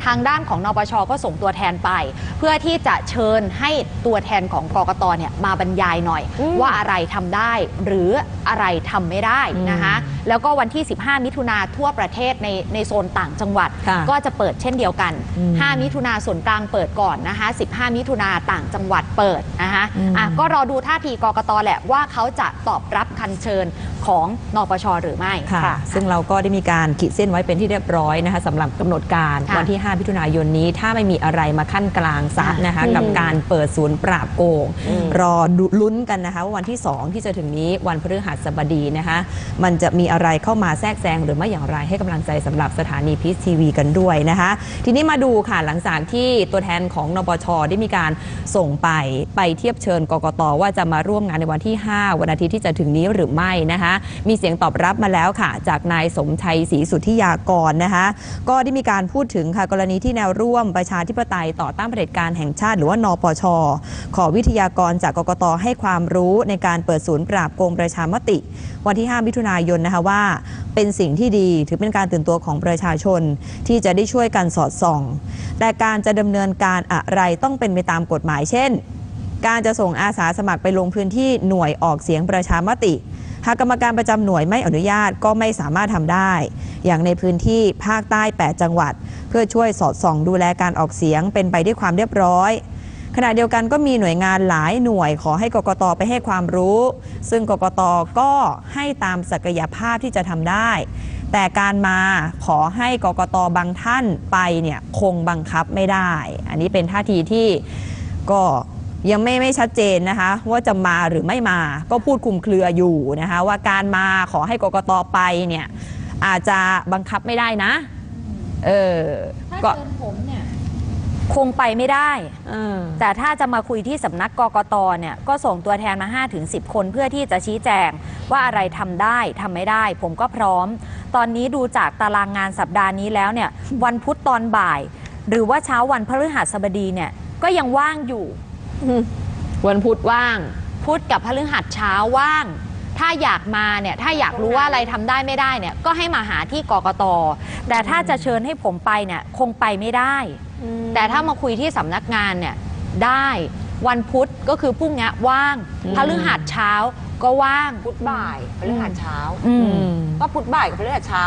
ทางด้านของนปช.ก็ส่งตัวแทนไป เพื่อที่จะเชิญให้ตัวแทนของกกต.เนี่ยมาบรรยายหน่อยว่าอะไรทำได้หรืออะไรทำไม่ได้นะคะแล้วก็วันที่ 15 มิถุนาทั่วประเทศในโซนต่างจังหวัดก็จะเปิดเช่นเดียวกัน 5 มิถุนาส่วนกลางเปิดก่อนนะคะ 15 มิถุนาต่างจังหวัดเปิดนะคะก็รอดูท่าทีกกต.แหละว่าเขาจะตอบรับคำเชิญของนปช.หรือไม่ค่ะซึ่งเราก็ได้มีการขีดเส้นไว้เป็นที่เรียบร้อยนะคะสำหรับกำหนดการวันที่ 5 มิถุนายนนี้ถ้าไม่มีอะไรมาขั้นกลางซัดนะคะกับการเปิดศูนย์ปราบโกงรอลุ้นกันนะคะว่าวันที่ 2 ที่จะถึงนี้วันพฤหัสบดีนะคะมันจะมีอะไรเข้ามาแทรกแซงหรือไม่อย่างไรให้กำลังใจสำหรับสถานีพีชทีวีกันด้วยนะคะทีนี้มาดูค่ะหลังจากที่ตัวแทนของนปช.ได้มีการส่งไปเทียบเชิญกกต.ว่าจะมาร่วมงานในวันที่ 5 วันอาทิตย์ที่จะถึงนี้หรือไม่นะคะมีเสียงตอบรับมาแล้วค่ะจากนายสมชัยศรีสุทธิยากรนะคะก็ได้มีการพูดถึงค่ะกรณีที่แนวร่วมประชาธิปไตยต่อต้านเผด็จการแห่งชาติหรือว่านปช.ขอวิทยากรจากกกต.ให้ความรู้ในการเปิดศูนย์ปราบโกงประชามติวันที่ 5 มิถุนายนนะคะว่าเป็นสิ่งที่ดีถือเป็นการตื่นตัวของประชาชนที่จะได้ช่วยกันสอดส่องแต่การจะดำเนินการอะไรต้องเป็นไปตามกฎหมายเช่นการจะส่งอาสาสมัครไปลงพื้นที่หน่วยออกเสียงประชามติหากกรรมการประจำหน่วยไม่อนุญาตก็ไม่สามารถทำได้อย่างในพื้นที่ภาคใต้ 8 จังหวัดเพื่อช่วยสอดส่องดูแลการออกเสียงเป็นไปด้วยความเรียบร้อยขณะเดียวกันก็มีหน่วยงานหลายหน่วยขอให้กกต.ไปให้ความรู้ซึ่งกกต.ก็ให้ตามศักยภาพที่จะทำได้แต่การมาขอให้กกต.บางท่านไปเนี่ยคงบังคับไม่ได้อันนี้เป็นท่าทีที่ก็ยังไม่ชัดเจนนะคะว่าจะมาหรือไม่มาก็พูดคลุมเครืออยู่นะคะว่าการมาขอให้กกต.ไปเนี่ยอาจจะบังคับไม่ได้นะถ้าเชิญผมเนี่ยคงไปไม่ได้แต่ถ้าจะมาคุยที่สำนักกกต.เนี่ยก็ส่งตัวแทนมา 5-10 คนเพื่อที่จะชี้แจงว่าอะไรทำได้ทำไม่ได้ผมก็พร้อมตอนนี้ดูจากตารางงานสัปดาห์นี้แล้วเนี่ยวันพุธตอนบ่ายหรือว่าเช้าวันพฤหัสบดีเนี่ยก็ยังว่างอยู่วันพุธว่างพุธกับพฤหัสเช้าว่างถ้าอยากมาเนี่ยถ้าอยากรู้ว่าอะไรทำได้ไม่ได้เนี่ยก็ให้มาหาที่กกต.แต่ถ้าจะเชิญให้ผมไปเนี่ยคงไปไม่ได้แต่ถ้ามาคุยที่สำนักงานเนี่ยได้วันพุธก็คือพรุ่งนี้ว่างพฤหัสเช้าก็ว่างพุธบ่ายพฤหัสเช้าก็พุธบ่ายกับพฤหัสเช้า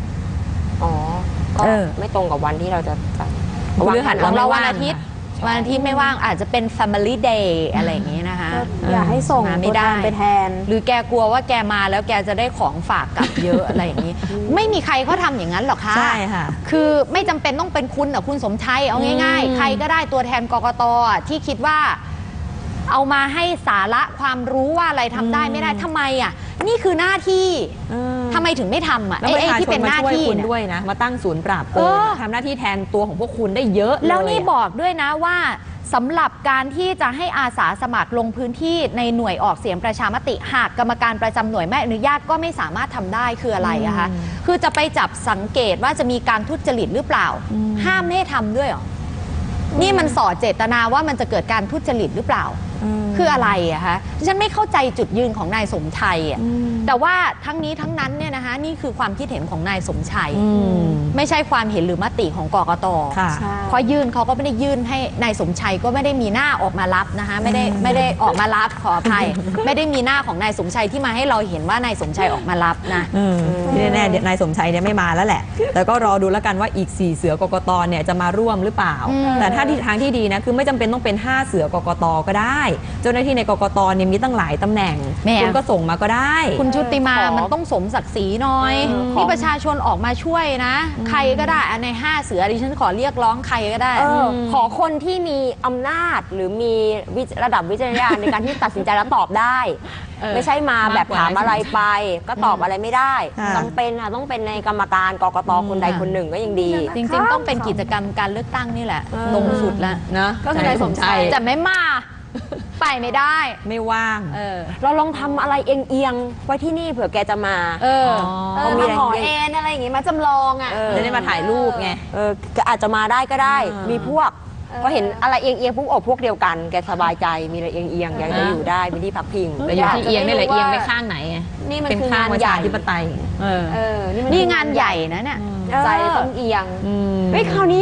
ก็ไม่ตรงกับวันที่เราจะจัดพฤหัสของเราวันอาทิตย์ไม่ว่างอาจจะเป็น Family Day อะไรอย่างนี้นะคะอยากให้ส่งตัวแทนไปแทนหรือแกกลัวว่าแกมาแล้วแกจะได้ของฝากกลับเยอะอะไรอย่างนี้ไม่มีใครเขาทำอย่างนั้นหรอกค่ะใช่ค่ะคือไม่จำเป็นต้องเป็นคุณคุณสมชัยเอาง่ายๆใครก็ได้ตัวแทนกกต.ที่คิดว่าเอามาให้สาระความรู้ว่าอะไรทำได้ไม่ได้ทำไมนี่คือหน้าที่ทำไมถึงไม่ทำไอ้ที่เป็นหน้าที่คุณด้วยนะมาตั้งศูนย์ปราบโกงทำหน้าที่แทนตัวของพวกคุณได้เยอะแล้วนี่บอกด้วยนะว่าสำหรับการที่จะให้อาสาสมัครลงพื้นที่ในหน่วยออกเสียงประชามติหากกรรมการประจำหน่วยไม่อนุญาตก็ไม่สามารถทำได้คืออะไรอะคะคือจะไปจับสังเกตว่าจะมีการทุจริตหรือเปล่าห้ามไม่ให้ทำด้วยหรอนี่มันส่อเจตนาว่ามันจะเกิดการทุจริตหรือเปล่าคืออะไรอะคะฉันไม่เข้าใจจุดยืนของนายสมชัยแต่ว่าทั้งนี้ทั้งนั้นเนี่ยนะคะนี่คือความคิดเห็นของนายสมชัยไม่ใช่ความเห็นหรือมติของกกต.เพราะยื่นเขาก็ไม่ได้ยื่นให้นายสมชัยก็ไม่ได้มีหน้าออกมารับนะคะไม่ได้ออกมารับขออภัยไม่ได้มีหน้าของนายสมชัยที่มาให้เราเห็นว่านายสมชัยออกมารับนะแน่ๆนายสมชัยเนี่ยไม่มาแล้วแหละแต่ก็รอดูแล้วกันว่าอีก4เสือกกต.เนี่ยจะมาร่วมหรือเปล่าแต่ถ้าทางที่ดีนะคือไม่จำเป็นต้องเป็น5เสือกกต.ก็ได้เจ้าหน้าที่ในกกต.เนี่ยมีตั้งหลายตำแหน่งคุณก็ส่งมาก็ได้คุณชุติมามันต้องสมศักดิ์ศรีหน่อยที่ประชาชนออกมาช่วยนะใครก็ได้ใน5เสือดิฉันขอเรียกร้องใครก็ได้ขอคนที่มีอำนาจหรือมีระดับวิจารณญาณในการที่ตัดสินใจแล้วตอบได้ไม่ใช่มาแบบถามอะไรไปก็ตอบอะไรไม่ได้จำเป็นต้องเป็นในกรรมการกกต.คนใดคนหนึ่งก็ยังดีจริงๆต้องเป็นกิจกรรมการเลือกตั้งนี่แหละตรงสุดแล้วนะก็คือนายสมชัยจะไม่มาไปไม่ได้ไม่ว่างเราลองทำอะไรเอียงๆไว้ที่นี่เผื่อแกจะมามีหอเอ็นอะไรอย่างงี้มาจำลองจะได้มาถ่ายรูปไงก็อาจจะมาได้ก็ได้มีพวกก็เห็นอะไรเอียงๆพวกเดียวกันแกสบายใจมีอะไรเอียงๆแกจะอยู่ได้มีที่พักพิงแต่อยู่ที่เอียงนี่แหละเอียงไปข้างไหนนี่มันคืองานใหญ่ที่ปไตยนี่งานใหญ่นะเนี่ยใจต้องเอียงคราวนี้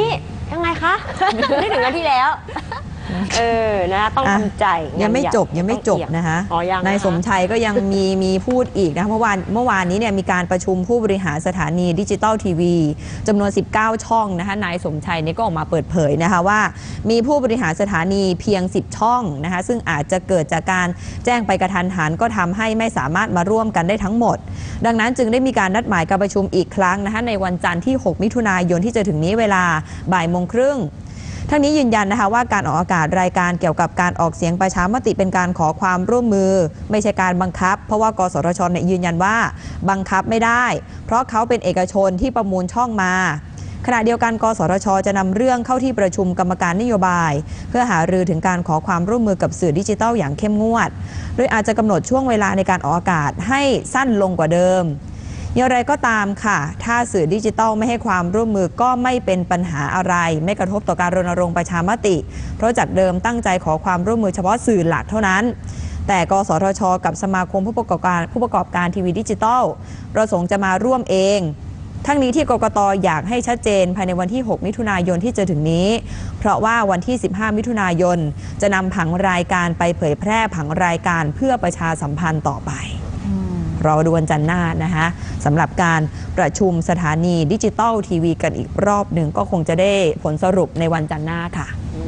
ยังไงคะนึกถึงกันที่แล้วนะต้องทำใจยังไม่จบนะคะ นายสมชัยก็ยังมีพูดอีกนะเมื่อวานนี้เนี่ยมีการประชุมผู้บริหารสถานีดิจิตอลทีวีจำนวน19ช่องนะคะนายสมชัยนี่ก็ออกมาเปิดเผยนะคะว่ามีผู้บริหารสถานีเพียง10ช่องนะคะซึ่งอาจจะเกิดจากการแจ้งไปกระทันหันก็ทำให้ไม่สามารถมาร่วมกันได้ทั้งหมดดังนั้นจึงได้มีการนัดหมายการประชุมอีกครั้งนะคะในวันจันทร์ที่6มิถุนายนที่จะถึงนี้เวลาบ่ายโมงครึ่งทั้งนี้ยืนยันนะคะว่าการออกอากาศรายการเกี่ยวกับการออกเสียงประชามติเป็นการขอความร่วมมือไม่ใช่การบังคับเพราะว่ากสทช.ยืนยันว่าบังคับไม่ได้เพราะเขาเป็นเอกชนที่ประมูลช่องมาขณะเดียวกันกสทช.จะนำเรื่องเข้าที่ประชุมกรรมการนโยบายเพื่อหารือถึงการขอความร่วมมือกับสื่อดิจิทัลอย่างเข้มงวดโดยอาจจะกำหนดช่วงเวลาในการออกอากาศให้สั้นลงกว่าเดิมอย่างไรก็ตามค่ะถ้าสื่อดิจิทัลไม่ให้ความร่วมมือก็ไม่เป็นปัญหาอะไรไม่กระทบต่อการรณรงค์ประชามติเพราะจากเดิมตั้งใจขอความร่วมมือเฉพาะสื่อหลักเท่านั้นแต่กสทช.กับสมาคมผู้ประกอบการทีวีดิจิทัลประสงค์จะมาร่วมเองทั้งนี้ที่กกต.อยากให้ชัดเจนภายในวันที่6มิถุนายนที่จะถึงนี้เพราะว่าวันที่15มิถุนายนจะนำผังรายการไปเผยแพร่ผังรายการเพื่อประชาสัมพันธ์ต่อไปรอดูวันจันทร์หน้านะคะสำหรับการประชุมสถานีดิจิตอลทีวีกันอีกรอบหนึ่งก็คงจะได้ผลสรุปในวันจันทร์หน้าค่ะ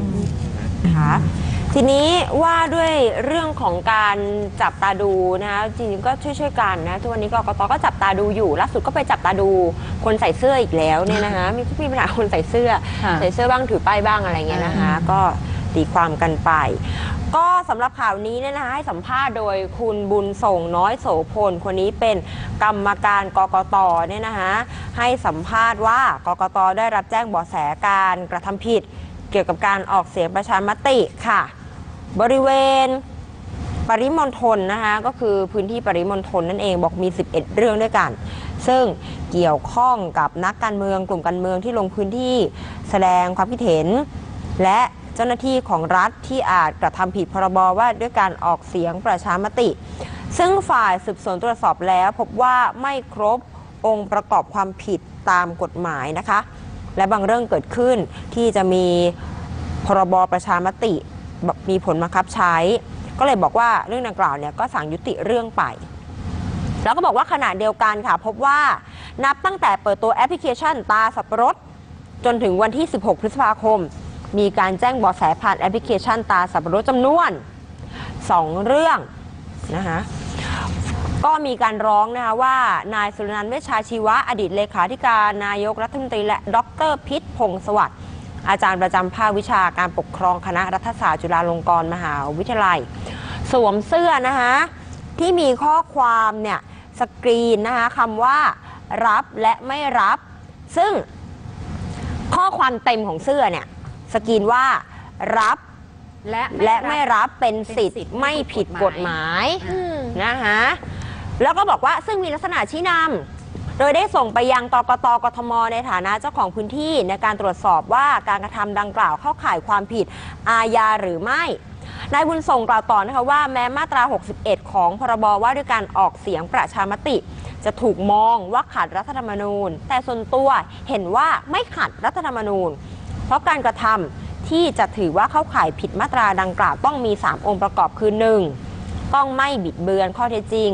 ทีนี้ว่าด้วยเรื่องของการจับตาดูนะคะจริงๆก็ช่วยๆกันนะทุกวันนี้กกต.ก็จับตาดูอยู่ล่าสุดก็ไปจับตาดูคนใส่เสื้ออีกแล้วเนี่ยนะคะมีปัญหาคนใส่เสื้อบ้างถือป้ายบ้างอะไรเงี้ยนะคะก็ตีความกันไปก็สำหรับข่าวนี้เนี่ยนะคะให้สัมภาษณ์โดยคุณบุญส่งน้อยโสพลคนนี้เป็นกรรมการกกต.เนี่ยนะคะให้สัมภาษณ์ว่ากกต.ได้รับแจ้งเบาะแสการกระทำผิดเกี่ยวกับการออกเสียงประชามติค่ะบริเวณปริมณฑลนะคะก็คือพื้นที่ปริมณฑลนั่นเองบอกมี11เรื่องด้วยกันซึ่งเกี่ยวข้องกับนักการเมืองกลุ่มการเมืองที่ลงพื้นที่แสดงความคิดเห็นและเจ้าหน้าที่ของรัฐที่อาจกระทำผิดพรบว่าด้วยการออกเสียงประชามติซึ่งฝ่ายสืบสวนตรวจสอบแล้วพบว่าไม่ครบองค์ประกอบความผิดตามกฎหมายนะคะและบางเรื่องเกิดขึ้นที่จะมีพรบประชามติมีผลบังคับใช้ก็เลยบอกว่าเรื่องดังกล่าวเนี่ยก็สั่งยุติเรื่องไปแล้วก็บอกว่าขณะเดียวกันค่ะพบว่านับตั้งแต่เปิดตัวแอปพลิเคชันตาสับปะรดจนถึงวันที่16พฤษภาคมมีการแจ้งเบาะแสผ่านแอปพลิเคชันตาสับปะรดจำนวน2เรื่องนะคะก็มีการร้องนะคะว่านายสุรนันท์เวชชาชีวะอดีตเลขาธิการนายกรัฐมนตรีและดร.พิษพงษ์สวัสดิ์อาจารย์ประจำภาควิชาการปกครองคณะรัฐศาสตร์จุฬาลงกรณ์มหาวิทยาลัยสวมเสื้อนะคะที่มีข้อความเนี่ยสกรีนนะคะคำว่ารับและไม่รับซึ่งข้อความเต็มของเสื้อเนี่ยสกรีนว่ารับและไม่รับเป็นสิทธิ์ไม่ผิดกฎหมายนะคะแล้วก็บอกว่าซึ่งมีลักษณะชี้นำโดยได้ส่งไปยังกกต.กทม.ในฐานะเจ้าของพื้นที่ในการตรวจสอบว่าการกระทำดังกล่าวเข้าข่ายความผิดอาญาหรือไม่นายบุญส่งกล่าวต่อนะคะว่าแม้มาตรา61ของพรบว่าด้วยการออกเสียงประชามติจะถูกมองว่าขัดรัฐธรรมนูญแต่ส่วนตัวเห็นว่าไม่ขัดรัฐธรรมนูญเพราะการกระทำที่จะถือว่าเข้าข่ายผิดมาตราดังกล่าวต้องมี3องค์ประกอบคือ 1. ต้องไม่บิดเบือนข้อเท็จจริง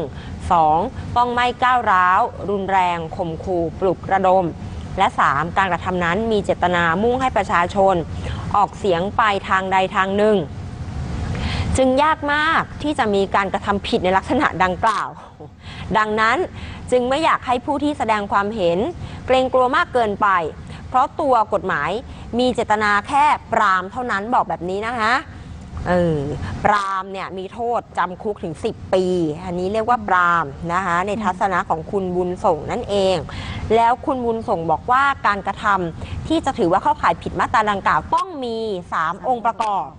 2. ต้องไม่ก้าวร้าวรุนแรงข่มขู่ปลุกระดมและ 3. การกระทำนั้นมีเจตนามุ่งให้ประชาชนออกเสียงไปทางใดทางหนึ่งจึงยากมากที่จะมีการกระทำผิดในลักษณะดังกล่าวดังนั้นจึงไม่อยากให้ผู้ที่แสดงความเห็นเกรงกลัวมากเกินไปเพราะตัวกฎหมายมีเจตนาแค่ปรามเท่านั้นบอกแบบนี้นะคะปรามเนี่ยมีโทษจำคุกถึง10 ปีอันนี้เรียกว่าปรามนะคะในทัศนะของคุณบุญส่งนั่นเองแล้วคุณบุญส่งบอกว่าการกระทำที่จะถือว่าเข้าข่ายผิดมาตราดังกล่าวต้องมี3องค์ประกอบ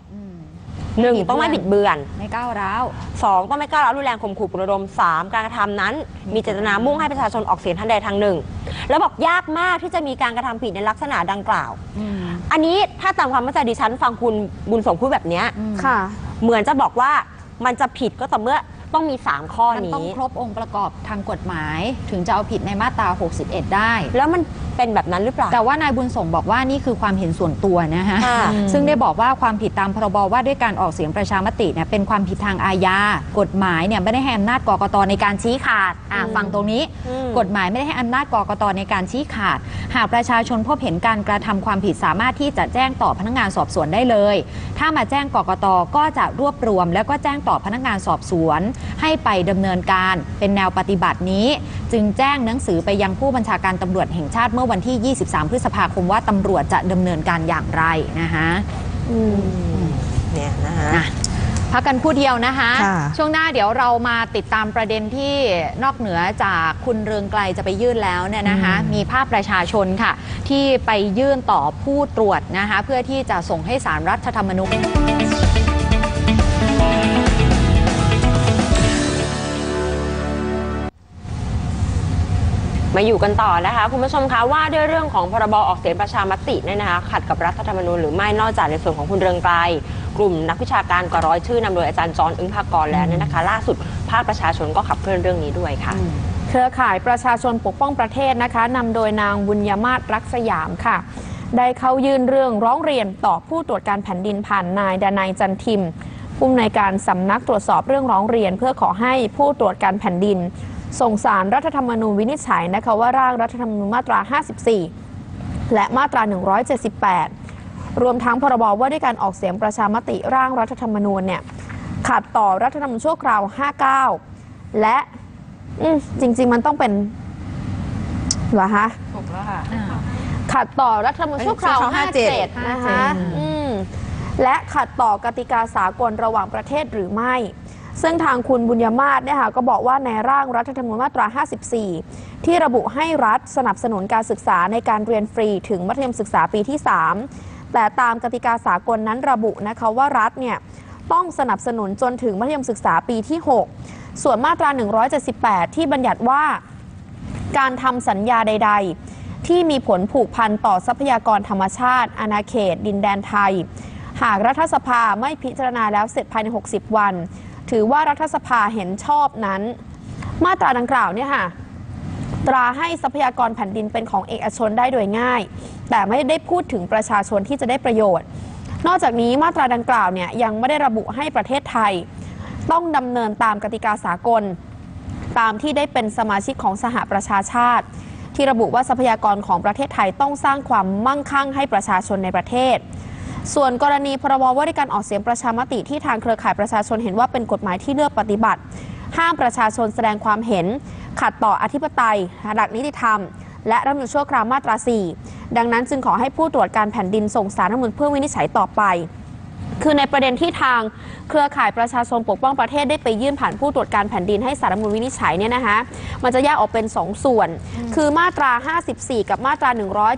1. ต้องไม่บิดเบือนไม่ก้าวร้าว 2. ต้องไม่ก้าวร้าวรุนแรงข่มขู่ปลุกระดม 3. การกระทำนั้นมีเจตนามุ่งให้ประชาชนออกเสียงทางใดทางหนึ่งแล้วบอกยากมากที่จะมีการกระทำผิดในลักษณะดังกล่าวอันนี้ถ้าตามความเข้าใจดิฉันฟังคุณบุญส่งพูดแบบนี้ค่ะเหมือนจะบอกว่ามันจะผิดก็ต่อเมื่อต้องมี3ข้อนี้มันต้องครบองค์ประกอบทางกฎหมายถึงจะเอาผิดในมาตรา61ได้แล้วเป็นแบบนั้นหรือเปล่าแต่ว่านายบุญส่งบอกว่านี่คือความเห็นส่วนตัวนะคะค่ะซึ่งได้บอกว่าความผิดตามพรบว่าด้วยการออกเสียงประชามติเนี่ยเป็นความผิดทางอาญากฎหมายเนี่ยไม่ได้ให้อำนาจกกตในการชี้ขาดฟังตรงนี้ กฎหมายไม่ได้ให้อำนาจกกตในการชี้ขาดหากประชาชนพบเห็นการกระทำความผิดสามารถที่จะแจ้งต่อพนักงานสอบสวนได้เลยถ้ามาแจ้งกกตก็จะรวบรวมแล้วก็แจ้งต่อพนักงานสอบสวนให้ไปดำเนินการเป็นแนวปฏิบัตินี้จึงแจ้งหนังสือไปยังผู้บัญชาการตำรวจแห่งชาติเมื่อวันที่ 23 พฤษภาคมว่าตำรวจจะดำเนินการอย่างไรนะคะเนี่ยนะคะพักกันคู่เดียวนะคะค่ะช่วงหน้าเดี๋ยวเรามาติดตามประเด็นที่นอกเหนือจากคุณเรืองไกลจะไปยื่นแล้วเนี่ยนะคะมีภาพประชาชนค่ะที่ไปยื่นต่อผู้ตรวจนะคะเพื่อที่จะส่งให้ศาลรัฐธรรมนูญมาอยู่กันต่อนะคะคุณผู้ชมคะว่าด้วยเรื่องของพรบออกเสียงประชามติเนี่ยนะคะขัดกับรัฐธรรมนูญหรือไม่นอกจากในส่วนของคุณเรืองไกลกลุ่มนักวิชาการกว่าร้อยชื่อนำโดยอาจารย์จร อึ้งภากรแล้วเนี่ยนะคะล่าสุดภาคประชาชนก็ขับเคลื่อนเรื่องนี้ด้วยค่ะเครือข่ายประชาชนปกป้องประเทศนะคะนำโดยนางบุญยมาศรักสยามค่ะได้เข้ายื่นเรื่องร้องเรียนต่อผู้ตรวจการแผ่นดินผ่านนายดนัยจันทิมผู้อำนวยการสำนักตรวจสอบเรื่องร้องเรียนเพื่อขอให้ผู้ตรวจการแผ่นดินส่งสารรัฐธรรมนูญวินิจฉัยนะคะว่าร่างรัฐธรรมนูญมาตรา 54 และมาตรา 178 รวมทั้งพรบว่าด้วยการออกเสียงประชามติร่างรัฐธรรมนูญเนี่ยขัดต่อรัฐธรรมนูญชั่วคราว 59 และจริงๆมันต้องเป็นเหรอคะถูกแล้วค่ะขัดต่อรัฐธรรมนูญชั่วคราว 57 นะคะและขัดต่อกติกาสากลระหว่างประเทศหรือไม่ซึ่งทางคุณบุญยมาศเนี่ยค่ะก็บอกว่าในร่างรัฐธรรมนูญมาตรา 54 ที่ระบุให้รัฐสนับสนุนการศึกษาในการเรียนฟรีถึงมัธยมศึกษาปีที่ 3 แต่ตามกติกาสากลนั้นระบุนะคะว่ารัฐเนี่ยต้องสนับสนุนจนถึงมัธยมศึกษาปีที่ 6 ส่วนมาตรา 178 ที่บัญญัติว่าการทำสัญญาใดๆที่มีผลผูกพันต่อทรัพยากรธรรมชาติอาณาเขตดินแดนไทยหากรัฐสภาไม่พิจารณาแล้วเสร็จภายใน 60 วันถือว่ารัฐสภาเห็นชอบนั้นมาตราดังกล่าวเนี่ยค่ะตราให้ทรัพยากรแผ่นดินเป็นของเอกชนได้โดยง่ายแต่ไม่ได้พูดถึงประชาชนที่จะได้ประโยชน์นอกจากนี้มาตราดังกล่าวเนี่ยยังไม่ได้ระบุให้ประเทศไทยต้องดำเนินตามกติกาสากลตามที่ได้เป็นสมาชิกของสหประชาชาติที่ระบุว่าทรัพยากรของประเทศไทยต้องสร้างความมั่งคั่งให้ประชาชนในประเทศส่วนกรณีพรบว่าด้วยการออกเสียงประชามติที่ทางเครือข่ายประชาชนเห็นว่าเป็นกฎหมายที่เลือกปฏิบัติห้ามประชาชนแสดงความเห็นขัดต่ออธิปไตยหลักนิติธรรมและรัฐธรรมนูญชั่วคราวมาตรา 4 ดังนั้นจึงขอให้ผู้ตรวจการแผ่นดินส่งสารรัฐธรรมนูญเพื่อวินิจฉัยต่อไปคือในประเด็นที่ทางเครือข่ายประชาชนปกป้องประเทศได้ไปยื่นผ่านผู้ตรวจการแผ่นดินให้ศาลรัฐธรรมนูญวินิจฉัยเนี่ยนะคะมันจะแยกออกเป็น2ส่วนคือมาตรา 54 กับมาตรา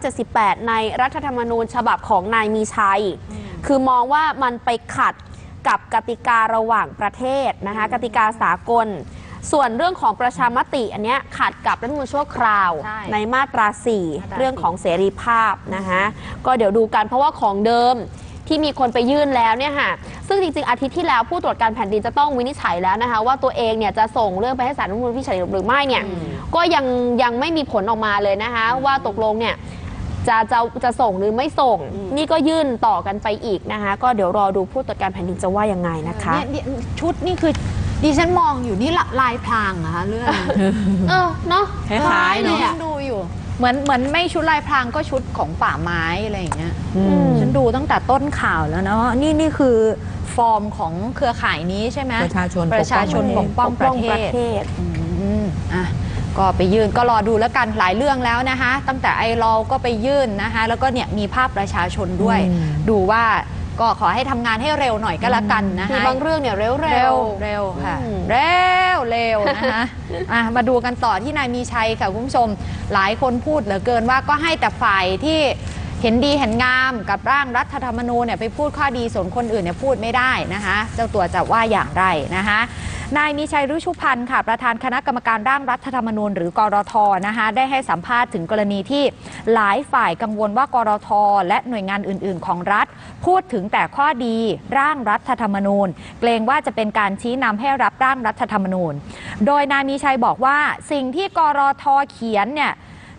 178 ในรัฐธรรมนูญฉบับของนายมีชัยคือมองว่ามันไปขัดกับกติการะหว่างประเทศนะคะกติกาสากลส่วนเรื่องของประชามติอันเนี้ยขัดกับรัฐธรรมนูญชั่วคราวในมาตรา 4 เรื่องของเสรีภาพนะคะก็เดี๋ยวดูกันเพราะว่าของเดิมที่มีคนไปยื่นแล้วเนี่ยค่ะซึ่งจริงๆอาทิตย์ที่แล้วผู้ตรวจการแผ่นดินจะต้องวินิจฉัยแล้วนะคะว่าตัวเองเนี่ยจะส่งเรื่องไปให้ศาลรัฐธรรมนูญวินิจฉัยหรือไม่เนี่ยก็ยังไม่มีผลออกมาเลยนะคะว่าตกลงเนี่ยจะส่งหรือไม่ส่งนี่ก็ยื่นต่อกันไปอีกนะคะก็เดี๋ยวรอดูผู้ตรวจการแผ่นดินจะว่ายังไงนะคะชุดนี่คือดิฉันมองอยู่นี่ลายพรางนะคะเรื่องเนาะคล้ายๆเนาะดูอยู่เหมือนไม่ชุดลายพรางก็ชุดของป่าไม้อะไรอย่างเงี้ยฉันดูตั้งแต่ต้นข่าวแล้วนะนี่คือฟอร์มของเครือข่ายนี้ใช่ไหมประชาชนปกป้องประเทศก็ไปยื่นก็รอดูแล้วกันหลายเรื่องแล้วนะคะตั้งแต่ไอรอก็ไปยื่นนะคะแล้วก็เนี่ยมีภาพประชาชนด้วยดูว่าก็ขอให้ทำงานให้เร็วหน่อยก็แล้วกันนะคะบางเรื่องเนี่ยเร็วค่ะเร็วนะคะมาดูกันต่อที่นายมีชัยค่ะคุณผู้ชมหลายคนพูดเหลือเกินว่าก็ให้แต่ฝ่ายที่เห็นดีเห็นงามกับร่างรัฐธรรมนูญเนี่ยไปพูดข้อดีส่วนคนอื่นเนี่ยพูดไม่ได้นะคะเจ้าตัวจะว่าอย่างไรนะคะนายมีชัย ฤชุพันธ์ค่ะประธานคณะกรรมการร่างรัฐธรรมนูญหรือกรท.นะคะได้ให้สัมภาษณ์ถึงกรณีที่หลายฝ่ายกังวลว่ากรท.และหน่วยงานอื่นๆของรัฐพูดถึงแต่ข้อดีร่างรัฐธรรมนูญเกรงว่าจะเป็นการชี้นำให้รับร่างรัฐธรรมนูญโดยนายมีชัยบอกว่าสิ่งที่กรท.เขียนเนี่ย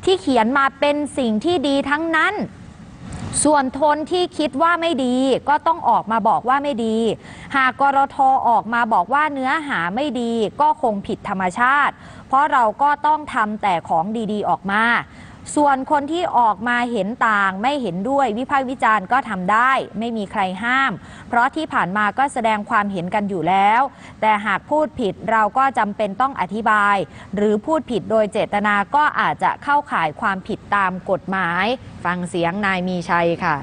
ที่เขียนมาเป็นสิ่งที่ดีทั้งนั้นส่วนทนที่คิดว่าไม่ดีก็ต้องออกมาบอกว่าไม่ดีหากกรท.ออกมาบอกว่าเนื้อหาไม่ดีก็คงผิดธรรมชาติเพราะเราก็ต้องทำแต่ของดีๆออกมาส่วนคนที่ออกมาเห็นต่างไม่เห็นด้วยวิพากษ์วิจารณ์ก็ทำได้ไม่มีใครห้ามเพราะที่ผ่านมาก็แสดงความเห็นกันอยู่แล้วแต่หากพูดผิดเราก็จำเป็นต้องอธิบายหรือพูดผิดโดยเจตนาก็อาจจะเข้าข่ายความผิดตามกฎหมายฟังเสียงนายมีชัยค่ะ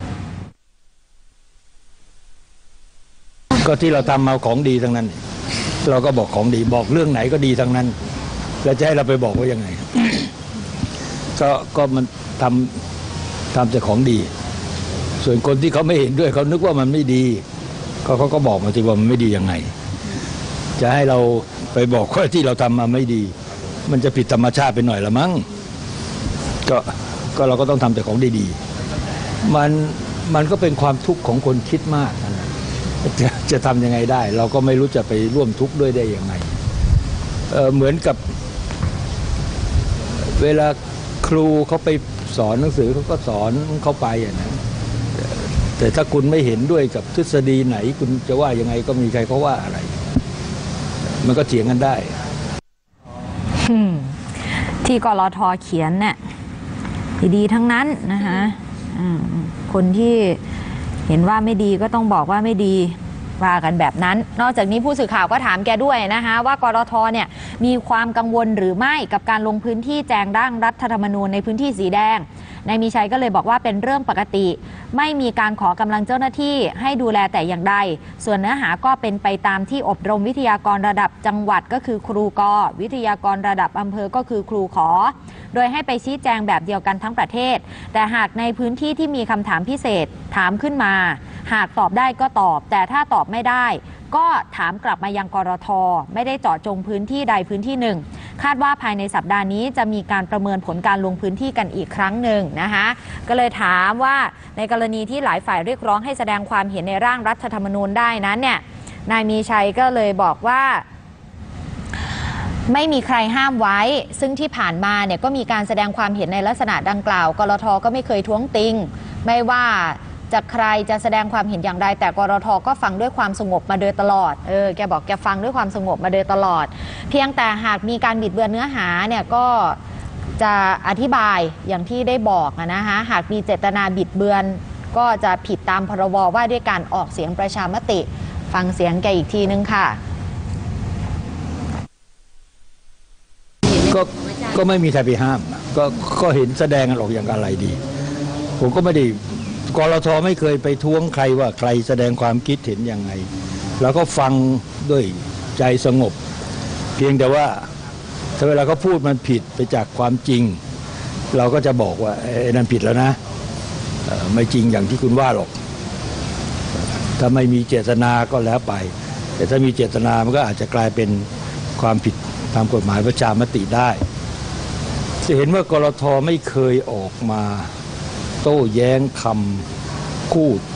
ก็ที่เราทำมาของดีทั้งนั้นเราก็บอกของดีบอกเรื่องไหนก็ดีทั้งนั้นแล้วจะให้เราไปบอกว่ายังไง ก็มันทำแต่ของดีส่วนคนที่เขาไม่เห็นด้วยเขานึกว่ามันไม่ดีเขาก็บอกมาสิว่ามันไม่ดียังไงจะให้เราไปบอกว่าที่เราทำมาไม่ดีมันจะผิดธรรมชาติไปหน่อยละมั้งก็เราก็ต้องทำแต่ของดีๆมันก็เป็นความทุกข์ของคนคิดมากนะจะทำยังไงได้เราก็ไม่รู้จะไปร่วมทุกข์ด้วยได้ยังไงเหมือนกับเวลาครูเขาไปสอนหนังสือเขาก็สอนเขาไปอย่างนั้นแต่ถ้าคุณไม่เห็นด้วยกับทฤษฎีไหนคุณจะว่ายังไงก็มีใครเขาว่าอะไรมันก็เถียงกันได้ที่กลท.เขียนเนี่ยดีๆทั้งนั้นนะคะคนที่เห็นว่าไม่ดีก็ต้องบอกว่าไม่ดีว่ากันแบบนั้นนอกจากนี้ผู้สื่อข่าวก็ถามแกด้วยนะคะว่ากลท.เนี่ยมีความกังวลหรือไม่กับการลงพื้นที่แจงร่างรัฐธรรมนูญในพื้นที่สีแดงนายมีชัยก็เลยบอกว่าเป็นเรื่องปกติไม่มีการขอกำลังเจ้าหน้าที่ให้ดูแลแต่อย่างใดส่วนเนื้อหาก็เป็นไปตามที่อบรมวิทยากรระดับจังหวัดก็คือครูกวิทยากรระดับอำเภอก็คือครูขอโดยให้ไปชี้แจงแบบเดียวกันทั้งประเทศแต่หากในพื้นที่ที่มีคำถามพิเศษถามขึ้นมาหากตอบได้ก็ตอบแต่ถ้าตอบไม่ได้ก็ถามกลับมายังกรท.ไม่ได้เจาะจงพื้นที่ใดพื้นที่หนึ่งคาดว่าภายในสัปดาห์นี้จะมีการประเมินผลการลงพื้นที่กันอีกครั้งหนึ่งนะคะก็เลยถามว่าในกรณีที่หลายฝ่ายเรียกร้องให้แสดงความเห็นในร่างรัฐธรรมนูญได้นั้นเนี่ยนายมีชัยก็เลยบอกว่าไม่มีใครห้ามไว้ซึ่งที่ผ่านมาเนี่ยก็มีการแสดงความเห็นในลักษณะดังกล่าวกลท.ก็ไม่เคยท้วงติงไม่ว่าจะใครจะแสดงความเห็นอย่างไรแต่กรท.ก็ฟังด้วยความสงบมาโดยตลอดแกบอกแกฟังด้วยความสงบมาโดยตลอดเพียงแต่หากมีการบิดเบือนเนื้อหาเนี่ยก็จะอธิบายอย่างที่ได้บอกนะคะหากมีเจตนาบิดเบือนก็จะผิดตามพรบว่าด้วยการออกเสียงประชามติฟังเสียงแกอีกทีนึงค่ะก็ไม่มีใครไปห้ามก็เห็นแสดงกันออกอย่างอะไรดีผมก็ไม่ได้กลท.ไม่เคยไปท้วงใครว่าใครแสดงความคิดเห็นยังไงแล้วก็ฟังด้วยใจสงบเพียงแต่ว่าถ้าเวลาเขาพูดมันผิดไปจากความจริงเราก็จะบอกว่าไอ้นั่นผิดแล้วนะไม่จริงอย่างที่คุณว่าหรอกถ้าไม่มีเจตนาก็แล้วไปแต่ถ้ามีเจตนามันก็อาจจะกลายเป็นความผิดตามกฎหมายประชามติได้จะเห็นว่ากลท.ไม่เคยออกมาโต้แย้งคำพูด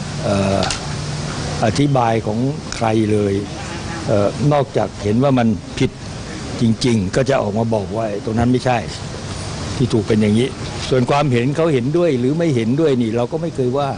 อธิบายของใครเลยนอกจากเห็นว่ามันผิดจริงๆก็จะออกมาบอกว่าตรงนั้นไม่ใช่ที่ถูกเป็นอย่างนี้ส่วนความเห็นเขาเห็นด้วยหรือไม่เห็นด้วยนี่เราก็ไม่เคยว่า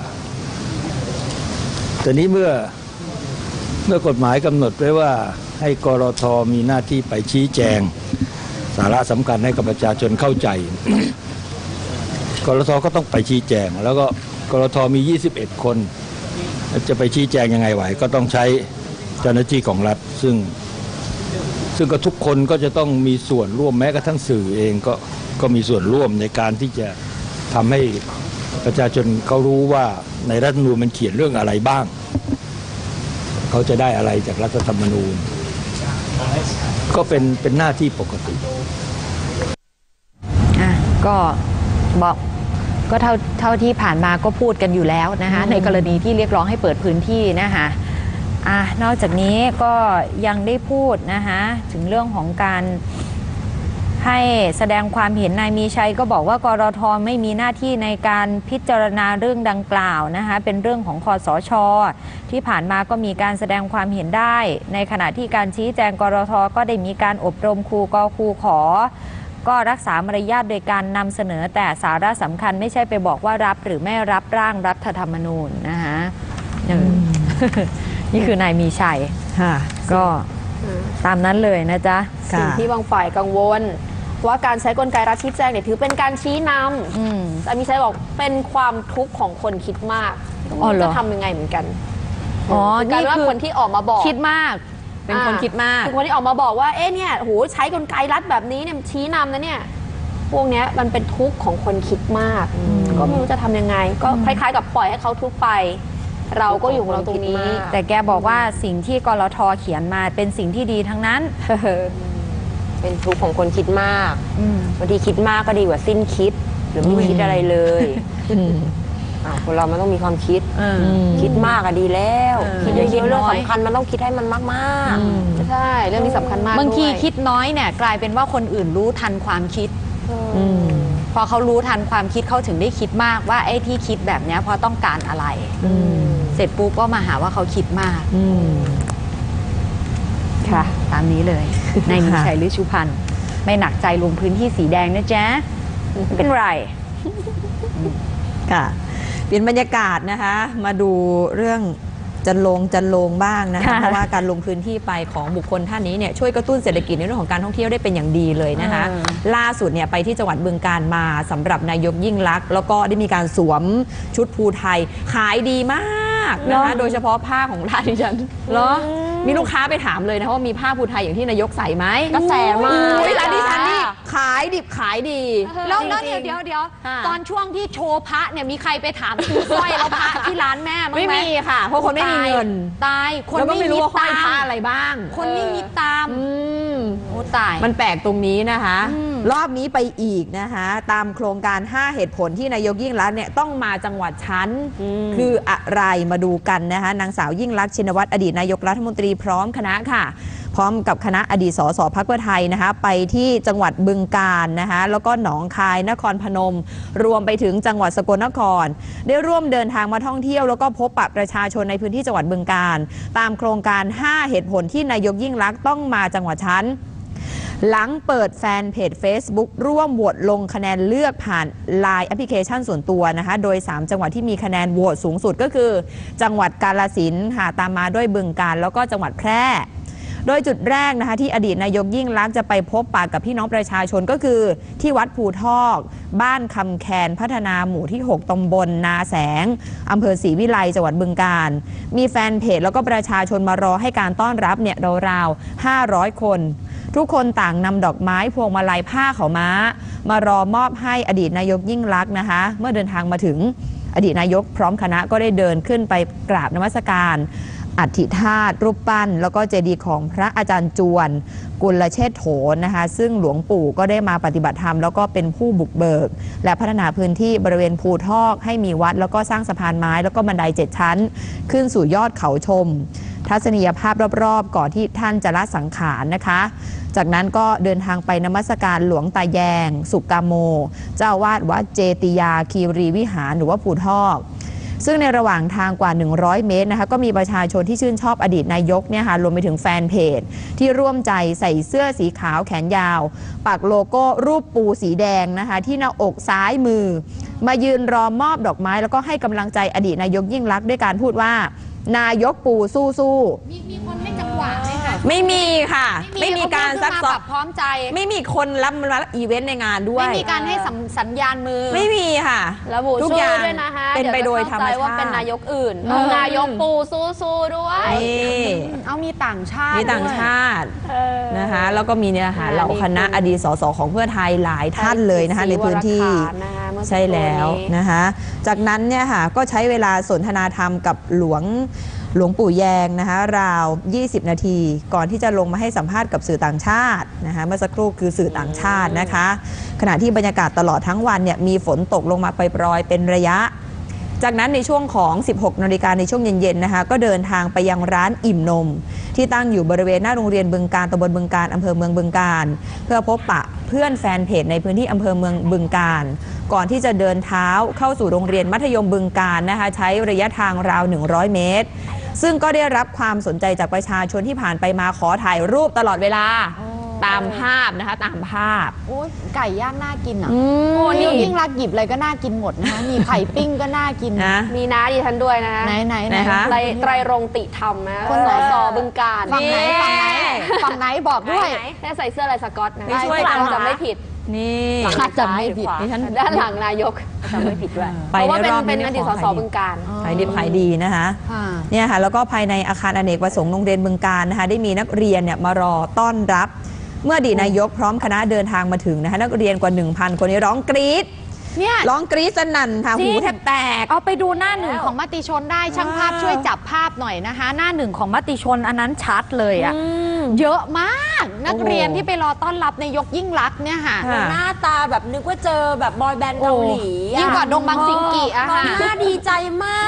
แต่นี้เมื่อกฎหมายกำหนดไว้ว่าให้กรท.มีหน้าที่ไปชี้แจงสาระสำคัญให้กับประชาชนเข้าใจกรท.ก็ต้องไปชี้แจงแล้วก็กรท.มี21คนจะไปชี้แจงยังไงไหวก็ต้องใช้เจ้าหน้าที่ของรัฐซึ่งก็ทุกคนก็จะต้องมีส่วนร่วมแม้กระทั่งสื่อเองก็มีส่วนร่วมในการที่จะทำให้ประชาชนเขารู้ว่าในรัฐธรรมนูญมันเขียนเรื่องอะไรบ้างเขาจะได้อะไรจากรัฐธรรมนูญก็เป็นหน้าที่ปกติก็บอกก็เท่าที่ผ่านมาก็พูดกันอยู่แล้วนะคะในกรณีที่เรียกร้องให้เปิดพื้นที่นะคะนอกจากนี้ก็ยังได้พูดนะคะถึงเรื่องของการให้แสดงความเห็นนายมีชัยก็บอกว่ากรท.ไม่มีหน้าที่ในการพิจารณาเรื่องดังกล่าวนะคะเป็นเรื่องของคสช.ที่ผ่านมาก็มีการแสดงความเห็นได้ในขณะที่การชี้แจงกรท.ก็ได้มีการอบรมครูกครูขอก็รักษามารยาทโดยการนำเสนอแต่สาระสำคัญไม่ใช่ไปบอกว่ารับหรือไม่รับร่างรัฐธรรมนูญนะคะนี่คือนายมีชัยก็ตามนั้นเลยนะจ๊ะสิ่งที่บางฝ่ายกังวลว่าการใช้กลไกรัฐชี้แจงเนี่ยถือเป็นการชี้นำแต่มีชัยบอกเป็นความทุกข์ของคนคิดมากจะทำยังไงเหมือนกันนี่คือคนที่ออกมาบอกคิดมากเป็นคนคิดมากคือคนที่ออกมาบอกว่าเนี่ยโหใช้กลไกรัฐแบบนี้เนี่ยชี้นำนะเนี่ยพวกนี้มันเป็นทุกข์ของคนคิดมากก็ไม่รู้จะทำยังไงก็คล้ายๆกับปล่อยให้เขาทุกข์ไปเราก็อยู่ของเราตรงนี้แต่แกบอกว่าสิ่งที่กลท.เขียนมาเป็นสิ่งที่ดีทั้งนั้นเป็นทุกข์ของคนคิดมากบางทีคิดมากก็ดีกว่าสิ้นคิดหรือไม่คิดอะไรเลยคนเรามันต้องมีความคิดคิดมากก็ดีแล้วคิดเยอะๆเรื่องสำคัญมันต้องคิดให้มันมากๆใช่เรื่องนี้สำคัญมากบางทีคิดน้อยเนี่ยกลายเป็นว่าคนอื่นรู้ทันความคิดพอเขารู้ทันความคิดเขาถึงได้คิดมากว่าไอ้ที่คิดแบบนี้เพราะต้องการอะไรเสร็จปุ๊บก็มาหาว่าเขาคิดมากค่ะตามนี้เลยนายมีชัยฤชุพันธ์ไม่หนักใจลงพื้นที่สีแดงนะจ๊ะไม่เป็นไรค่ะเปลี่ยนบรรยากาศนะคะมาดูเรื่องจันลงบ้างนะคะเพราะว่าการลงพื้นที่ไปของบุคคลท่านนี้เนี่ยช่วยกระตุ้นเศรษฐกิจในเรื่องของการท่องเที่ยวได้เป็นอย่างดีเลยนะคะล่าสุดเนี่ยไปที่จังหวัดบึงกาฬมาสำหรับนายกยิ่งลักษณ์แล้วก็ได้มีการสวมชุดภูไทยขายดีมากนะคะโดยเฉพาะผ้าของร้านดิฉันเหรอมีลูกค้าไปถามเลยนะว่ามีผ้าภูไทยอย่างที่นายกใส่ไหมกระแสมากร้านดิฉันนี่ขายดิบขายดีแล้วเดี๋ยวตอนช่วงที่โชว์พระเนี่ยมีใครไปถามซื้อสร้อยแล้วพระที่ร้านแม่มั้ยไม่มีค่ะเพราะคนไม่มีเงินตายคนไม่รู้ว่าห้อยผ้าอะไรบ้างคนไม่มีตามโอ้ตายมันแปลกตรงนี้นะคะรอบนี้ไปอีกนะคะตามโครงการ5เหตุผลที่นายกยิ่งลักษณ์เนี่ยต้องมาจังหวัดชั้นคืออะไรมาดูกันนะคะนางสาวยิ่งลักษณ์ชินวัตรอดีตนายกรัฐมนตรีพร้อมคณะค่ะพร้อมกับคณะอดีตสสพรรคเพื่อไทยนะคะไปที่จังหวัดบึงกาฬนะคะแล้วก็หนองคายนครพนมรวมไปถึงจังหวัดสกลนครได้ร่วมเดินทางมาท่องเที่ยวแล้วก็พบปะประชาชนในพื้นที่จังหวัดบึงกาฬตามโครงการ5เหตุผลที่นายกยิ่งลักษณ์ต้องมาจังหวัดชั้นหลังเปิดแฟนเพจ Facebook ร่วมโหวตลงคะแนนเลือกผ่าน LINE แอปพลิเคชันส่วนตัวนะคะโดย3จังหวัดที่มีคะแนนโหวตสูงสุดก็คือจังหวัดกาฬสินธุ์ค่ะตามมาด้วยบึงกาฬแล้วก็จังหวัดแพร่โดยจุดแรกนะคะที่อดีตนายกยิ่งลักษณ์จะไปพบปะกับพี่น้องประชาชนก็คือที่วัดภูทอกบ้านคำแคนพัฒนาหมู่ที่6ตำบลนาแสงอำเภอศรีวิไลจังหวัดบึงกาฬมีแฟนเพจแล้วก็ประชาชนมารอให้การต้อนรับเนี่ยราวๆ500คนทุกคนต่างนำดอกไม้พวงมาลัยผ้าขาวม้ามารอมอบให้อดีตนายกยิ่งลักษณ์นะคะเมื่อเดินทางมาถึงอดีตนายกพร้อมคณะก็ได้เดินขึ้นไปกราบนมัสการอัฐิธาตุรูปปั้นแล้วก็เจดีย์ของพระอาจารย์จวนกุลเชษโถนะคะซึ่งหลวงปู่ก็ได้มาปฏิบัติธรรมแล้วก็เป็นผู้บุกเบิกและพัฒนาพื้นที่บริเวณภูทอกให้มีวัดแล้วก็สร้างสะพานไม้แล้วก็บันได7ชั้นขึ้นสู่ยอดเขาชมทัศนียภาพรอบๆก่อนที่ท่านจะละสังขารนะคะจากนั้นก็เดินทางไปนมัสการหลวงตาแยงสุกาโมเจ้าอาวาสวัดเจติยาคีรีวิหารหรือว่าภูทอกซึ่งในระหว่างทางกว่า100เมตรนะคะก็มีประชาชนที่ชื่นชอบอดีตนายกเนี่ยค่ะรวมไปถึงแฟนเพจที่ร่วมใจใส่เสื้อสีขาวแขนยาวปักโลโก้รูปปูสีแดงนะคะที่หน้าอกซ้ายมือมายืนรอมอบดอกไม้แล้วก็ให้กำลังใจอดีตนายกยิ่งลักษณ์ด้วยการพูดว่านายกปู่สู้ๆมีคนไม่จังหวะไหมคะไม่มีค่ะไม่มีการซักซ้อมพร้อมใจไม่มีคนรับอีเวนต์ในงานด้วยไม่มีการให้สัญญาณมือไม่มีค่ะระบุชื่อด้วยนะคะเป็นไปโดยธรรมชาติว่าเป็นนายกอื่นนายกปู่สู้ๆด้วยเอามีต่างชาตินะคะแล้วก็มีเนี่ยค่ะเหล่าคณะอดีตสสของเพื่อไทยหลายท่านเลยนะคะในพื้นที่ใช่แล้วนะคะจากนั้นเนี่ยค่ะก็ใช้เวลาสนทนาธรรมกับหลวงปู่แยงนะคะราว20นาทีก่อนที่จะลงมาให้สัมภาษณ์กับสื่อต่างชาตินะคะเมื่อสักครู่คือสื่อต่างชาตินะคะขณะที่บรรยากาศตลอดทั้งวันเนี่ยมีฝนตกลงมาปรอยๆเป็นระยะจากนั้นในช่วงของ 16 นาฬิกาในช่วงเย็นๆนะคะก็เดินทางไปยังร้านอิ่มนมที่ตั้งอยู่บริเวณหน้าโรงเรียนบึงกาฬตำบลบึงกาฬอำเภอเมืองบึงกาฬเพื่อพบปะเพื่อนแฟนเพจในพื้นที่อำเภอเมืองบึงกาฬก่อนที่จะเดินเท้าเข้าสู่โรงเรียนมัธยมบึงกาฬนะคะใช้ระยะทางราว100เมตรซึ่งก็ได้รับความสนใจจากประชาชนที่ผ่านไปมาขอถ่ายรูปตลอดเวลาตามภาพนะคะตามภาพโอ้ยไก่ย่างน่ากินอ่ะโอ้โอ้นี่นี่ยิ่งรักหยิบอะไรก็น่ากินหมดนะคะมีไข่ปิ้งก็น่ากินนะมีน้าดิฉันด้วยนะไหนนะคะไตรรงค์ติธรรมนะคนไหนสบึงการฝั่งไหนฝั่งไหนบอกด้วยแค่ใส่เสื้อลายสก๊อตนะนี่ช่วยกันจะไม่ผิดนี่ถ้าจำไม่ผิดดิฉันด้านหลังนายกจำไม่ผิดด้วยไปเพราะว่าในรอบเป็นนี้อดีตขสอสขายดีบึงการขายดิบขายดีนะคะค่ะเนี่ยค่ะแล้วก็ภายในอาคารอเนกประสงค์โรงเรียนบึงการนะคะได้มีนักเรียนเนี่ยมารอต้อนรับ เมื่ออดีตนายกพร้อมคณะเดินทางมาถึงนะคะนักเรียนกว่า 1,000 คนนี้ร้องกรี๊ดเนี่ยร้องกรี๊ดสนั่นค่ะจริงหูแทบแตกเอาไปดูหน้าหนึ่งของมติชนได้ช่างภาพช่วยจับภาพหน่อยนะคะ หน้าหนึ่งของมติชนอันนั้นชัดเลยอะเยอะมากนักเรียนที่ไปรอต้อนรับนายกยิ่งลักษณ์เนี่ยค่ะค่ะหน้าตาแบบนึกว่าเจอแบบบอยแบนด์เกาหลีอะยิ่งกว่าดงบังซิงกิอะน้องค่ะหน้าดีใจมาก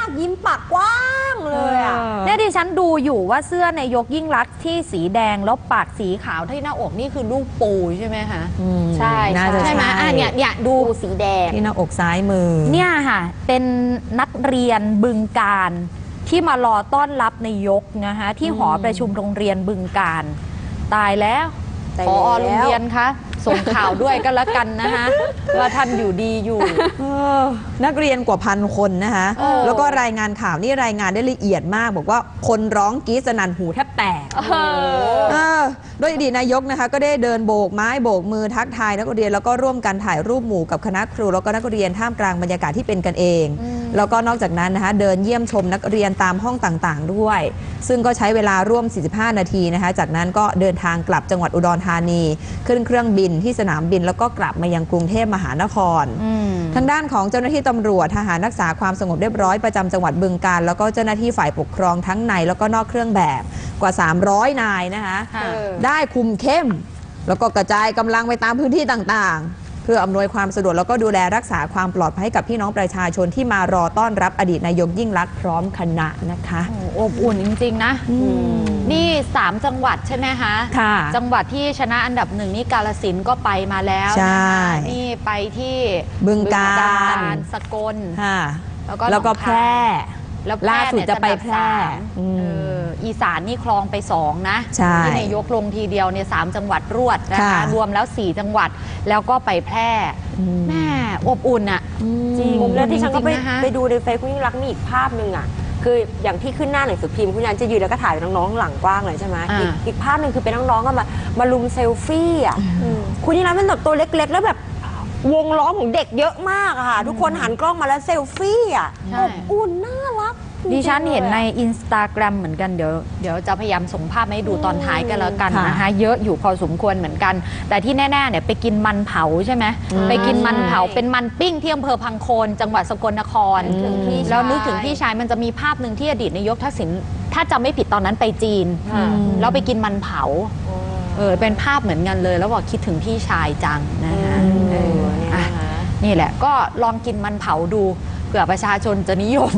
ยิ้มปากกว้างเลยอะเนี่ยดิฉันดูอยู่ว่าเสื้อนายกยิ่งลักษณ์ที่สีแดงแล้วปากสีขาวที่หน้าอกนี่คือลูกปูใช่ไหมคะใช่น่าจะใช่ไหมอ่ะเนี่ยดูสีแดงที่หน้าอกซ้ายมือเนี่ยค่ะเป็นนักเรียนบึงการที่มารอต้อนรับนายกนะคะที่หอประชุมโรงเรียนบึงการตายแล้วตายผแล้วอโรงเรียนคะส่งข่าวด้วยก็แล้วกันนะคะว่าท่านอยู่ดีอยู่นักเรียนกว่าพันคนนะคะ แล้วก็รายงานข่าวนี่รายงานได้ละเอียดมาก บอกว่าคนร้องกรี๊ดสนั่นหูแทบแตกโดยอดีตนายกนะคะก็ได้เดินโบกไม้โบกมือทักทายนักเรียนแล้วก็ร่วมกันถ่ายรูปหมู่กับคณะครูแล้วก็นักเรียนท่ามกลางบรรยากาศที่เป็นกันเอง แล้วก็นอกจากนั้นนะคะเดินเยี่ยมชมนักเรียนตามห้องต่างๆด้วย ซึ่งก็ใช้เวลาร่วม 45 นาทีนะคะจากนั้นก็เดินทางกลับจังหวัดอุดรธานีขึ้นเครื่องบินที่สนามบินแล้วก็กลับมายังกรุงเทพมหานคร ทางด้านของเจ้าหน้าที่ตำรวจทหารรักษาความสงบเรียบร้อยประจำจังหวัดบึงกาฬแล้วก็เจ้าหน้าที่ฝ่ายปกครองทั้งในแล้วก็นอกเครื่องแบบกว่า 300 นายนะคะ ได้คุมเข้ม แล้วก็กระจายกำลังไปตามพื้นที่ต่างๆ เพื่ออำนวยความสะดวกแล้วก็ดูแลรักษาความปลอดภัยกับพี่น้องประชาชนที่มารอต้อนรับอดีตนายกยิ่งลักษณ์พร้อมคณะนะคะอบอุ่นจริงๆนะนี่3จังหวัดใช่ไหมคะค่ะจังหวัดที่ชนะอันดับหนึ่งนี่กาฬสินธุ์ก็ไปมาแล้วใช่นะคะนี่ไปที่บึงกาฬสกลค่ะแล้วแล้วก็หนองแพร่แล้วล่าสุดจะไปแพร่อีสานนี่คลองไป2นะใช่ที่นายกลงทีเดียวเนี่ย3จังหวัดรวดนะคะค่ะรวมแล้ว4จังหวัดแล้วก็ไปแพร่แม่อบอุ่นอ่ะจริงแล้วที่ฉันก็ไปจริงๆนะคะไปดูในเฟซคุณยิ่งรักษณ์มีอีกภาพหนึ่งอ่ะคืออย่างที่ขึ้นหน้าหนังสือพิมพ์คุณยันจะยืนแล้วก็ถ่ายน้องๆหลังกว้างเลยใช่ไหมอีกภาพหนึ่งคือเป็นน้องๆก็มาลุมเซลฟี่อ่ะคุณยิ่งรักษณ์เป็นแบบตัวเล็กๆ แล้วแบบวงล้อมของเด็กเยอะมากอะค่ะทุกคนหันกล้องมาแล้วเซลฟี่อ่ะอบอุ่นน่ารักดิฉันเห็นใน Instagram เหมือนกันเดี๋ยวจะพยายามส่งภาพมาให้ดูตอนท้ายกันแล้วกันนะคะเยอะอยู่พอสมควรเหมือนกัน แต่ที่แน่ๆเนี่ยไปกินมันเผาใช่ไหมไปกินมันเผาเป็นมันปิ้งที่อำเภอพังโคนจังหวัดสกลนครแล้วนึกถึงพี่ชายมันจะมีภาพหนึ่งที่อดีตนายกทักษิณถ้าจำไม่ผิดตอนนั้นไปจีนแล้วไปกินมันเผาเป็นภาพเหมือนกันเลยแล้วบอกคิดถึงพี่ชายจังนะคะนี่แหละก็ลองกินมันเผาดูเผื่อประชาชนจะนิยม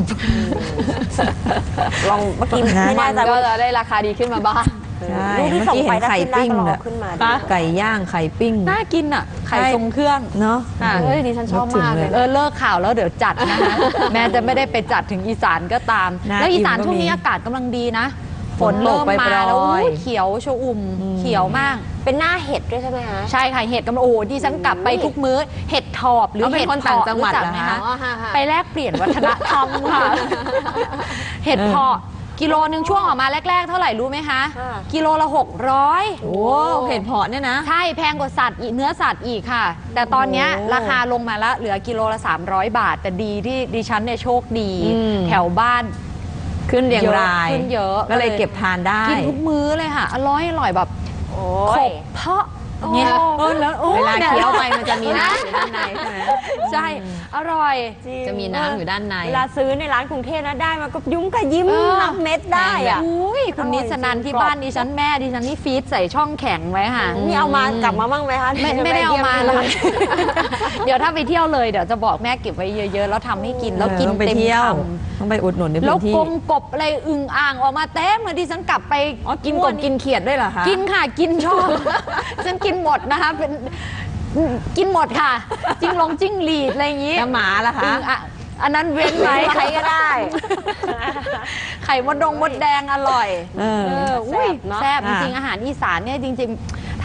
ลองเมื่อกี้นะไม่แน่ใจก็ว่าจะได้ราคาดีขึ้นมาบ้างใช่รูปที่เมื่อส่งกี้ไปเห็นถ้าไข่ขึ้นได้ปิ้งก็ลองเนี่ยขึ้นมาไก่ย่างไข่ปิ้งน่ากินอ่ะไข่ใช่ทรงเครื่องเนาะดิฉันชอบมากเลยเลิกข่าวแล้วเดี๋ยวจัดนะคะ แม้จะไม่ได้ไปจัดถึงอีสานก็ตามน่าแล้วอีสานอิ่มก็ช่วงนี้มีอากาศกำลังดีนะ ฝฝนนตเริ่กมมาแล้วปล่อยๆอุ๊ยเขียวชอุ่มเขียวมากเป็นหน้าเห็ดด้วยใช่ไหมคะใช่ค่ะเห็ดกำลังโอ้ดิฉันกลับไปทุกมื้อเห็ดถอบหรือเอาเป็นเห็ดคนต่างจังหวัดรู้กเหรอไมคะไปแลกเปลี่ยนวัฒนธรรมค่ะ เห็ดเพาะกิโลนึงช่วงออกมาแรกๆเท่าไหร่รู้ไหมคะ กิโลละ600 โอ้เห็ดเพาะเนี่ยนะใช่แพงกว่าสัตว์อีกเนื้อสัตว์อีกค่ะ แต่ตอนเนี้ยโอ้ราคาลงมาแล้วเหลือกิโลละ300 บาท แต่ดีที่ดิฉันเนี่ยโชคดี แถวบ้านขึ้นเรียงรายขึ้นเยอะก็เลยเก็บทานได้กินทุกมื้อเลยค่ะ อร่อยแบบโอ้ขยบเพาะเนี่ยแล้วโอ้เวลานี่เคี้ยวไปมันจะมีน้ำอยู่ด้านในใช่ไหมใช่ อร่อยจะมีน้ำอยู่ด้านในเวลาซื้อในร้านกรุงเทพนะได้มาก็ยุ้มกับยิ้มนับเม็ดได้อะอุ้ยคุณนิสนันที่บ้านดิฉันแม่ดิฉันนี่ฟีดใส่ช่องแข็งไว้ค่ะนี่เอามากลับมาบ้างไหมคะไม่ได้เอามาเลย เดี๋ยวถ้าไปเที่ยวเลยเดี๋ยวจะบอกแม่เก็บไว้เยอะๆแล้วทำให้กินแล้วกินต้องไปเต็มเที่ยวคต้องไปอุดหนุนในำแล้พื้วนที่กลมกบอะไรอึ่งอ่างออกมาเต็มเหมือนดิฉันกลับไปอ๋อกินกบกินเขียดด้วยเหรอคะกินค่ะกินชอบ ฉันกินหมดนะคะเป็นกินหมดค่ะจิ้งหรีดอะไรอย่างงี้แล้วหมาล่ะคะอึ่งอ่ะอันนั้นเว้นไว้ใครก็ได้ไข่มดแดงอร่อยเอออุ้ยแซ่บเนอะแซ่บจค่ะริงๆอาหารอีสานเนี่ยจริงๆ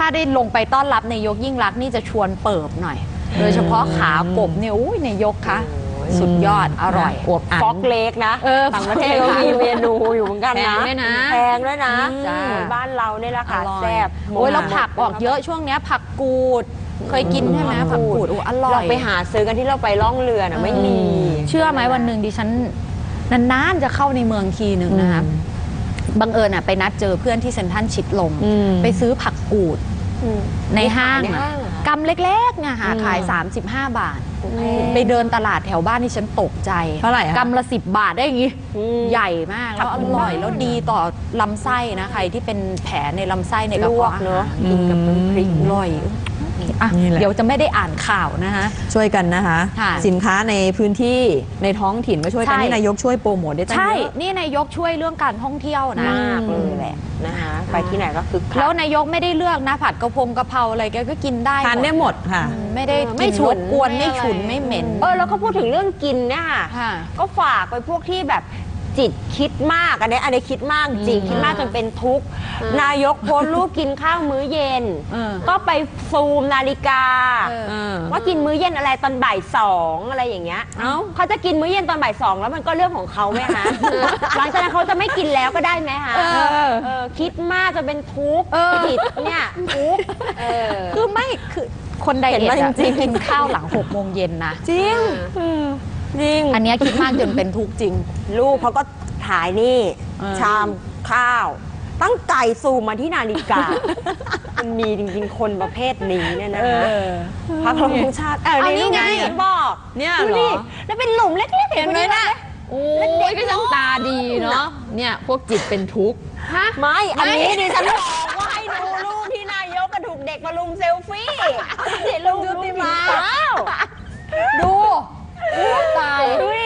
ถ้าได้ลงไปต้อนรับนายกยิ่งลักษณ์นี่จะชวนเปิบหน่อย โดยเฉพาะขากบเนี่ยอุ้ยนายกคะสุดยอดอร่อยฟอกเล็กนะต่างประเทศก็มีเมนูอยู่เหมือนกันนะแพงด้วยนะบ้านเราเนี่ยราคาแซ่บโอ้ยแล้วผักออกเยอะช่วงเนี้ยผักกูดเคยกินใช่ไหมผักกูดอร่อยเราไปหาซื้อกันที่เราไปล่องเรือนะไม่มีเชื่อไหมวันหนึ่งดิฉันนานๆจะเข้าในเมืองทีหนึ่งนะคะบังเอิญไปนัดเจอเพื่อนที่เซ็นทรัลชิดลมไปซื้อผักกูดในห้างกำเล็กๆเนี่ยค่ะขาย35 บาทไปเดินตลาดแถวบ้านที่ฉันตกใจเท่าไหร่กำละ10 บาทได้อย่างงี้ใหญ่มากแล้วอร่อยแล้วดีต่อลำไส้นะใครที่เป็นแผลในลำไส้ในกระเพาะเนอะกินกับน้ำพริกอร่อยเดี๋ยวจะไม่ได้อ่านข่าวนะคะช่วยกันนะคะสินค้าในพื้นที่ในท้องถิ่นก็ช่วยกันนี่นายกช่วยโปรโมทได้ตั้งเยอะใช่นี่นายกช่วยเรื่องการท่องเที่ยวนะมากเลยแหละนะคะไปที่ไหนก็คือแล้วนายกไม่ได้เลือกนะผัดกะเพราอะไรแกก็กินได้ทานได้หมดค่ะไม่ได้ไม่ฉุนกวนไม่ฉุนไม่เหม็นแล้วก็พูดถึงเรื่องกินเนี่ยก็ฝากไปพวกที่แบบจิตคิดมากอันนี้คิดมากจริงคิดมากจนเป็นทุกข์นายกโพสต์รูปกินข้าวมื้อเย็นก็ไปซูมนาฬิกาว่ากินมื้อเย็นอะไรตอนบ่าย 2อะไรอย่างเงี้ยเขาจะกินมื้อเย็นตอนบ่าย 2แล้วมันก็เรื่องของเขาไหมคะหลังจากนั้นเขาจะไม่กินแล้วก็ได้ไหมคะคิดมากจนเป็นทุกข์จิตเนี่ยทุกข์คือไม่คือคนไดเอทจริงกินข้าวหลัง6 โมงเย็นนะจริงอันนี้คิดมากจนเป็นทุกข์จริงลูกเขาก็ถ่ายนี่ชามข้าวตั้งใจซูมมาที่นาฬิกามันมีจริงๆคนประเภทนี้เนี่ยนะพระบรมชาตินี่ไงบอกเนี่ยเหรอแล้วเป็นหลุมเล็กๆเห็นไหมนะโอ้ยก็ช่างตาดีเนาะเนี่ยพวกจิตเป็นทุกข์ไม่อันนี้ดิฉันบอกว่าให้ดูรูปที่นายกกระถูกเด็กมาลุมเซลฟี่เด็กลุมติมาดูตายดูดิ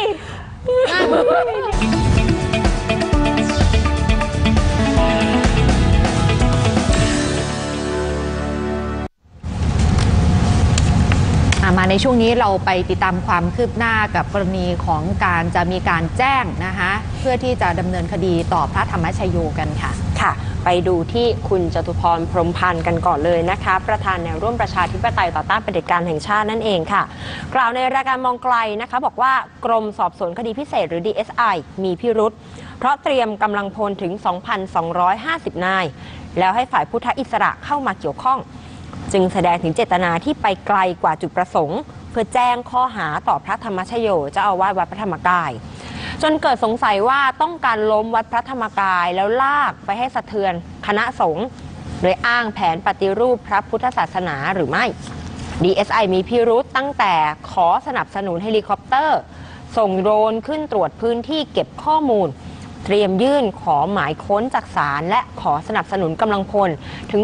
มาในช่วงนี้เราไปติดตามความคืบหน้ากับกรณีของการจะมีการแจ้งนะคะเพื่อที่จะดำเนินคดีต่อพระธรรมชโยกันค่ะไปดูที่คุณจตุพรพรหมพันธ์กันก่อนเลยนะคะประธานแนวร่วมประชาธิปไตยต่อต้านเผด็จการแห่งชาตินั่นเองค่ะกล่าวในรายการมองไกลนะคะบอกว่ากรมสอบสวนคดีพิเศษหรือ DSI มีพิรุธเพราะเตรียมกำลังพลถึง 2,250 นายแล้วให้ฝ่ายพุทธอิสระเข้ามาเกี่ยวข้องจึงแสดงถึงเจตนาที่ไปไกลกว่าจุดประสงค์เพื่อแจ้งข้อหาต่อพระธรรมชโยเจ้าอาวาสวัดพระธรรมกายจนเกิดสงสัยว่าต้องการล้มวัดพระธรรมกายแล้วลากไปให้สะเทือนคณะสงฆ์โดยอ้างแผนปฏิรูปพระพุทธศาสนาหรือไม่ DSI มีพิรุธตั้งแต่ขอสนับสนุนเฮลิคอปเตอร์ส่งโดรนขึ้นตรวจพื้นที่เก็บข้อมูลเตรียมยื่นขอหมายค้นจากศาลและขอสนับสนุนกำลังพลถึง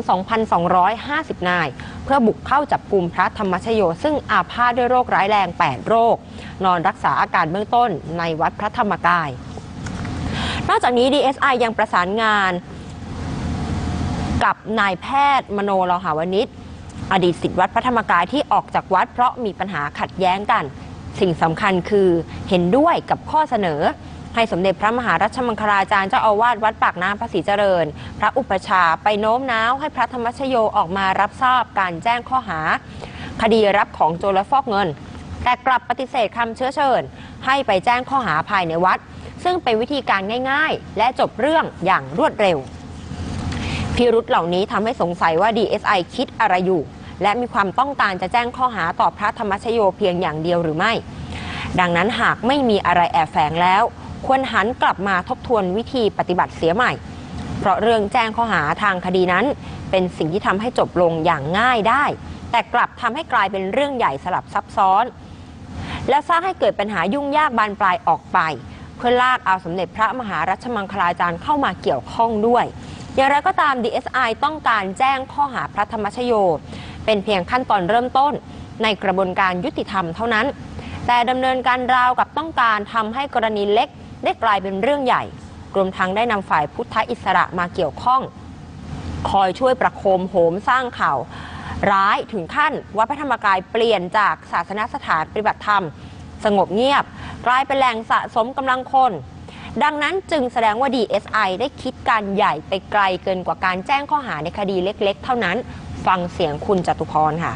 2,250 นายเพื่อบุกเข้าจับกุมพระธรรมชโยซึ่งอาพาธด้วยโรคร้ายแรง8โรคนอนรักษาอาการเบื้องต้นในวัดพระธรรมกายนอกจากนี้ DSI ยังประสานงานกับนายแพทย์มโนโลหาวนิชอดีตศิษย์วัดพระธรรมกายที่ออกจากวัดเพราะมีปัญหาขัดแย้งกันสิ่งสำคัญคือเห็นด้วยกับข้อเสนอให้สมเด็จพระมหารัชมังคลาจารย์เจ้าอาวาสวัดปากน้ำพระศรีเจริญพระอุปชาไปโน้มน้าวให้พระธรรมชโยออกมารับทราบการแจ้งข้อหาคดีรับของโจรและฟอกเงินแต่กลับปฏิเสธคำเชื้อเชิญให้ไปแจ้งข้อหาภายในวัดซึ่งเป็นวิธีการง่ายๆและจบเรื่องอย่างรวดเร็วพิรุธเหล่านี้ทำให้สงสัยว่า DSI คิดอะไรอยู่และมีความต้องการจะแจ้งข้อหาต่อพระธรรมชโยเพียงอย่างเดียวหรือไม่ดังนั้นหากไม่มีอะไรแอบแฝงแล้วควรหันกลับมาทบทวนวิธีปฏิบัติเสียใหม่เพราะเรื่องแจ้งข้อหาทางคดีนั้นเป็นสิ่งที่ทำให้จบลงอย่างง่ายได้แต่กลับทำให้กลายเป็นเรื่องใหญ่สลับซับซ้อนและสร้างให้เกิดปัญหายุ่งยากบานปลายออกไปเพื่อลากเอาสมเด็จพระมหารัชมังคลาจารย์เข้ามาเกี่ยวข้องด้วยอย่างไรก็ตาม DSI ต้องการแจ้งข้อหาพระธรรมชโยเป็นเพียงขั้นตอนเริ่มต้นในกระบวนการยุติธรรมเท่านั้นแต่ดำเนินการราวกับต้องการทำให้กรณีเล็กได้กลายเป็นเรื่องใหญ่รวมทั้งได้นำฝ่ายพุทธอิสระมาเกี่ยวข้องคอยช่วยประโคมโหมสร้างข่าวร้ายถึงขั้นวัดพระธรรมกายเปลี่ยนจากศาสนสถานปฏิบัติธรรมสงบเงียบกลายเป็นแหล่งสะสมกำลังคนดังนั้นจึงแสดงว่า DSI ได้คิดการใหญ่ไปไกลเกินกว่าการแจ้งข้อหาในคดีเล็กๆเท่านั้นฟังเสียงคุณจตุพรค่ะ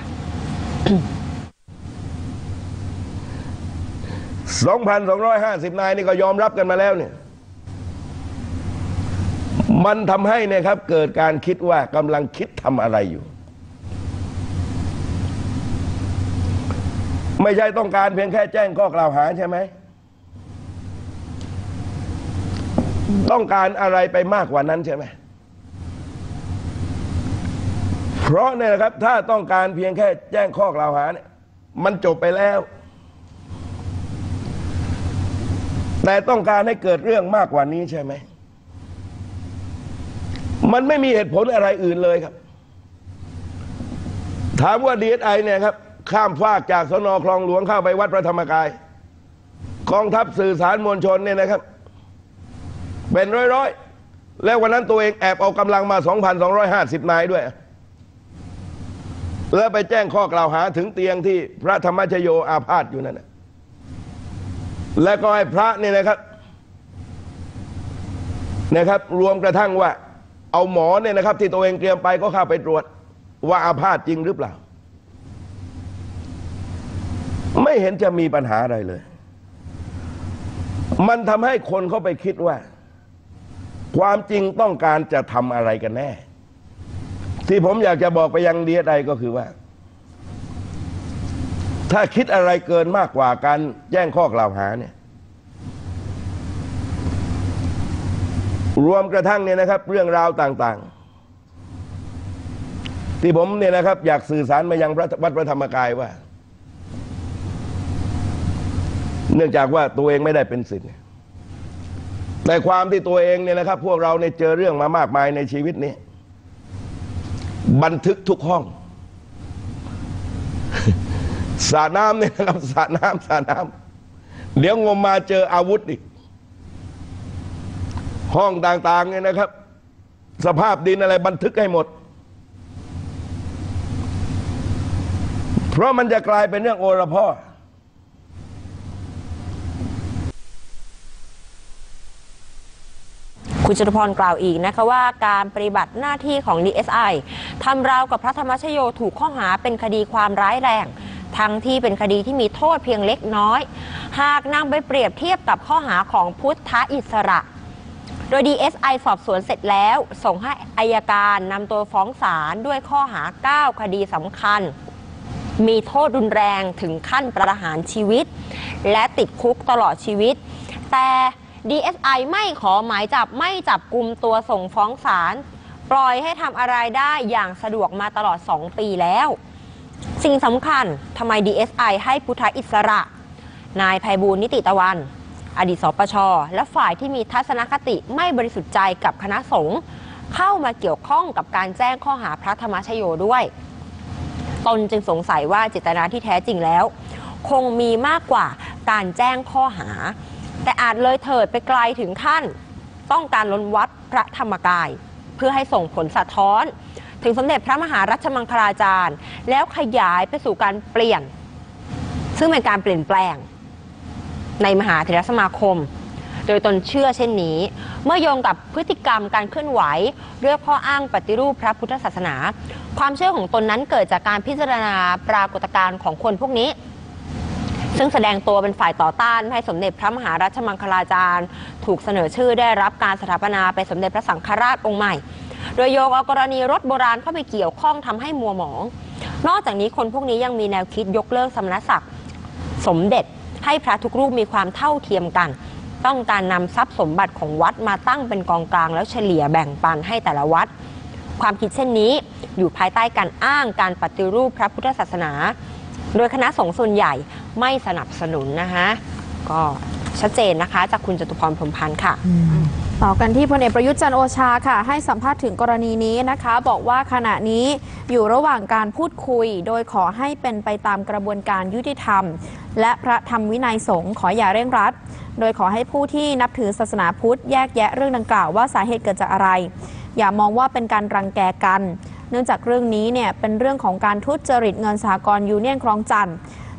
2,250 นายนี่ก็ยอมรับกันมาแล้วเนี่ยมันทำให้เนี่ยครับเกิดการคิดว่ากำลังคิดทำอะไรอยู่ไม่ใช่ต้องการเพียงแค่แจ้งข้อกล่าวหาใช่ไหมต้องการอะไรไปมากกว่านั้นใช่ไหมเพราะเนี่ยนะครับถ้าต้องการเพียงแค่แจ้งข้อกล่าวหาเนี่ยมันจบไปแล้วแต่ต้องการให้เกิดเรื่องมากกว่านี้ใช่ไหมมันไม่มีเหตุผลอะไรอื่นเลยครับถามว่า DSI เนี่ยครับข้ามฟากจากสน.คลองหลวงเข้าไปวัดพระธรรมกายกองทัพสื่อสารมวลชนเนี่ยนะครับเป็นร้อยๆแล้ววันนั้นตัวเองแอบเอากำลังมา 2,250 นายด้วยแล้วไปแจ้งข้อกล่าวหาถึงเตียงที่พระธรรมชโยอาพาธอยู่นั่นนะและก็ให้พระเนี่ยนะครับรวมกระทั่งว่าเอาหมอเนี่ยนะครับที่ตัวเองเตรียมไปก็เข้าไปตรวจว่าอาพาธจริงหรือเปล่าไม่เห็นจะมีปัญหาอะไรเลยมันทำให้คนเข้าไปคิดว่าความจริงต้องการจะทำอะไรกันแน่ที่ผมอยากจะบอกไปยังDSIก็คือว่าถ้าคิดอะไรเกินมากกว่าการแจ้งข้อกล่าวหาเนี่ยรวมกระทั่งเนี่ยนะครับเรื่องราวต่างๆที่ผมเนี่ยนะครับอยากสื่อสารมายังวัดพระธรรมกายว่าเนื่องจากว่าตัวเองไม่ได้เป็นศิษย์แต่ความที่ตัวเองเนี่ยนะครับพวกเราเนี่ยเจอเรื่องมามากมายในชีวิตนี้บันทึกทุกห้องสระน้ำเนี่ยนะครับสระน้ำเดี๋ยวงมมาเจออาวุธอีกห้องต่างๆเนี่ยนะครับสภาพดินอะไรบันทึกให้หมดเพราะมันจะกลายเป็นเรื่องโอละพ่อคุณจตุพรกล่าวอีกนะคะว่าการปฏิบัติหน้าที่ของ DSI ทำราวกับพระธรรมชโยถูกข้อหาเป็นคดีความร้ายแรงทั้งที่เป็นคดีที่มีโทษเพียงเล็กน้อยหากนำไปเปรียบเทียบกับข้อหาของพุทธอิสระโดย DSI สอบสวนเสร็จแล้วส่งให้อัยการนำตัวฟ้องศาลด้วยข้อหา9คดีสำคัญมีโทษรุนแรงถึงขั้นประหารชีวิตและติดคุกตลอดชีวิตแต่DSI ไม่ขอหมายจับไม่จับกุมตัวส่งฟ้องศาลปล่อยให้ทำอะไรได้อย่างสะดวกมาตลอด2 ปีแล้วสิ่งสำคัญทำไม DSI ให้พุทธอิสระนายไพบูลย์นิติตะวันอดีตสปช.และฝ่ายที่มีทัศนคติไม่บริสุทธิ์ใจกับคณะสงฆ์เข้ามาเกี่ยวข้องกับการแจ้งข้อหาพระธรรมชโยด้วยตนจึงสงสัยว่าเจตนาที่แท้จริงแล้วคงมีมากกว่าการแจ้งข้อหาแต่อาจเลยเถิดไปไกลถึงขั้นต้องการล้นวัดพระธรรมกายเพื่อให้ส่งผลสะท้อนถึงสมเด็จพระมหารัชมังคลาจารย์แล้วขยายไปสู่การเปลี่ยนซึ่งเป็นการเปลี่ยนแปลงในมหาเถรสมาคมโดยตนเชื่อเช่นนี้เมื่อโยงกับพฤติกรรมการเคลื่อนไหวเรื่องข้ออ้างปฏิรูปพระพุทธศาสนาความเชื่อของตนนั้นเกิดจากการพิจารณาปรากฏการณ์ของคนพวกนี้ซึ่งแสดงตัวเป็นฝ่ายต่อต้านให้สมเด็จพระมหารัชมังคลาจารย์ถูกเสนอชื่อได้รับการสถาปนาเป็นสมเด็จพระสังฆราชองค์ใหม่โดยโยงเอากรณีรถโบราณเข้าไปเกี่ยวข้องทำให้มัวหมองนอกจากนี้คนพวกนี้ยังมีแนวคิดยกเลิกสมณศักดิ์สมเด็จให้พระทุกรูปมีความเท่าเทียมกันต้องการนำทรัพย์สมบัติของวัดมาตั้งเป็นกองกลางแล้วเฉลี่ยแบ่งปันให้แต่ละวัดความคิดเช่นนี้อยู่ภายใต้การอ้างการปฏิรูปพระพุทธศาสนาโดยคณะสงฆ์ส่วนใหญ่ไม่สนับสนุนนะคะก็ชัดเจนนะคะจากคุณจตุพร พรหมพันธ์ค่ะต่อกันที่พลเอกประยุทธ์จันทร์โอชาค่ะให้สัมภาษณ์ถึงกรณีนี้นะคะบอกว่าขณะนี้อยู่ระหว่างการพูดคุยโดยขอให้เป็นไปตามกระบวนการยุติธรรมและพระธรรมวินัยสงฆ์ขออย่าเร่งรัดโดยขอให้ผู้ที่นับถือศาสนาพุทธแยกแยะเรื่องดังกล่าวว่าสาเหตุเกิดจากอะไรอย่ามองว่าเป็นการรังแกกันเนื่องจากเรื่องนี้เนี่ยเป็นเรื่องของการทุจริตเงินสหกรณ์ยูเนี่ยนคลองจันทน์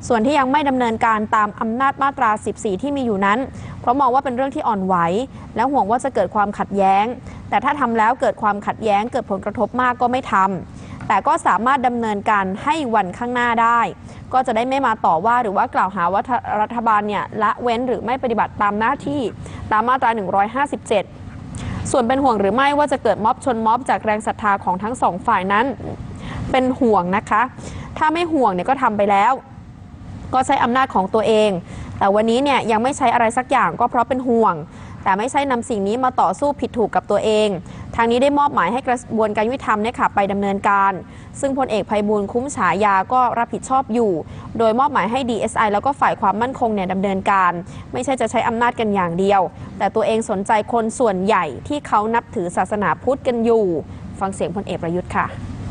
ส่วนที่ยังไม่ดำเนินการตามอำนาจมาตรา 14 ที่มีอยู่นั้นเพราะมองว่าเป็นเรื่องที่อ่อนไหวและห่วงว่าจะเกิดความขัดแย้งแต่ถ้าทำแล้วเกิดความขัดแย้งเกิดผลกระทบมากก็ไม่ทำแต่ก็สามารถดำเนินการให้วันข้างหน้าได้ก็จะได้ไม่มาต่อว่าหรือว่ากล่าวหาว่ารัฐบาลเนี่ยละเว้นหรือไม่ปฏิบัติตามหน้าที่ตามมาตรา 157 ส่วนเป็นห่วงหรือไม่ว่าจะเกิดม็อบชนม็อบจากแรงศรัทธาของทั้งสองฝ่ายนั้นเป็นห่วงนะคะถ้าไม่ห่วงเนี่ยก็ทำไปแล้วก็ใช้อำนาจของตัวเองแต่วันนี้เนี่ยยังไม่ใช้อะไรสักอย่างก็เพราะเป็นห่วงแต่ไม่ใช่นำสิ่งนี้มาต่อสู้ผิดถูกกับตัวเองทางนี้ได้มอบหมายให้กระบวนการยุติธรรมเนี่ยค่ะไปดำเนินการซึ่งพลเอกไพบูลย์คุ้มฉายาก็รับผิดชอบอยู่โดยมอบหมายให้ DSI แล้วก็ฝ่ายความมั่นคงเนี่ยดำเนินการไม่ใช่จะใช้อำนาจกันอย่างเดียวแต่ตัวเองสนใจคนส่วนใหญ่ที่เขานับถือศาสนาพุทธกันอยู่ฟังเสียงพลเอกประยุทธ์ค่ะ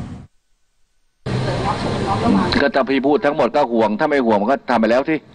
ก็จะพี่พูดทั้งหมดก็ห่วงถ้าไม่ห่วงมันก็ทำไปแล้วสิ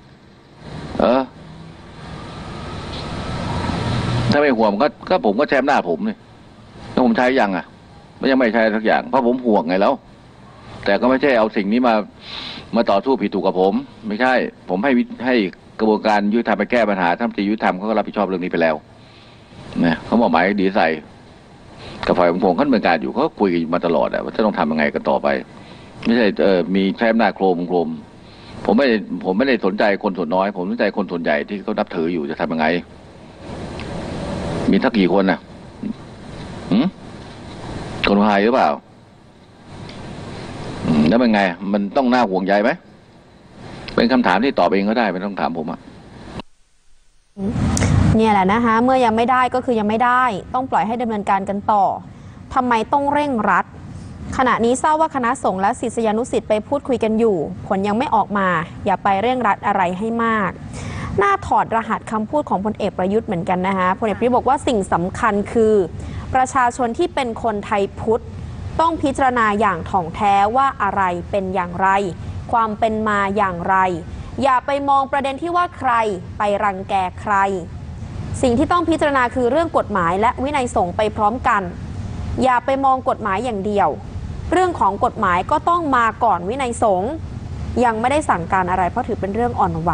ถ้าไม่ห่วงก็ผมก็ใช้อำนาจผมนี่แล้วผมใช้ยังอ่ะไม่ยังไม่ใช้สักอย่างเพราะผมห่วงไงแล้วแต่ก็ไม่ใช่เอาสิ่งนี้มาต่อสู้ผิดถูกกับผมไม่ใช่ผมให้กระบวนการยุติธรรมไปแก้ปัญหาท่านรัฐมนตรียุติธรรมเขาก็รับผิดชอบเรื่องนี้ไปแล้วนะเขาบอกหมายดีใส่กับฝ่ายของผมเขาดำเนินการอยู่เขาคุยกันมาตลอดว่าจะต้องทำยังไงกันต่อไปไม่ใช่มีใช้อำนาจโครมผมไม่ได้สนใจคนส่วนน้อยผมสนใจคนส่วนใหญ่ที่เขานับถืออยู่จะทำยังไงมีสักกี่คนน่ะคนไทยหรือเปล่าแล้วเป็นไงมันต้องน่าห่วงใยไหมเป็นคำถามที่ตอบเองก็ได้ไม่ต้องถามผมอ่ะเนี่ยแหละนะคะเมื่อยังไม่ได้ก็คือยังไม่ได้ต้องปล่อยให้ดำเนินการกันต่อทำไมต้องเร่งรัดขณะนี้ทราบว่าคณะสงฆ์และศิษยานุศิษย์ไปพูดคุยกันอยู่ผลยังไม่ออกมาอย่าไปเร่งรัดอะไรให้มากน่าถอดรหัสคำพูดของพลเอกประยุทธ์เหมือนกันนะคะพลเอกประยุทธ์บอกว่าสิ่งสำคัญคือประชาชนที่เป็นคนไทยพุทธต้องพิจารณาอย่างถ่องแท้ว่าอะไรเป็นอย่างไรความเป็นมาอย่างไรอย่าไปมองประเด็นที่ว่าใครไปรังแกใครสิ่งที่ต้องพิจารณาคือเรื่องกฎหมายและวินัยสงฆ์ไปพร้อมกันอย่าไปมองกฎหมายอย่างเดียวเรื่องของกฎหมายก็ต้องมาก่อนวินัยสงฆ์ยังไม่ได้สั่งการอะไรเพราะถือเป็นเรื่องอ่อนไหว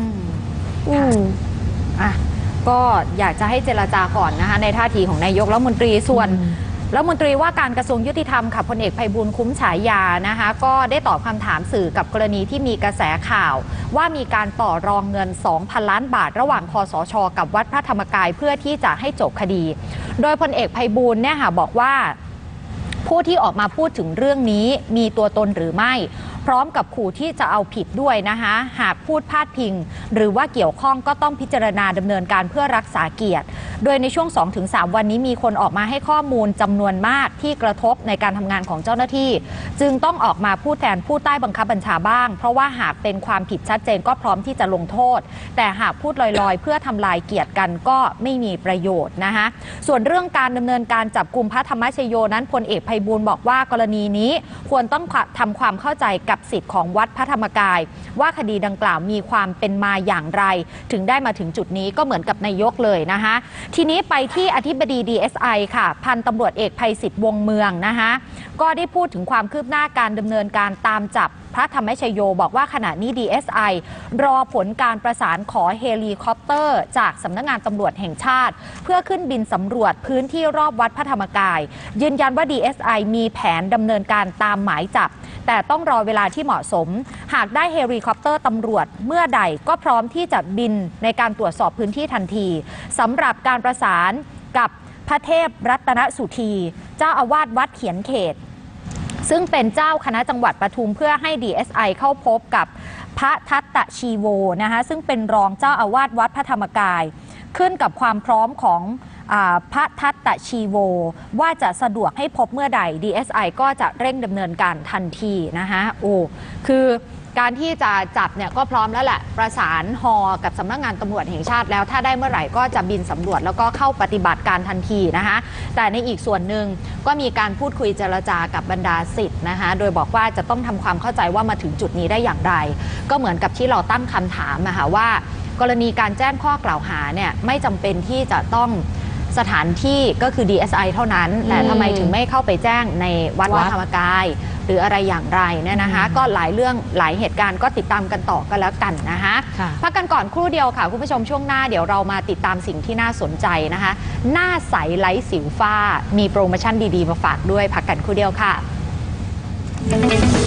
ก็อยากจะให้เจรจาก่อนนะคะในท่าทีของนายกรัฐมนตรีส่วนรัฐมนตรีว่าการกระทรวงยุติธรรมค่ะพลเอกไพบูลย์คุ้มฉายานะคะก็ได้ตอบคำถามสื่อกับกรณีที่มีกระแสข่าวว่ามีการต่อรองเงิน 2,000 ล้านบาทระหว่างคสช.กับวัดพระธรรมกายเพื่อที่จะให้จบคดีโดยพลเอกไพบูลย์เนี่ยค่ะบอกว่าผู้ที่ออกมาพูดถึงเรื่องนี้มีตัวตนหรือไม่พร้อมกับขู่ที่จะเอาผิดด้วยนะคะหากพูดพาดพิงหรือว่าเกี่ยวข้องก็ต้องพิจารณาดำเนินการเพื่อรักษาเกียรติโดยในช่วง 2-3 วันนี้มีคนออกมาให้ข้อมูลจำนวนมากที่กระทบในการทำงานของเจ้าหน้าที่จึงต้องออกมาพูดแทนผู้ใต้บังคับบัญชาบ้างเพราะว่าหากเป็นความผิดชัดเจนก็พร้อมที่จะลงโทษแต่หากพูดลอยๆเพื่อทำลายเกียรติกันก็ไม่มีประโยชน์นะคะส่วนเรื่องการดำเนินการจับกุมพระธรรมชโยนั้นพลเอกไพบูลย์บอกว่ากรณีนี้ควรต้องทำความเข้าใจกับสิทธิของวัดพระธรรมกายว่าคดีดังกล่าวมีความเป็นมาอย่างไรถึงได้มาถึงจุดนี้ก็เหมือนกับนายกเลยนะคะทีนี้ไปที่อธิบดี DSI ค่ะพันตำรวจเอกไพศิษฐ์วงเมืองนะคะก็ได้พูดถึงความคืบหน้าการดำเนินการตามจับพระธรรมชโยบอกว่าขณะนี้ DSI รอผลการประสานขอเฮลิคอปเตอร์จากสำนักงานตำรวจแห่งชาติเพื่อขึ้นบินสำรวจพื้นที่รอบวัดพระธรรมกายยืนยันว่า DSI มีแผนดำเนินการตามหมายจับแต่ต้องรอเวลาที่เหมาะสมหากได้เฮลิคอปเตอร์ตำรวจเมื่อใดก็พร้อมที่จะบินในการตรวจสอบพื้นที่ทันทีสำหรับการประสานกับพระเทพรัตนสุธีเจ้าอาวาสวัดเขียนเขตซึ่งเป็นเจ้าคณะจังหวัดปทุมเพื่อให้ DSI เข้าพบกับพระทัตตชีโวนะคะซึ่งเป็นรองเจ้าอาวาสวัดพระธรรมกายขึ้นกับความพร้อมของพระทัตตชีโวว่าจะสะดวกให้พบเมื่อใด DSI ก็จะเร่งดำเนินการทันทีนะคะคือการที่จะจับเนี่ยก็พร้อมแล้วแหละประสานฮอกับสำนักงานตำรวจแห่งชาติแล้วถ้าได้เมื่อไหร่ก็จะบินสำรวจแล้วก็เข้าปฏิบัติการทันทีนะคะแต่ในอีกส่วนหนึ่งก็มีการพูดคุยเจรจากับบรรดาศิษย์นะคะโดยบอกว่าจะต้องทำความเข้าใจว่ามาถึงจุดนี้ได้อย่างไรก็เหมือนกับที่เราตั้งคำถามนะคะว่ากรณีการแจ้งข้อกล่าวหาเนี่ยไม่จำเป็นที่จะต้องสถานที่ก็คือ DSI เท่านั้น แต่ทำไมถึงไม่เข้าไปแจ้งในวัดพระธรรมกาย หรืออะไรอย่างไรเนี่ยนะคะก็หลายเรื่องหลายเหตุการณ์ก็ติดตามกันต่อกันแล้วกันนะคะพักกันก่อนครู่เดียวค่ะคุณผู้ชมช่วงหน้าเดี๋ยวเรามาติดตามสิ่งที่น่าสนใจนะคะหน้าใสไร้สิวฝ้ามีโปรโมชั่นดีๆมาฝากด้วยพักกันครู่เดียวค่ะ